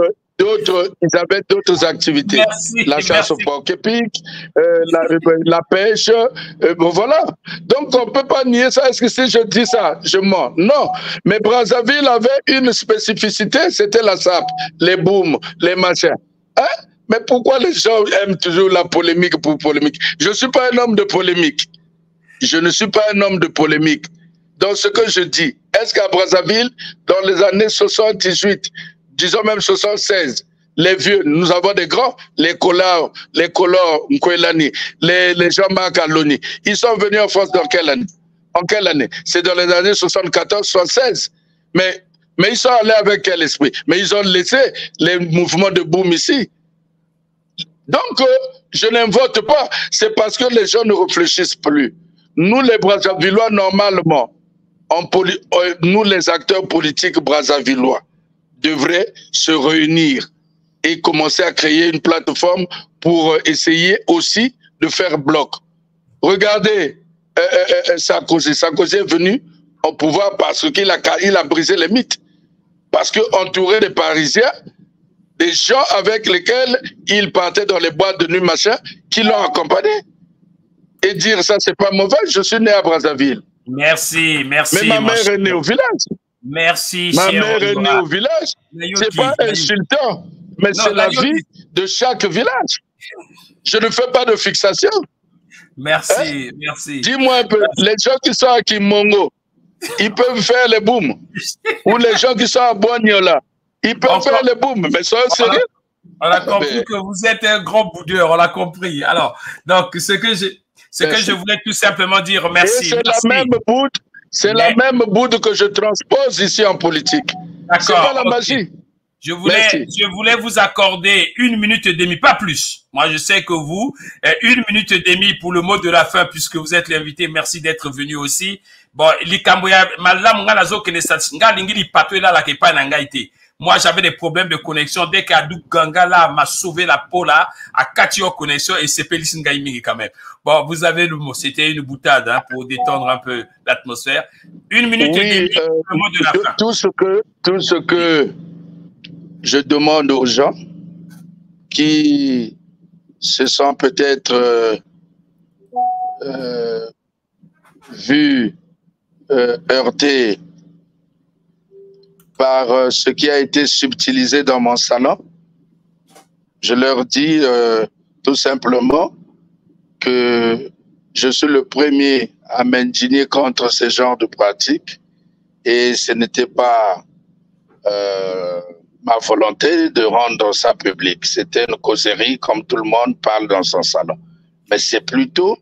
d'autres activités. Merci, la chasse au porc-épic, la pêche, bon, voilà. Donc, on ne peut pas nier ça. Est-ce que si je dis ça, je mens? Non. Mais Brazzaville avait une spécificité, c'était la SAP, les booms, les machins. Hein? Mais pourquoi les gens aiment toujours la polémique pour polémique? Je ne suis pas un homme de polémique. Je ne suis pas un homme de polémique. Dans ce que je dis, est-ce qu'à Brazzaville, dans les années 78, disons même 76, les vieux, nous avons des grands, les Kolor Mkwelani, les Jean-Marc Aloni, ils sont venus en France dans quelle année? En quelle année? C'est dans les années 74, 76. Mais ils sont allés avec quel esprit? Mais ils ont laissé les mouvements de boom ici. Donc, je n'invoque pas. C'est parce que les gens ne réfléchissent plus. Nous, les Brazzavillois, normalement, nous, les acteurs politiques brazzavillois, devraient se réunir et commencer à créer une plateforme pour essayer aussi de faire bloc. Regardez, Sarkozy. Sarkozy est venu au pouvoir parce qu'il a brisé les mythes. Parce qu'entouré des Parisiens, des gens avec lesquels il partait dans les boîtes de nuit, machin, qui l'ont accompagné. Et dire ça, c'est pas mauvais. Je suis né à Brazzaville. Merci. Mais ma mère est née au village. Merci, ma mère est née au village. C'est pas insultant, mais c'est la vie de chaque village. Je ne fais pas de fixation. Merci. Dis-moi un peu, les gens qui sont à Kimongo, ils peuvent faire les booms. Ou les gens qui sont à Boignola, ils peuvent faire les booms. Mais soyez sérieux. On a compris que vous êtes un grand boudeur, on l'a compris. Alors, donc, ce que je voulais tout simplement dire, merci. C'est la même boude que je transpose ici en politique. C'est pas la magie. Je voulais vous accorder 1 minute et demie, pas plus. Moi, je sais que vous, 1 minute et demie pour le mot de la fin, puisque vous êtes l'invité. Merci d'être venu aussi. Bon, moi, j'avais des problèmes de connexion. Dès qu'Adou Gangala m'a sauvé la peau là, à Katio connexion et c'est Pélissingaïmigi quand même. Bon, vous avez le mot. C'était une boutade hein, pour détendre un peu l'atmosphère. 1 minute et demie, le mot de la fin. Tout ce que je demande aux gens, qui se sont peut-être vus heurtés par ce qui a été subtilisé dans mon salon. Je leur dis tout simplement que je suis le premier à m'indigner contre ce genre de pratiques et ce n'était pas ma volonté de rendre ça public. C'était une causerie comme tout le monde parle dans son salon. Mais c'est plutôt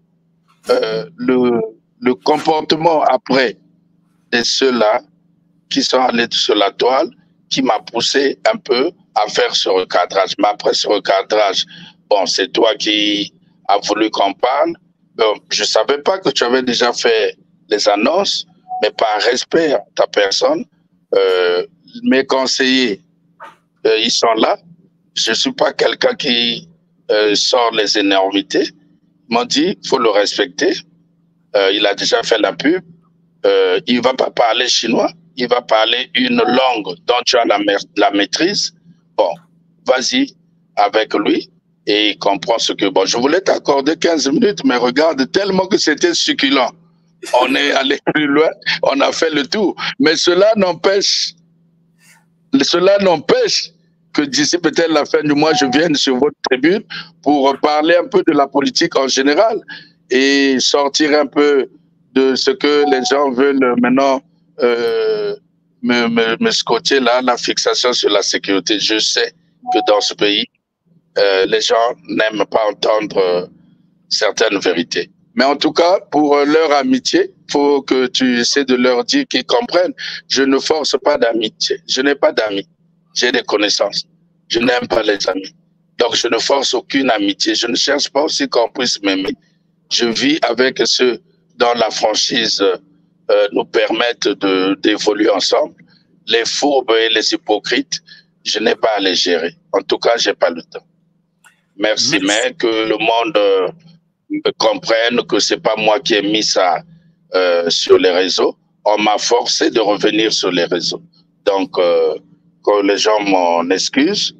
le comportement après de ceux-là qui sont allés sur la toile qui m'a poussé un peu à faire ce recadrage. Mais après ce recadrage, bon, c'est toi qui as voulu qu'on parle. Bon, je ne savais pas que tu avais déjà fait les annonces, mais par respect à ta personne, mes conseillers, ils sont là. Je ne suis pas quelqu'un qui sort les énormités. Ils m'ont dit, il faut le respecter. Il a déjà fait la pub. Il ne va pas parler chinois. Il va parler une langue dont tu as la maîtrise. Bon, vas-y avec lui et il comprend ce que... Bon, je voulais t'accorder 15 minutes, mais regarde, tellement que c'était succulent. On est allé plus loin, on a fait le tour. Mais cela n'empêche que d'ici peut-être la fin du mois, je vienne sur votre tribune pour parler un peu de la politique en général et sortir un peu de ce que les gens veulent maintenant me scotcher là, la fixation sur la sécurité. Je sais que dans ce pays, les gens n'aiment pas entendre certaines vérités. Mais en tout cas, pour leur amitié, il faut que tu essaies de leur dire qu'ils comprennent. Je ne force pas d'amitié. Je n'ai pas d'amis. J'ai des connaissances. Je n'aime pas les amis. Donc, je ne force aucune amitié. Je ne cherche pas aussi qu'on puisse m'aimer. Je vis avec ceux dont la franchise nous permettent d'évoluer ensemble. Les fourbes et les hypocrites, je n'ai pas à les gérer. En tout cas, je n'ai pas le temps. Merci, mais que le monde comprenne que ce n'est pas moi qui ai mis ça sur les réseaux. On m'a forcé de revenir sur les réseaux. Donc, que les gens m'en excusent.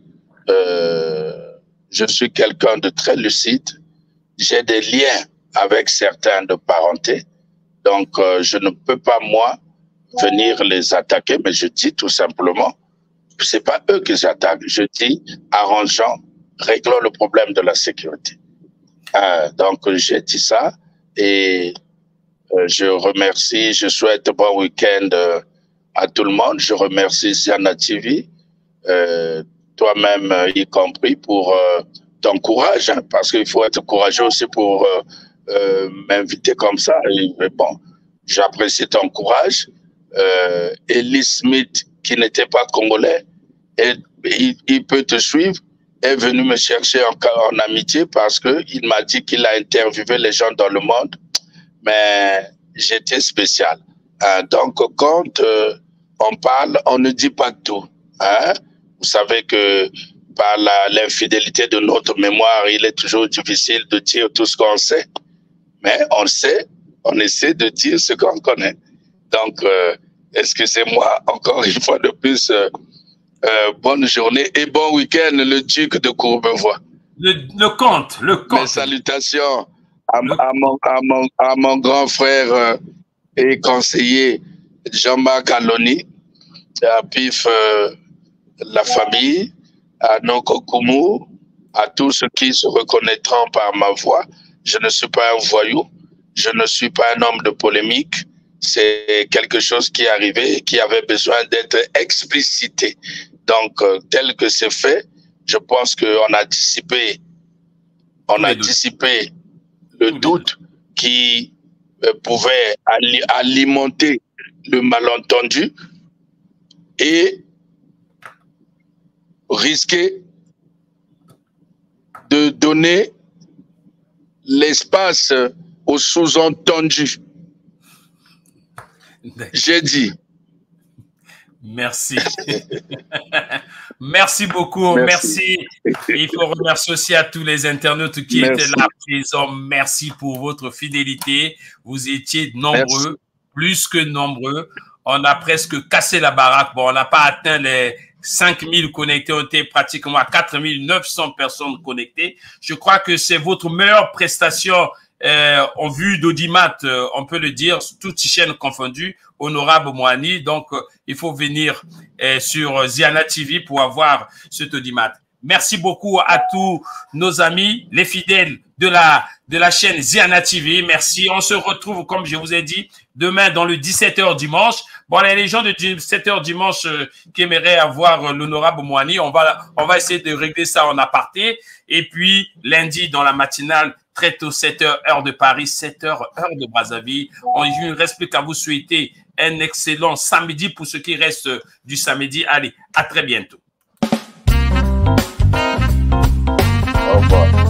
Je suis quelqu'un de très lucide. J'ai des liens avec certains de parenté. Donc, je ne peux pas, moi, venir les attaquer, mais je dis tout simplement, ce n'est pas eux que j'attaque. Je dis, arrangeons, réglons le problème de la sécurité. Donc, j'ai dit ça et je remercie, je souhaite bon week-end à tout le monde. Je remercie Ziana TV, toi-même y compris, pour ton courage, hein, parce qu'il faut être courageux aussi pour m'inviter comme ça. Et, bon, j'apprécie ton courage. Elie Smith, qui n'était pas congolais, et il peut te suivre, est venu me chercher en amitié parce qu'il m'a dit qu'il a interviewé les gens dans le monde, mais j'étais spécial. Donc, quand on parle, on ne dit pas tout. Hein? Vous savez que par l'infidélité de notre mémoire, il est toujours difficile de dire tout ce qu'on sait. Mais on sait, on essaie de dire ce qu'on connaît. Donc, excusez-moi encore une fois de plus. Bonne journée et bon week-end, le duc de Courbevoie. Le comte. Mes salutations à mon grand frère et conseiller Jean-Marc Aloni, à PIF, la famille, à Noko Koumou, à tous ceux qui se reconnaîtront par ma voix. Je ne suis pas un voyou, je ne suis pas un homme de polémique. C'est quelque chose qui est arrivé et qui avait besoin d'être explicité. Donc, tel que c'est fait, je pense qu'on a dissipé, le doute qui pouvait alimenter le malentendu et risquer de donner l'espace au sous-entendu. J'ai dit. Merci. Merci beaucoup. Merci. Il faut remercier aussi à tous les internautes qui étaient là présents. Merci pour votre fidélité. Vous étiez nombreux, plus que nombreux. On a presque cassé la baraque. Bon, on n'a pas atteint les 5000 connectés, on était pratiquement à 4900 personnes connectées. Je crois que c'est votre meilleure prestation en vue d'Audimat, on peut le dire, toutes chaînes confondues, honorable Moani. Donc, il faut venir sur Ziana TV pour avoir cet Audimat. Merci beaucoup à tous nos amis, les fidèles de la chaîne Ziana TV. Merci. On se retrouve, comme je vous ai dit, demain dans le 17h dimanche. Bon, les gens de 17h dimanche qui aimeraient avoir l'honorable Moani, on va essayer de régler ça en aparté. Et puis, lundi, dans la matinale, très tôt, 7h, heure de Paris, 7h, heure de Brazzaville. Il ne reste plus qu'à vous souhaiter un excellent samedi pour ceux qui restent du samedi. Allez, à très bientôt. Au revoir.